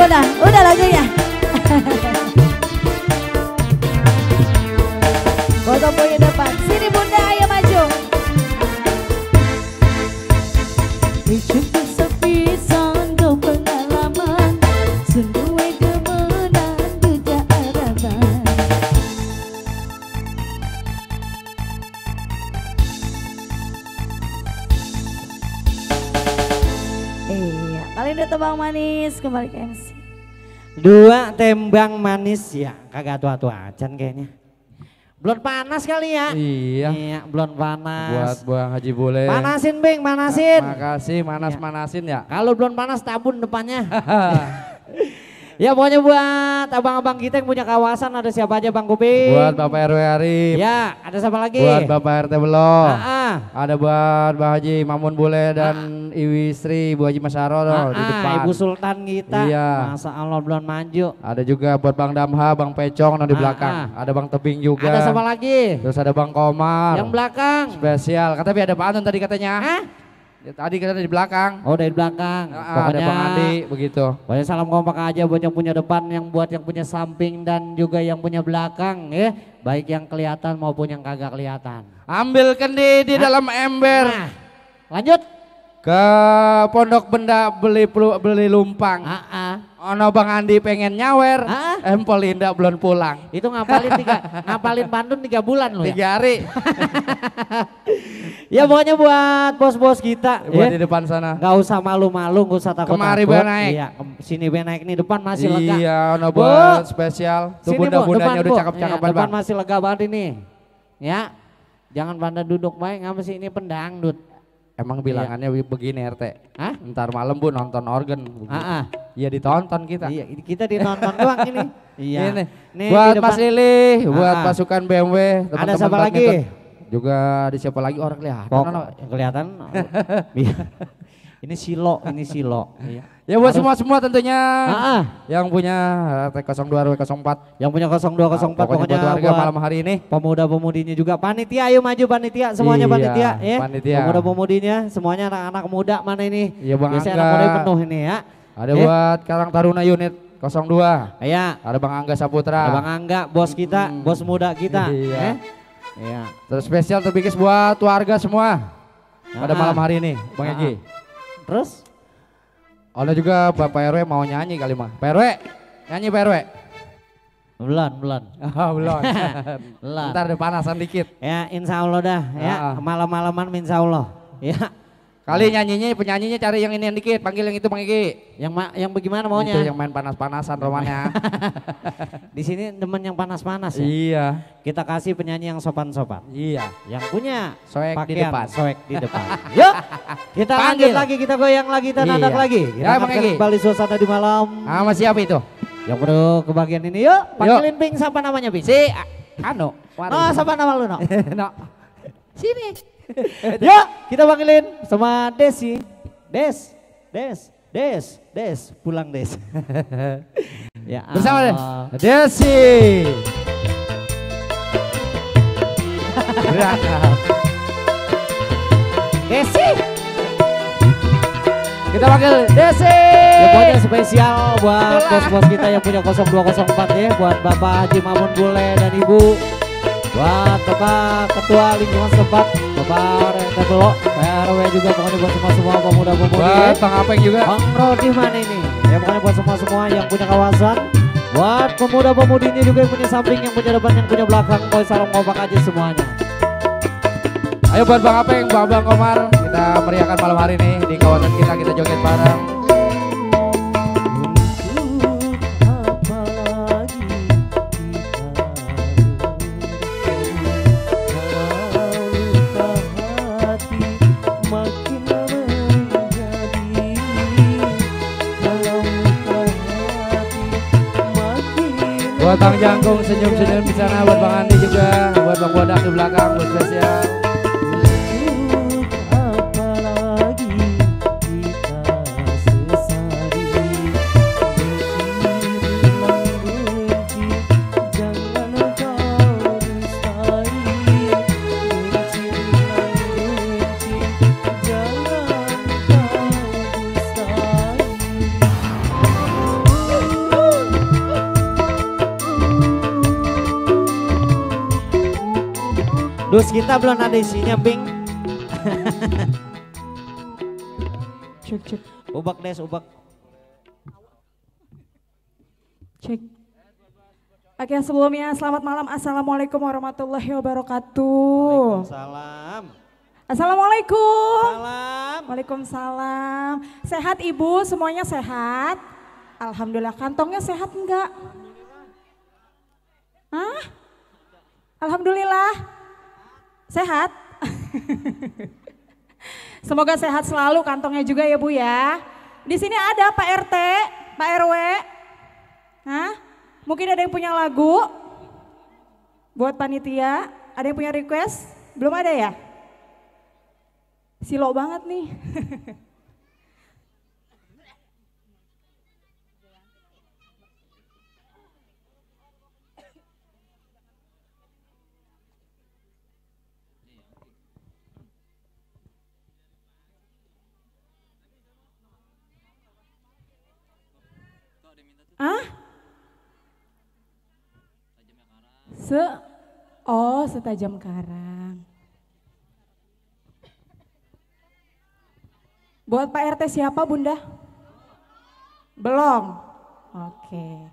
udah, udah lagunya. Foto punya depan. Sini bunda, ayo maju. Cukup sepisan kau pengalaman, senuai kemenangan duda harapan. Iya, kali ini tebang manis kembali ke M C. Dua tembang manis ya, kagak tua-tua acan kayaknya. Belum panas kali ya? Iya. Iya, belum panas. Buat Bang Haji Bule. Panasin Bing, panasin. Makasih, manas-manasin ya. Kalau belum panas tabun depannya. Ya pokoknya buat abang-abang kita yang punya kawasan, ada siapa aja Bang Kuping? Buat Bapak R W Arif. Ya, ada siapa lagi? Buat Bapak R T Belo. Ah, Ada buat Bang Haji Mamun Bule dan Iwi Sri, Bu Haji Masyaro ah, di ah, depan. Ibu Sultan kita. Iya. Masa Allah belum maju. Ada juga buat Bang Damha, Bang Pecong no, di Ah, belakang. ah. Ada Bang Tebing juga. Ada siapa lagi? Terus ada Bang Komar. Yang belakang. Spesial. Kata tapi ada Pak Anton tadi katanya. Hah? Ya, tadi katanya di belakang. Oh dari belakang. Ah, ada Bang Andi begitu. Pokoknya salam kompak aja buat yang punya depan, yang buat yang punya samping dan juga yang punya belakang ya. Baik yang kelihatan maupun yang kagak kelihatan. Ambilkan di di dalam ember. Nah, lanjut. Ke Pondok Benda beli pelu- beli lumpang. Ah, ah. Ono Bang Andi pengen nyawer. Ah, Empol Indah belum pulang. Itu ngapalin tiga, ngapalin pantun tiga bulan loh ya. Tiga hari. Ya pokoknya buat bos-bos kita. Buat ya. di depan sana. Gak usah malu-malu, gak usah takut-takut. Kemari be naik. Iya, ke- sini be naik nih, depan masih lega. Iya, ono Bu, buat spesial. Tuh sini, Bu, bunda-bundanya depan, udah Bu. cakep-cakapan Iya, depan Bang. masih lega banget ini. Ya, jangan pada duduk baik, ngapa sih ini pendangdut. Emang bilangannya begini R T. Hah? Ntar malam Bu nonton organ. Ah, ah. Iya ditonton kita. Iya, kita ditonton doang ini. Iya. Ini. Nih, Buat di depan. Mas Lili, buat Ah, ah. pasukan B M W. Ada teman-teman siapa lagi? badminton. Juga di siapa lagi orang kelihatan. Pok, ono. kelihatan. Iya. Ini silo, ini silo. Iya. Ya buat Harus- semua-semua tentunya. Ah, ah. Yang punya T nol dua R W nol empat. Yang punya nol dua nol empat Ah, pokoknya buat warga malam hari ini. Pemuda-pemudinya juga panitia, ayo maju panitia, semuanya Iya, panitia ya. panitia. Pemuda-pemudinya semuanya anak-anak muda mana ini? Iya, Bang Biasanya Angga. anak muda penuh ini ya. Ada Ya. buat Karang Taruna unit nol dua. Iya. Ada Bang Angga Saputra. Ada Bang Angga, bos kita, bos muda kita. Iya. Eh? Iya. Terus spesial terbikis buat warga semua. Pada Ah. malam hari ini, Bang Ah. Egi. Terus? Ada juga Bapak R W mau nyanyi kali mah. Pak R W, nyanyi Pak R W. Belum, belum. Oh, belum. Belum. Ntar udah panasan dikit. Ya insya Allah dah ya, Ah. malam-malaman insya Allah. Ya. Kali nyanyinya, penyanyinya cari yang ini yang dikit, panggil yang itu Bang Egi. Yang ma yang bagaimana maunya? Itu yang main panas-panasan romannya. Di sini temen yang panas-panas ya. Iya. Kita kasih penyanyi yang sopan-sopan. Iya. Yang punya Soek di pakaian depan. soek di depan. Yuk, kita Panggil. lanjut lagi, kita goyang lagi, kita Iya. nadak lagi. Kita Ya, Bang akan Egi. kembali suasana di malam. Sama siapa itu? Yang perlu ke bagian ini, yuk. Panggilin Bing, siapa namanya Bing? Si Anu. Oh, siapa nama lu, no? No. Sini. Yuk, kita panggilin sama Desi. Des, Des, Des, Des, pulang Des. Ya Bersama Allah. Desi. Berangkat. Desi. Kita panggil Desi. Ya pokoknya spesial buat bos-bos kita yang punya nol dua nol empat ya, buat Bapak Haji Mamun Bule dan Ibu, buat Bapak Ketua Lingkungan Setempat, Bapak R T Belok, P R W juga, pokoknya buat semua-semua pemuda-pemudi. Buat Bang Apeng juga. Bang Rodi mana ini? Ya pokoknya buat semua-semua yang punya kawasan, buat pemuda-pemudinya juga yang punya samping, yang punya depan, yang punya belakang, boy salam kompak aja semuanya. Ayo buat Bang Apeng, Bang Bang Komar, kita meriahkan malam hari ini di kawasan kita, kita joget bareng. Buat Bang Jangkung senyum-senyum di sana, buat Bang Andi juga, buat Bang Bodak di belakang, buat spesial. Dus kita belum ada isinya, Bing. Cek cek. Ubak des, ubak. Cek. Oke, sebelumnya selamat malam. Assalamualaikum warahmatullahi wabarakatuh. Waalaikumsalam. Assalamualaikum. Salam. Waalaikumsalam. Sehat Ibu, semuanya sehat? Alhamdulillah. Kantongnya sehat enggak? Hah? Alhamdulillah. Sehat? Semoga sehat selalu kantongnya juga ya Bu ya. Di sini ada Pak R T, Pak R W. Hah? Mungkin ada yang punya lagu buat panitia. Ada yang punya request? Belum ada ya? Silo banget nih. Ah? Se Oh, setajam karang. Buat Pak R T siapa Bunda? Belum? Oke.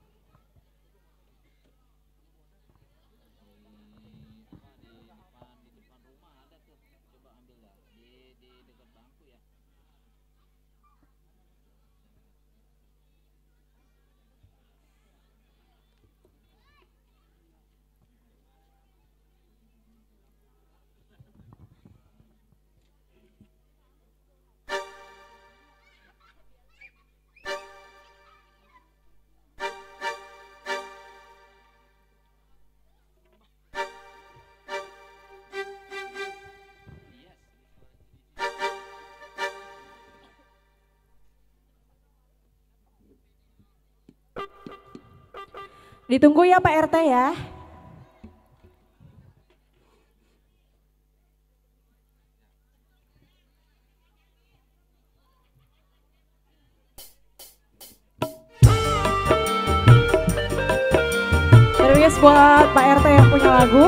Ditunggu ya Pak R T ya. Terus buat Pak R T yang punya lagu.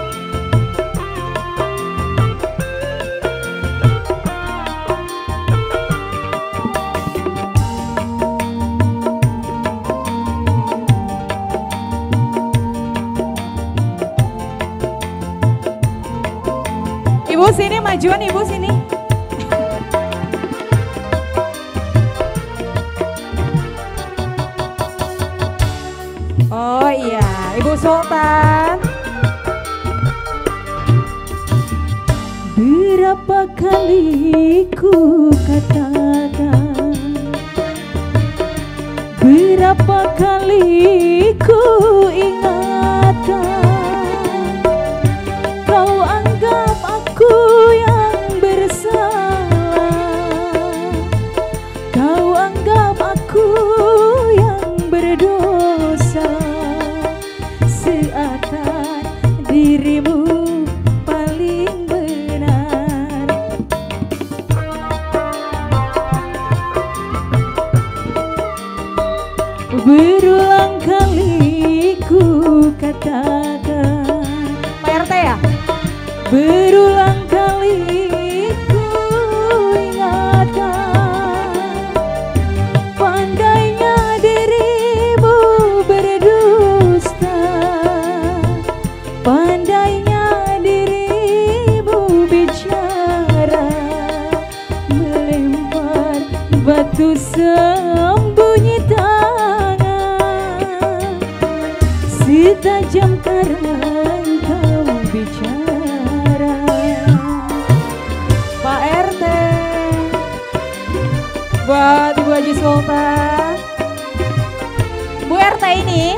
Ibu sini, majuan Ibu sini. Oh iya, Ibu Sultan. Berapa kali ku katakan, berapa kali ku ingatkan, kau anggap aku yang bersalah, kau anggap aku yang berdosa, seakan dirimu paling benar. Berulang kali ku katakan, Pak R T ya? berulang kali ku ingatkan, pandainya dirimu berdusta, pandainya dirimu bicara, melempar batu sembunyi tangan, setajam karang kau bicara. Pak R T, buat Ibu Haji Sultan. Bu R T ini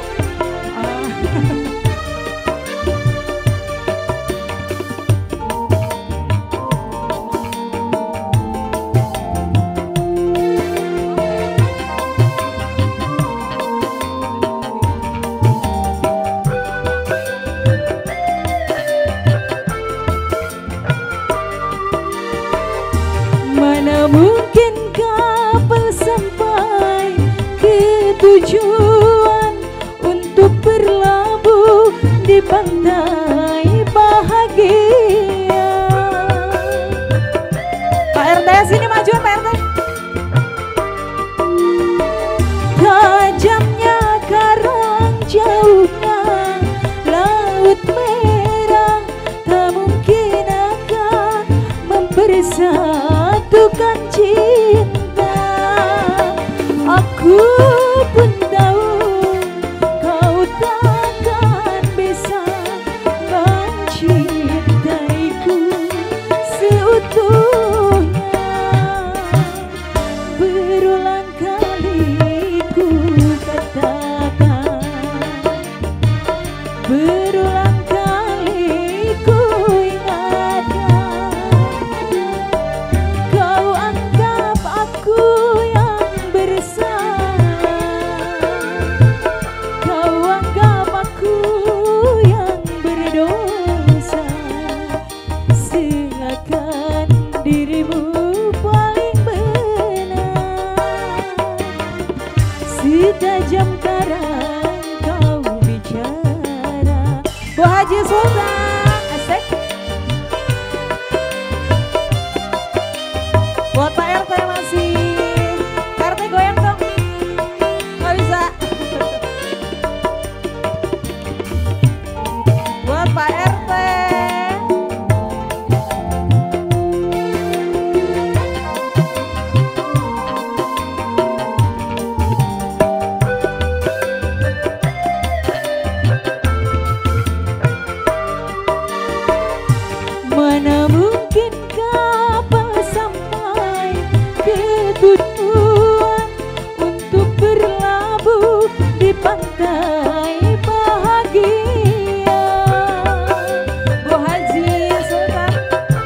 mana mungkin kapal sampai ke tujuan untuk berlabuh di pantai bahagia. Aku pun tahu kau takkan bisa mencintaiku seutuhnya. Berulang kali ku katakan, berulang kali ku ingatkan, kau anggap aku yang bersalah, kau anggap aku yang berdosa, seakan dirimu paling benar. Setajam karang kau bicara. Bu Haji Sultan, asik. Buat Pak R T masih. Pak R T goyang dong. Gak bisa. Buat Pak R T. Mana mungkin kapal sampai ke tujuan untuk berlabuh di pantai bahagia. Bu Haji Sultan.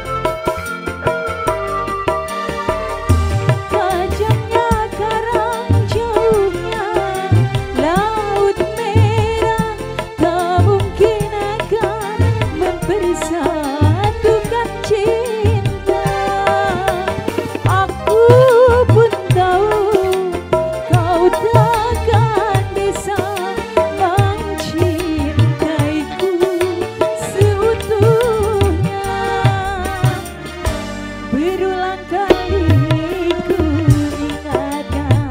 Tajamnya karang, jauhnya laut merah, tak mungkin akan mempersatukan cinta. Aku pun tahu kau takkan bisa mencintaiku seutuhnya. Berulang kali ku ingatkan,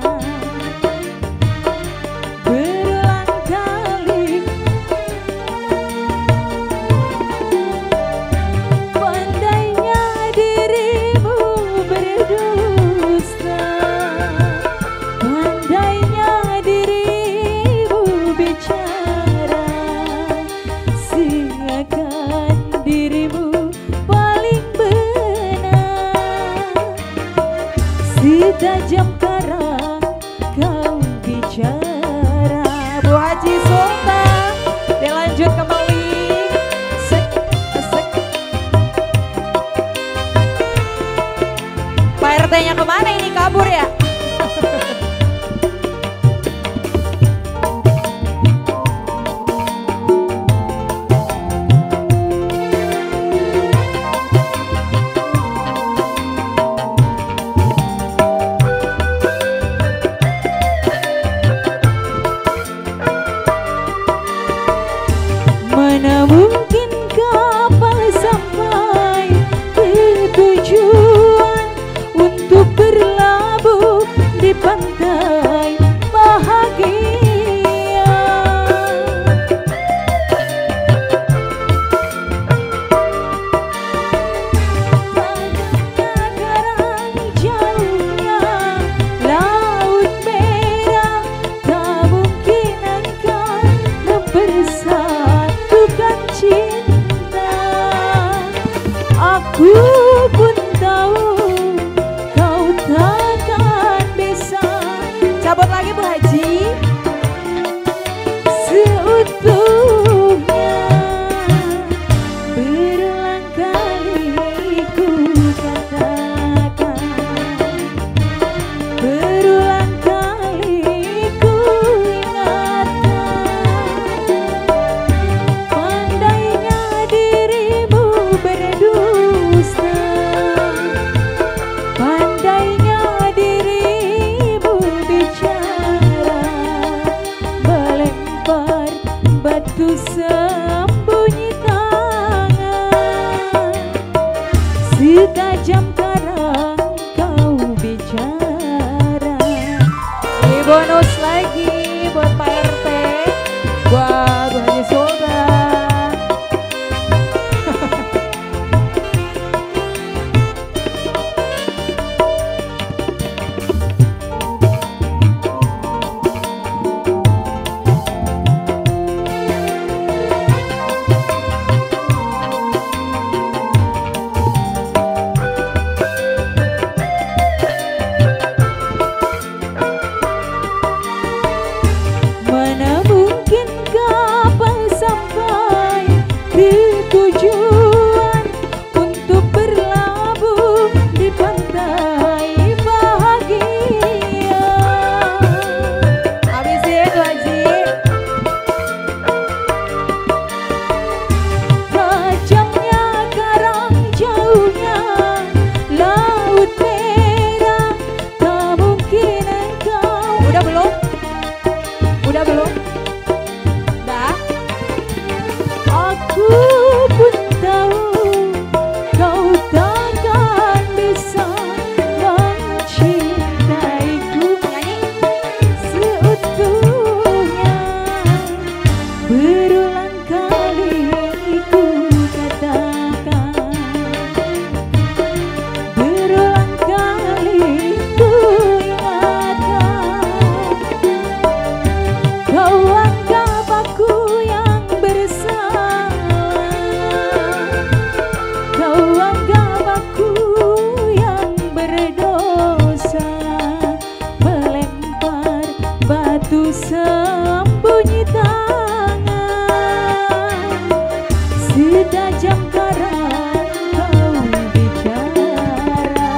berulang kali. Pandainya dirimu berdusta, pandainya dirimu bicara, seakan dirimu paling benar. Setajam karang kau bicara. Bu Haji Sultan. Dilanjut kembali. Asik, asik. Pak R T-nya kemana ini, kabur ya? Mana mungkin kapal sampai ke tujuan untuk berlabuh di pantai bahagia. Tajamnya karang, jauhnya laut merah, tak mungkin akan mempersatukan cinta. Aku pun tahu kau takkan bisa. Cabut lagi Bu Haji. Seutuhnya. Berulang kali ku katakan, berulang kali ku ingatkan, pandainya dirimu berdusta, pandainya dirimu bicara, melempar batu sembunyi tangan. Setajam karang kau bicara. Ini bonus lagi buat Pak R T. Buat Bu Haji Sultan. Kau anggap aku yang bersalah, kau anggap aku yang berdosa, melempar batu sembunyi tangan, setajam karang kau bicara.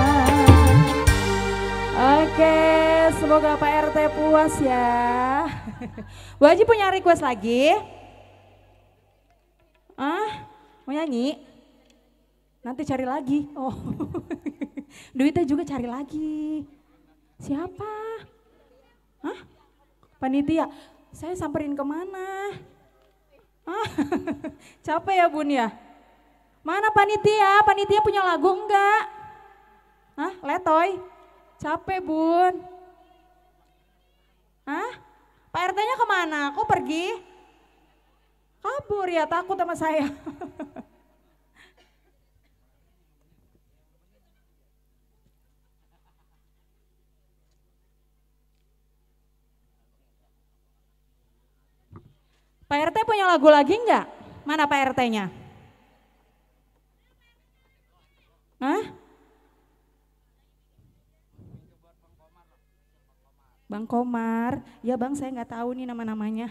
Oke, semoga Pak R T puas ya. Bu Haji punya request lagi? Ah, mau nyanyi? Nanti cari lagi. Oh, duitnya juga cari lagi. Siapa? Hah? Panitia? Saya samperin kemana? Ah, capek ya Bun ya? Mana panitia? Panitia punya lagu enggak? Hah? Letoy? Capek Bun. Hah? Pak R T-nya kemana? Kok pergi? Kabur ya, takut sama saya. Pak R T punya lagu lagi enggak? Mana Pak R T-nya? Hah? Bang Komar, ya Bang saya nggak tahu nih nama-namanya.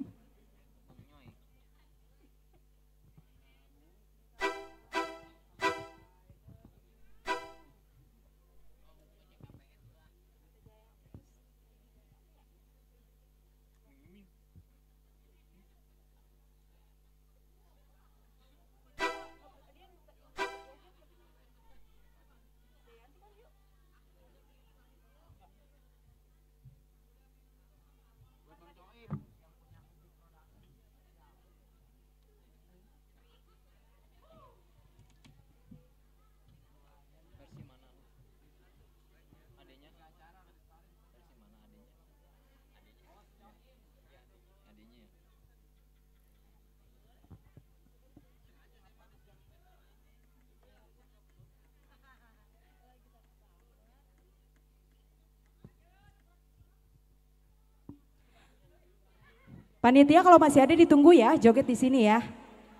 Panitia kalau masih ada ditunggu ya, joget di sini ya.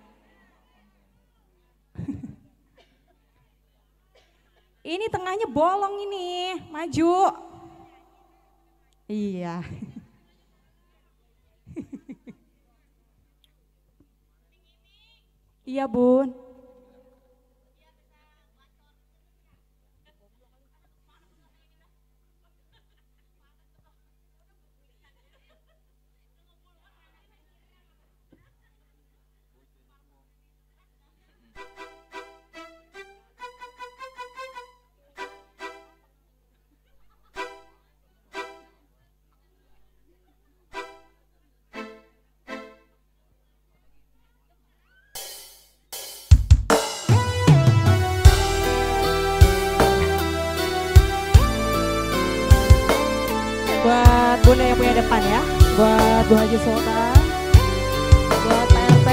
Ini tengahnya bolong ini, maju. Iya. Iya Bun. Buat Bunda yang punya depan ya, buat Bu Haji Sultan, buat Pak R T.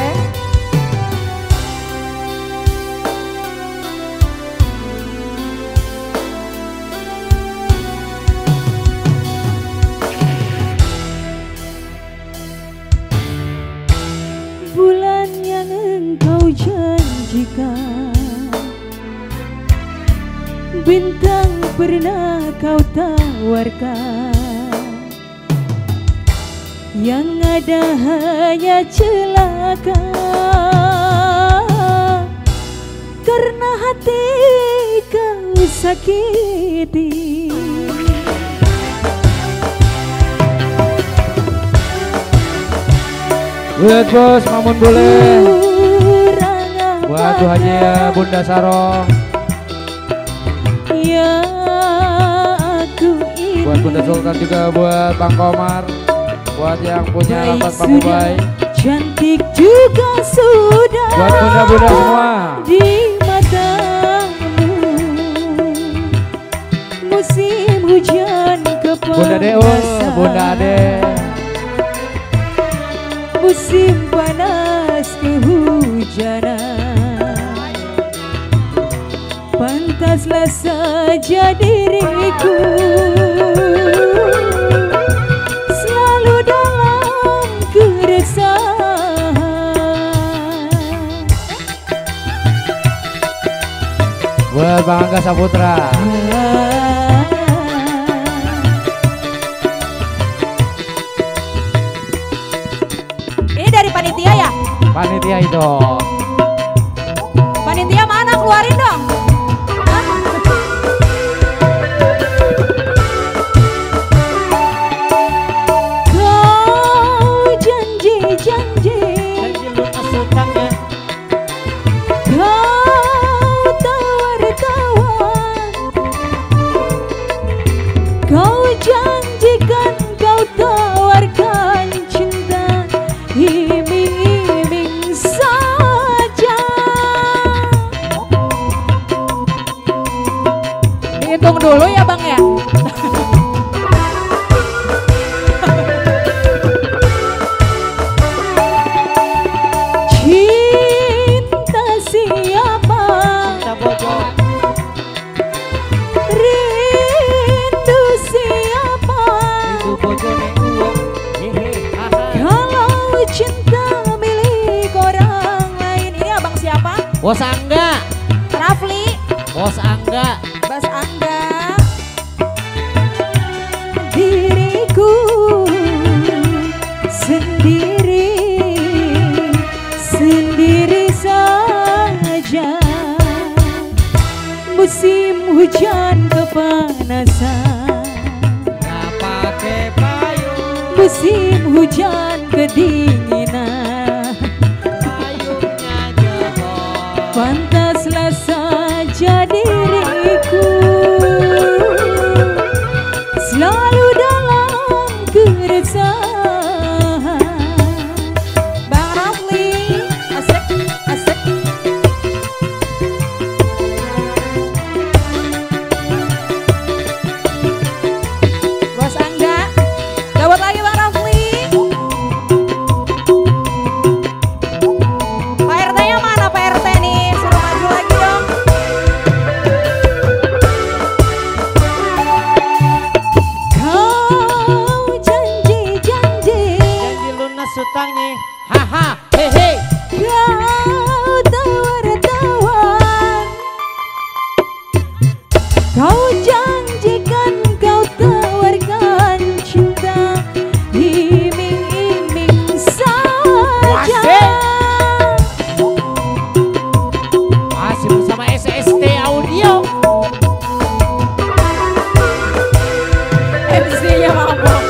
Bulan yang engkau janjikan, bintang pernah kau tawarkan, yang ada hanya celaka, karena hati kau sakiti. Buat Bos Mamun boleh. Buat Bu Haji ya Bunda Saro. Ya aku ini. Buat Bunda Sultan juga, buat Bang Komar. Buat yang punya lambat Bang Ubay. Cantik juga sudah. Buat bunda-bunda semua. Di matamu musim hujan kepada Bunda Deul, Bunda Ade. Musim panas kehujanan, pantaslah saja diriku selalu dalam buat Bang Angga Saputra. Ini dari panitia ya? Panitia itu. Panitia mana? Keluarin dong. Kau janji-janji lunas hutangnya. Kau tawar-tawar, kau janjikan, kau tawarkan cinta, iming-iming saja. Dihitung dulu ya Bang ya. Cinta siapa? Rindu siapa? Kalau cinta milik orang lain. Ini abang siapa? Bos Angga. Rafli. Bos Angga. Bas Angga. Diriku sendiri, sendiri saja. Musim hujan kepanasan, Gak pakai payung. musim hujan kedinginan. Payungnya jebol. Pantaslah saja diriku selalu dalam keresahan. Bang Rafli. Asik, asik. Bos Angga. Gawat lagi Bang Rafli. Pak R T-nya mana Pak R T nih? Suruh maju lagi dong. Kau janji-janji, Janji lunas hutangnya. Haha, hehe. kau tawar-tawar, kau janjikan, kau tawarkan cinta, iming-iming saja. Masih bersama S S T Audio. M C-nya mabok.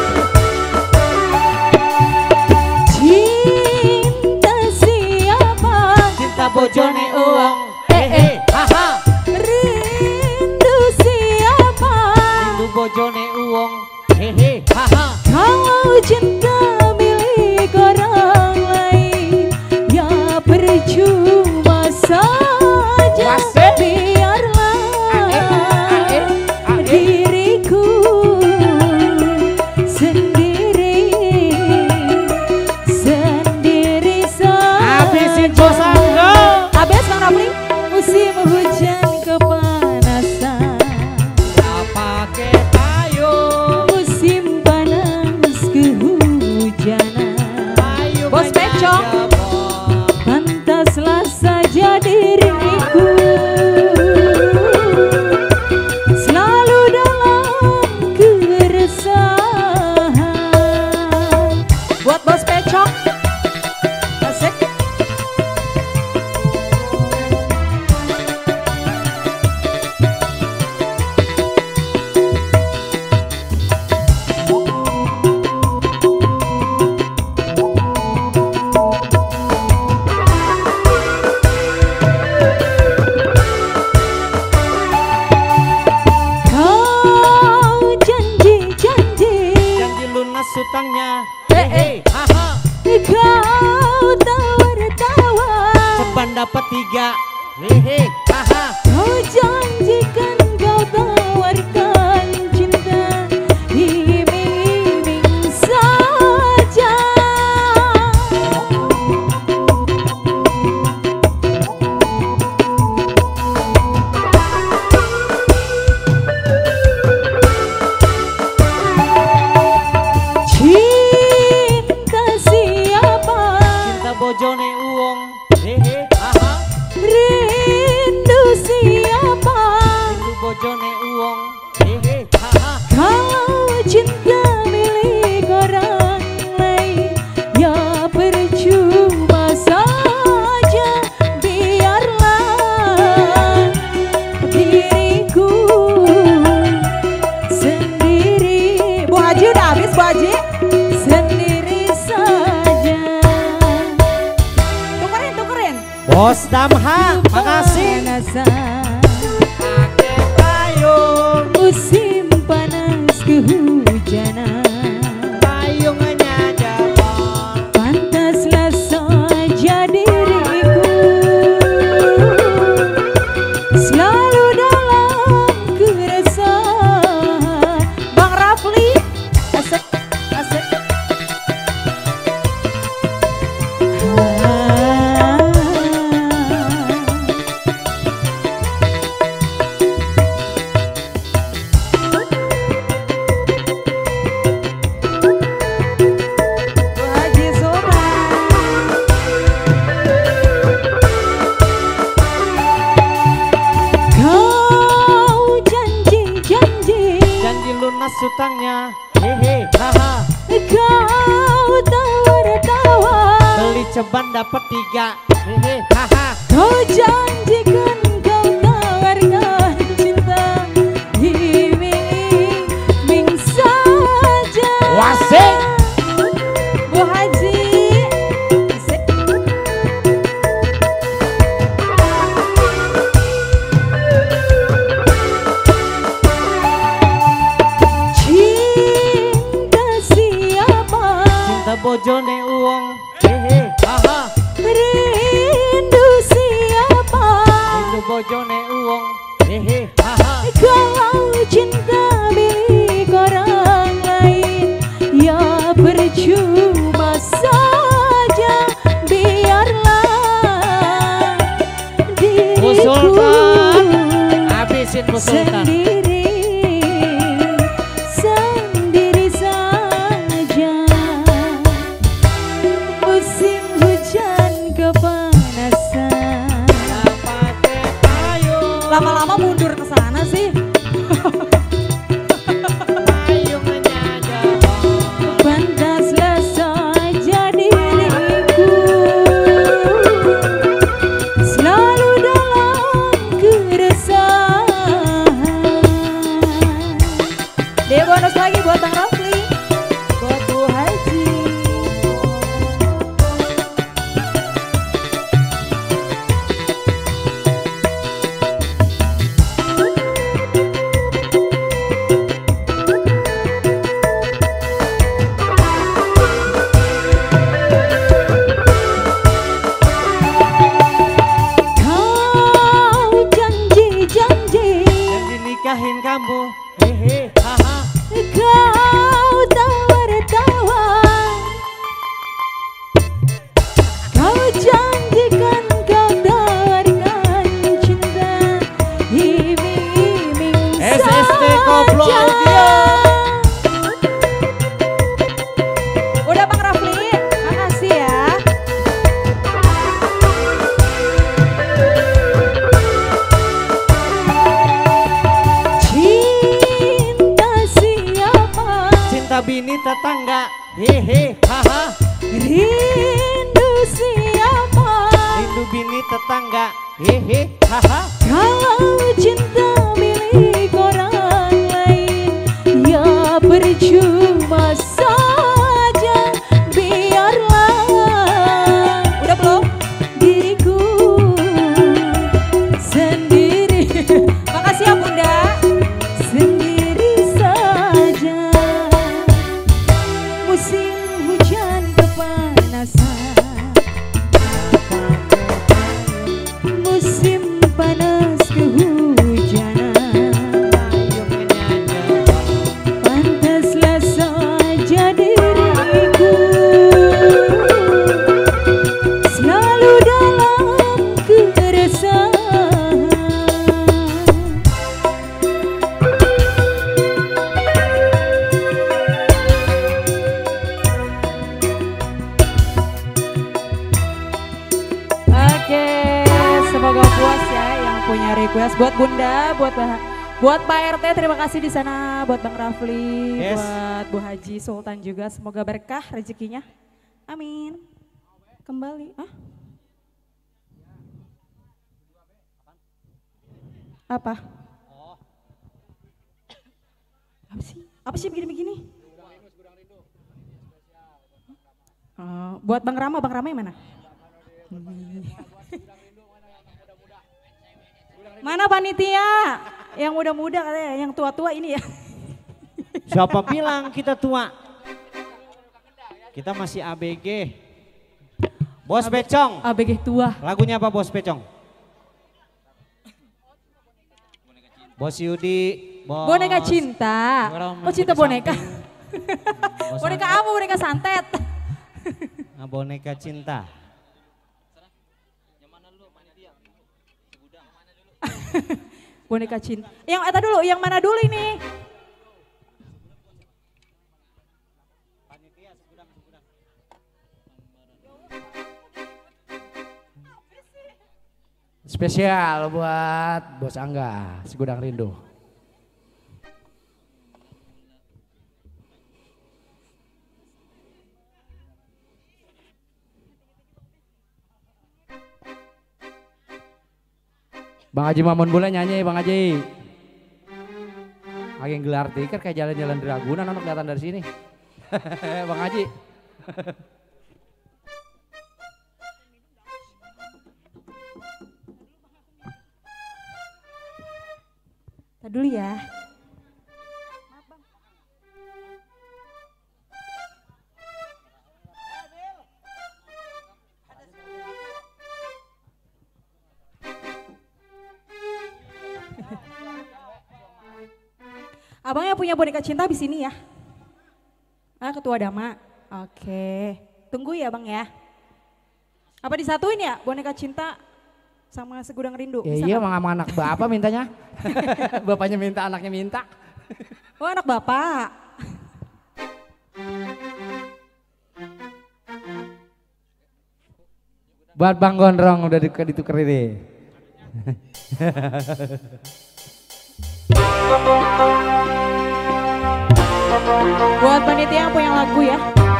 Cinta siapa? Cinta bojone uang. Hehe, haha. Rindu siapa? Rindu bojone uang. Hehe, haha. Kalau cinta milik orang lain, ya percuma saja. Biarlah diriku sendiri, sendiri saja. Habisin Bos Angga. Abis Bang Rafli. Musim hujan kepanasan, Gak pakai payung. musim panas kehujanan. Payung Bos Pecong. Pantaslah saja diriku selalu dalam keresahan. Buat Bos Pecong. Asik. Kau janji-janji, Janji lunas hutangnya. Hehe, haha. kau tawar-tawar, Cepat dapat tiga. Hehe, haha. kau janjikan, kau tawarkan cinta, iming-iming saja. Cinta siapa? Cinta bojone uang. Hehe, haha. Rindu siapa? Bos Damha, makasih. Pakai payung musim panas kehujanan, Payungnya jabang. pantaslah saja diriku selalu dalam keresahan. Bang Rafli, asik, asik. Bu Haji Sultan. Kau janji-janji, Janji lunas utangnya. Hehe, haha. kau tawar-tawar, Beli ceban dapat tiga. Hehe, haha. kau janjikan kau tawarkan cinta, iming-iming saja. Wasik. Bu Haji. Asik. Cinta siapa? Cinta bojone uang. Hehe, haha. Rindu siapa? Rindu bojone uang. Hehe, haha. Kalau cinta milik orang lain, ya percuma saja. Biarlah Bu diriku Sultan, habisin Bu Sultan. sendiri, sendiri saja. Musim hujan kepanasan, Lama-lama mundur ke sana sih. pantaslah saja diriku selalu dalam keresahan. Dia bonus lagi buat Bang Rafli. Buat Bu Haji. Kau janji-janji, Janji nikahin kamu. Hehe, haha. kau tawar-tawar, kau janjikan kau tawarkan cinta, iming-iming S S T Koplo saja. Audio. Udah Bang Rafli, makasih ya. Cinta siapa? Cinta bini tetangga. Hehe, haha. Rindu siapa? Rindu bini tetangga. Hehe, haha. Kalau cinta milik orang lain, ya percuma saja. Biarlah Udah belum? diriku sendiri, Makasih ya Bunda. sendiri saja. Musim hujan kepanasan, musim panas kehujanan, pantaslah saja diriku selalu dalam keresahan. Oke, semoga puas ya yang punya request buat Bunda, buat Bah- buat Pak R T terima kasih di sana, buat Bang Rafli, Yes. buat Bu Haji Sultan juga semoga berkah rezekinya. Amin. Kembali, ah? Apa? Apa sih? Apa sih begini-begini? Oh, buat Bang Rama, Bang Rama yang mana? Mana panitia? Yang muda-muda katanya, yang tua-tua ini ya. Siapa bilang kita tua? Kita masih A B G. Bos Pecong. A B G tua. Lagunya apa Bos Pecong? Bos Yudi. Bos. Boneka cinta. Oh cinta boneka. Boneka apa? Boneka santet. Nah, boneka cinta. Boneka cinta. Yang eta dulu, yang mana dulu ini? Spesial buat Bos Angga, Segudang Rindu. Bang Haji Mamun boleh nyanyi Bang Haji. Lagi gelar tikar kayak jalan-jalan di Ragunan, anak kelihatan dari sini. Bang Haji. Tadi dulu ya. Abangnya punya boneka cinta di sini ya. Ah, ketua Dama. Oke. Tunggu ya, Bang ya. Apa disatuin ya boneka cinta sama Segudang Rindu? Ya iya, mang anak bapak mintanya. Bapaknya minta, anaknya minta. Oh, anak bapak. Buat Bang Gondrong udah ditukar ini. Buat panitia yang punya lagu ya.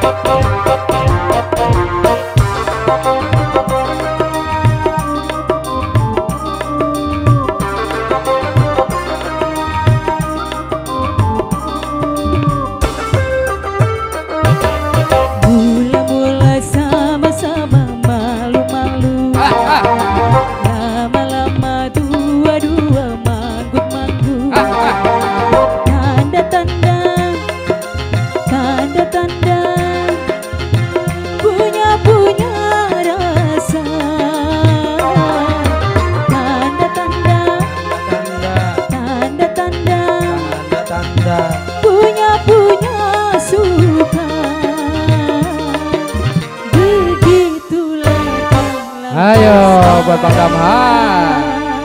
Mula-mula sama-sama malu-malu, lama-lama dua-dua manggut-manggut. Tanda-tanda, tanda-tanda punya-punya rasa. Tanda-tanda, tanda-tanda punya-punya suka. Begitulah. Ayo buat Bang Damhan.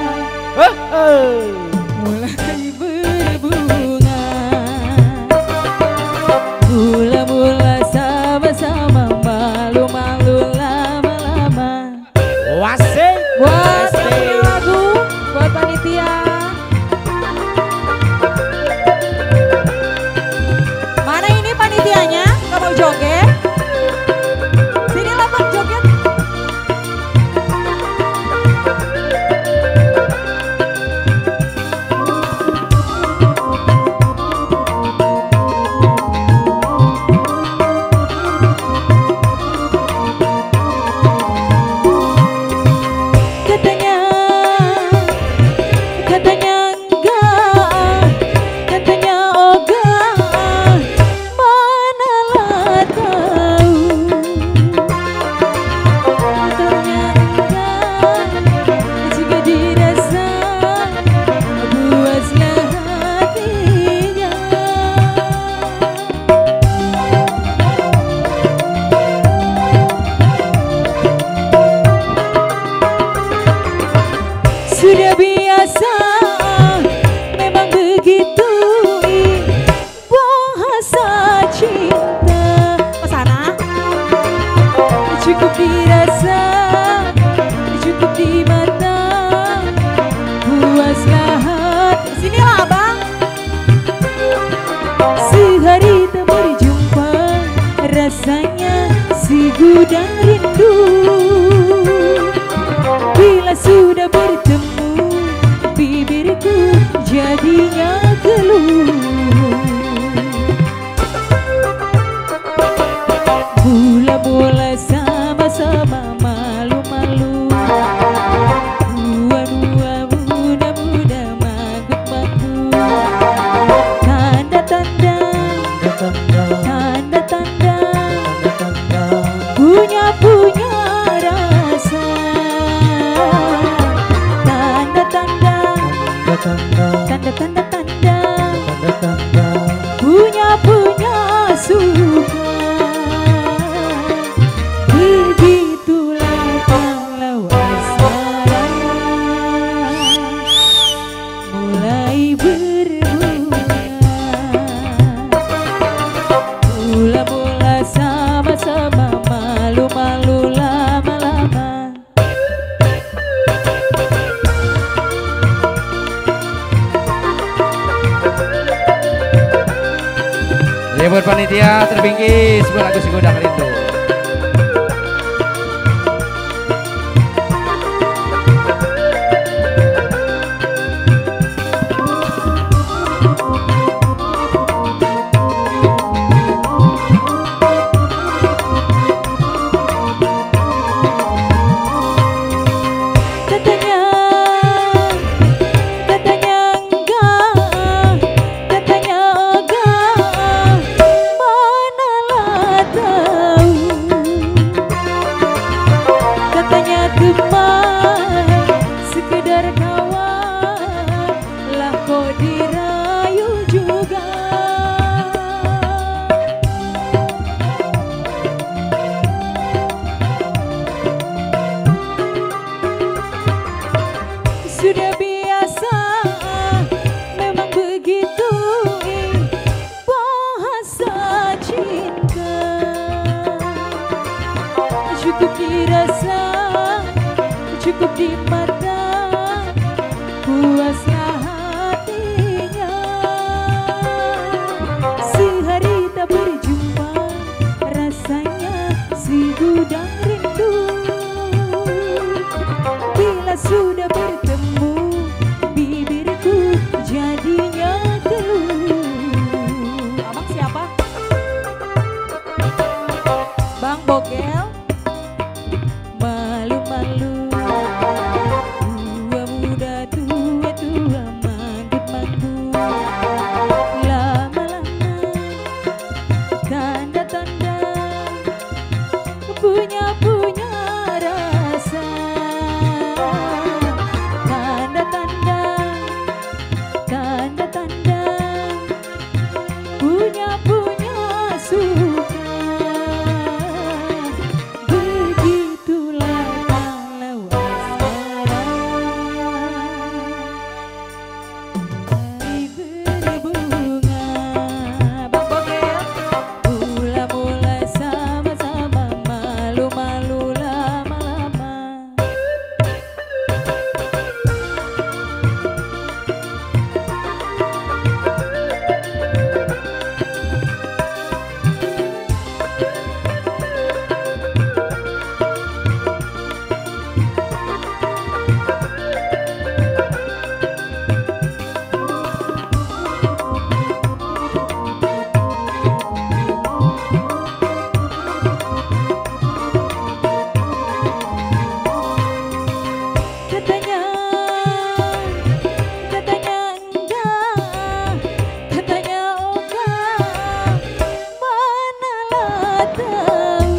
Mulai berbunga, mula-mula sama-sama malu-malu lama-lama. Wasik. Buat punya lagu, buat panitia. Mana ini panitianya? Gak mau joget? Sini lah Bang joget. Katanya, katanya enggak, katanya ogah, manalah tahu. Ternyata jika dirasa puaslah hatinya. Sudah biasa, memang begitu bahasa cinta. Kesana. Cukup dirasa, cukup di mata, puaslah hati. Sini lah Bang. Sehari tak berjumpa, rasanya segudang rindu. Bila sudah bertemu, bibirku jadinya geluh. Mula-mula sama-sama malu-malu, dua-dua muda panitia terbingkis sebuah lagu Segudang Rindu. Sudah biasa, memang begitu bahasa cinta. Cukup dirasa, cukup di mata, puaslah hatinya. Sehari tak berjumpa, rasanya segudang rindu. Bila sudah bertemu, bibirku jadinya keluh. Abang siapa? Bang Bogel. Malu-malu, tua muda, tua tua, manggut-manggut. Lama-lama, tanda-tanda punya-punya rasa. Tanda-tanda, tanda-tanda punya-punya suka. Begitulah kalau asmara diberi bunga. Bang Bogel, mula-mula sama-sama, malu-malu lama-lama. Katanya, katanya enggak, katanya enggak, manalah tahu.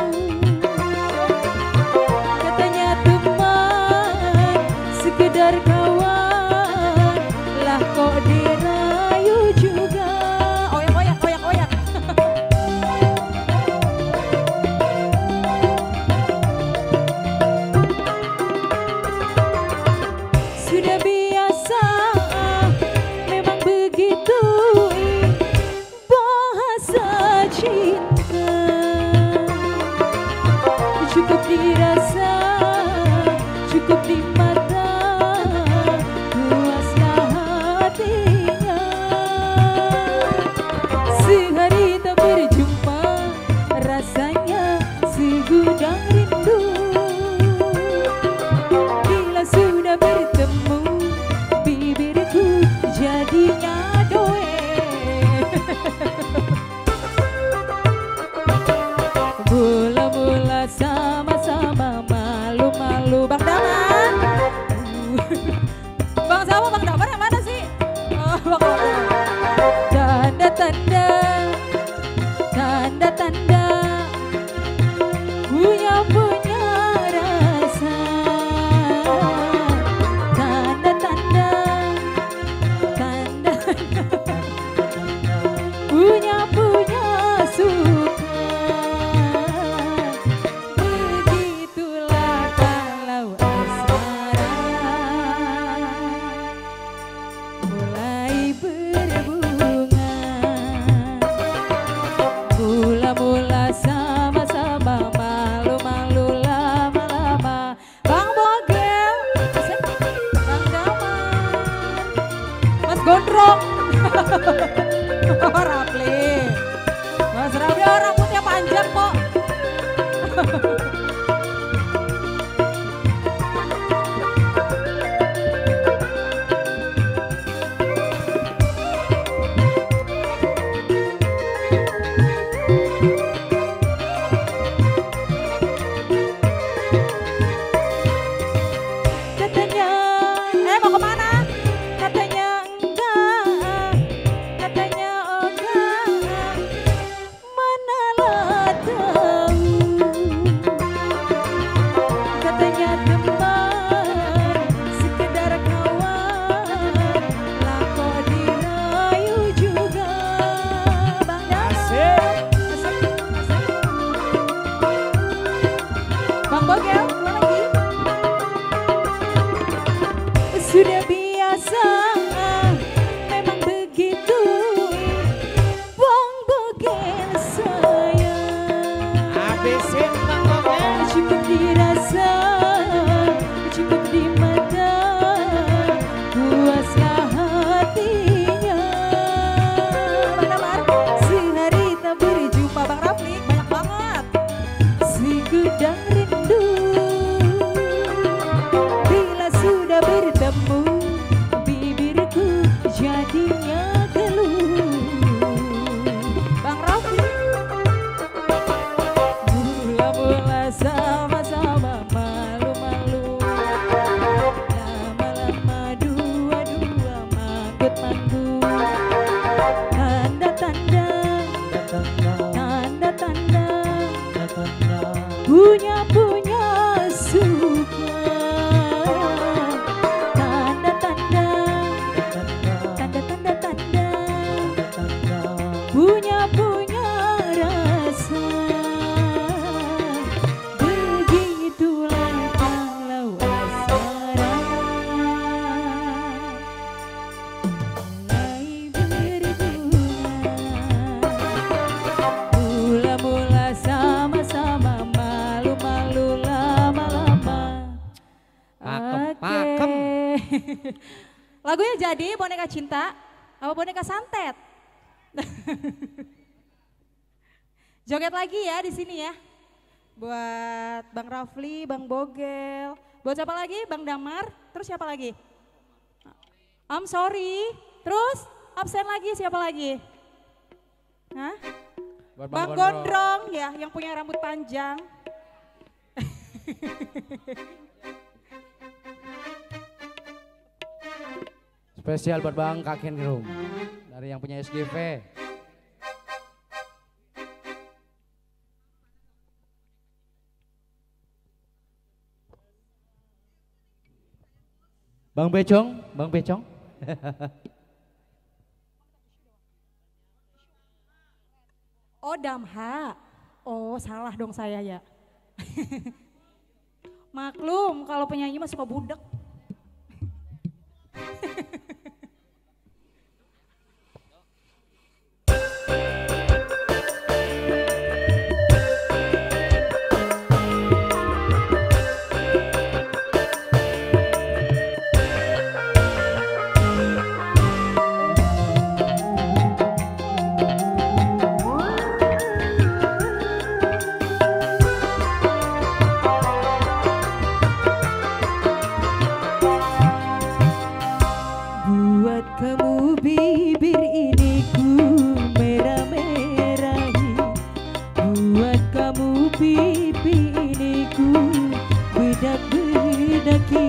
Katanya teman, sekedar kawan, lah kok dirayu juga. Oyak, oyak, oyak, oyak. Sudah biasa, memang begitu bahasa cinta. Cukup dirasa, cukup di mata, puaslah hatinya. Sehari tak berjumpa, rasanya segudang rindu. Bila sudah bertemu, bibirku jadinya doe. Mula-mula sama-sama, malu-malu. Bang Damar. Bang siapa? Bang Damar yang mana sih? Oh, Bang Damar. Tanda-tanda, tanda-tanda punya-punya rasa. Tanda-tanda, tanda-tanda punya-punya suka. Bogel, dua lagi. Sudah biasa, memang begitu. Bang Bogel sayang. Habisin Bang Bogel. Cukup dirasa, cukup di mata, puaslah hatinya. Bang Damar, Sehari tak berjumpa Bang Rafli, banyak banget. Segudang rindu. Bila sudah bertemu, bibirku jadinya keluh. Bang Rafli, Mula-mula sama-sama malu-malu, lama-lama dua-dua manggut-manggut. Tanda-tanda, tanda-tanda, punya-punya suka. Tanda-tanda, tanda-tanda, tanda, punya-punya rasa. Begitulah kalau asmara mulai berbunga. Mula-mula sama-sama malu-malu, lama-lama. Pakem, lagunya jadi boneka cinta apa boneka santet? Joget lagi ya di sini ya. Buat Bang Rafli, Bang Bogel. Buat siapa lagi? Bang Damar. Terus siapa lagi? I'm sorry. Terus absen lagi siapa lagi? Hah? Buat Bang Gondrong ya, yang punya rambut panjang. Spesial buat Bang Kaken Room dari yang punya S G V. Bang Becong, Bang Becong. Oh Damha. Oh salah dong saya ya. Maklum kalau penyanyi mah suka budek. Buat kamu bibir ini ku merah-merahi, buat kamu pipi ini ku bedak-bedaki.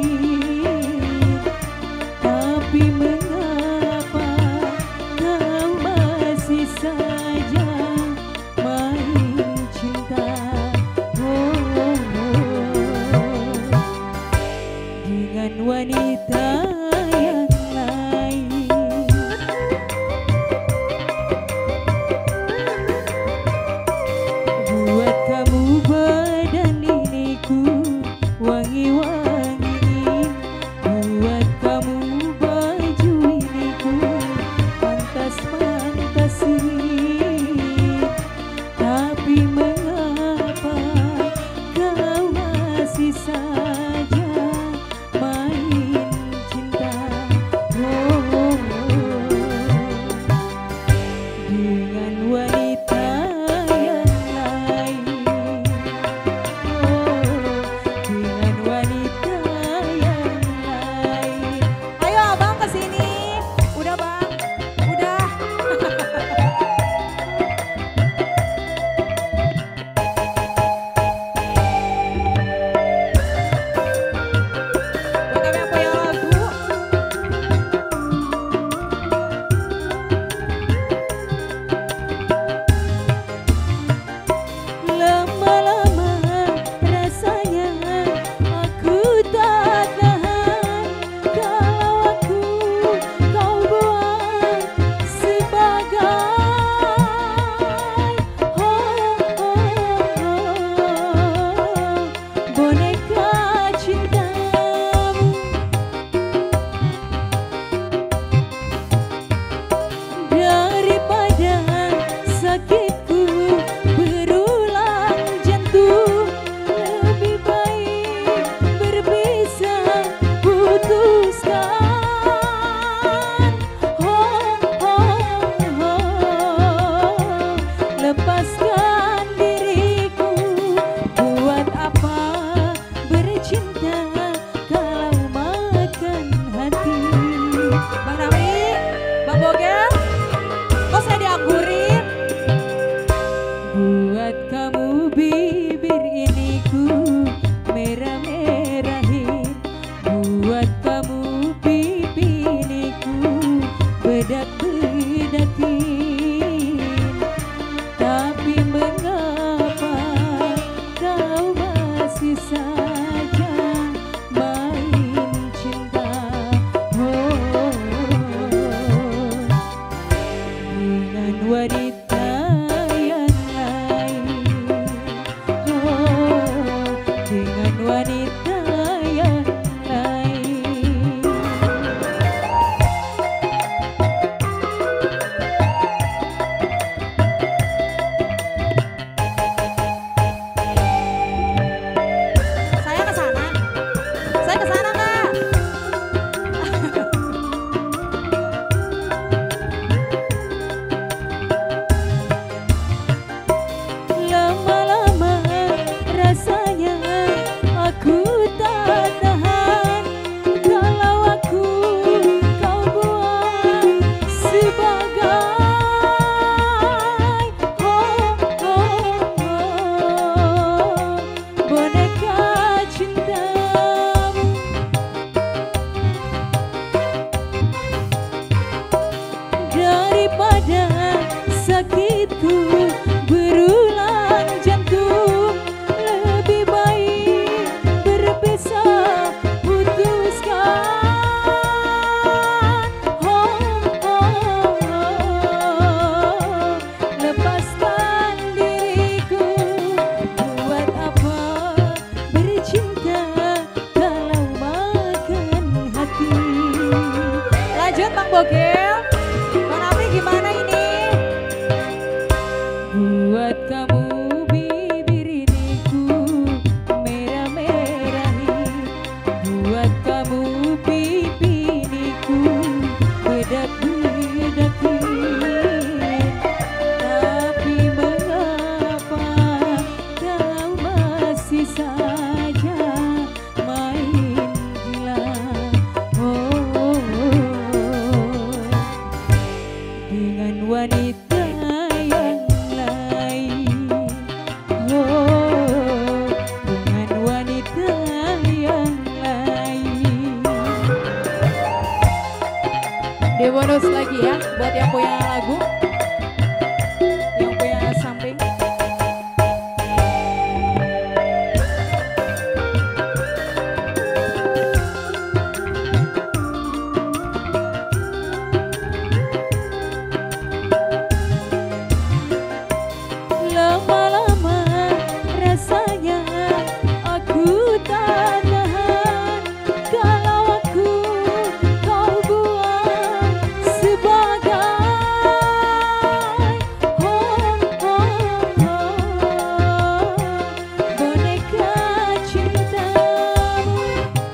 Tapi mengapa kau masih saja main cinta, oh, oh, oh, dengan wanita yang lain. Buat kamu badan ini ku wangi-wangi, Bang Bogil. Bang Amri gimana ini? Buat kamu bibir iniku merah-merahi, buat kamu pipi iniku bedak-bedaki. Tapi mengapa kau masih saja main gila? Oh, dengan wanita yang lain. Oh, dengan wanita yang lain. Di bonus lagi ya buat yang punya lagu, yang punya samping. Lama-lama rasanya aku tak tahan kalau aku kau buat sebagai oh, oh, oh, boneka cintamu.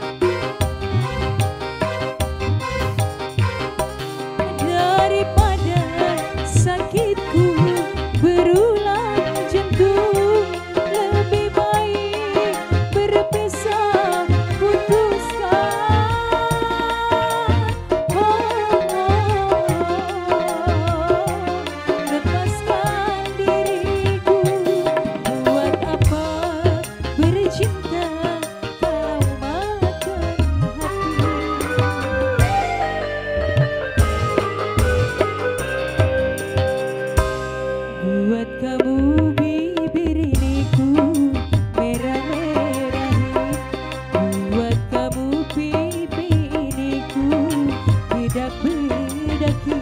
Daripada sakitku berulang jantung, lebih baik berpisah, putuskan. Oh, lepaskan diriku. Buat apa bercinta kalau makan hati? Buat kamu bibir iniku merah-merahi, buat kamu pipi iniku bedak-bedaki.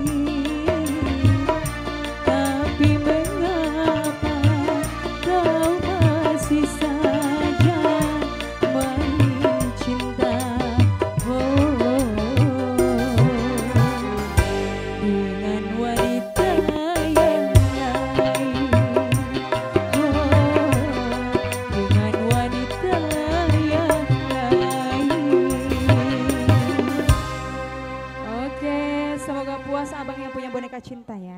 Tapi mengapa kau masih saja main cinta? Oh, dengan wanita yang lain. Oh, dengan wanita yang lain. Oke, semoga puas abang yang punya boneka cinta ya.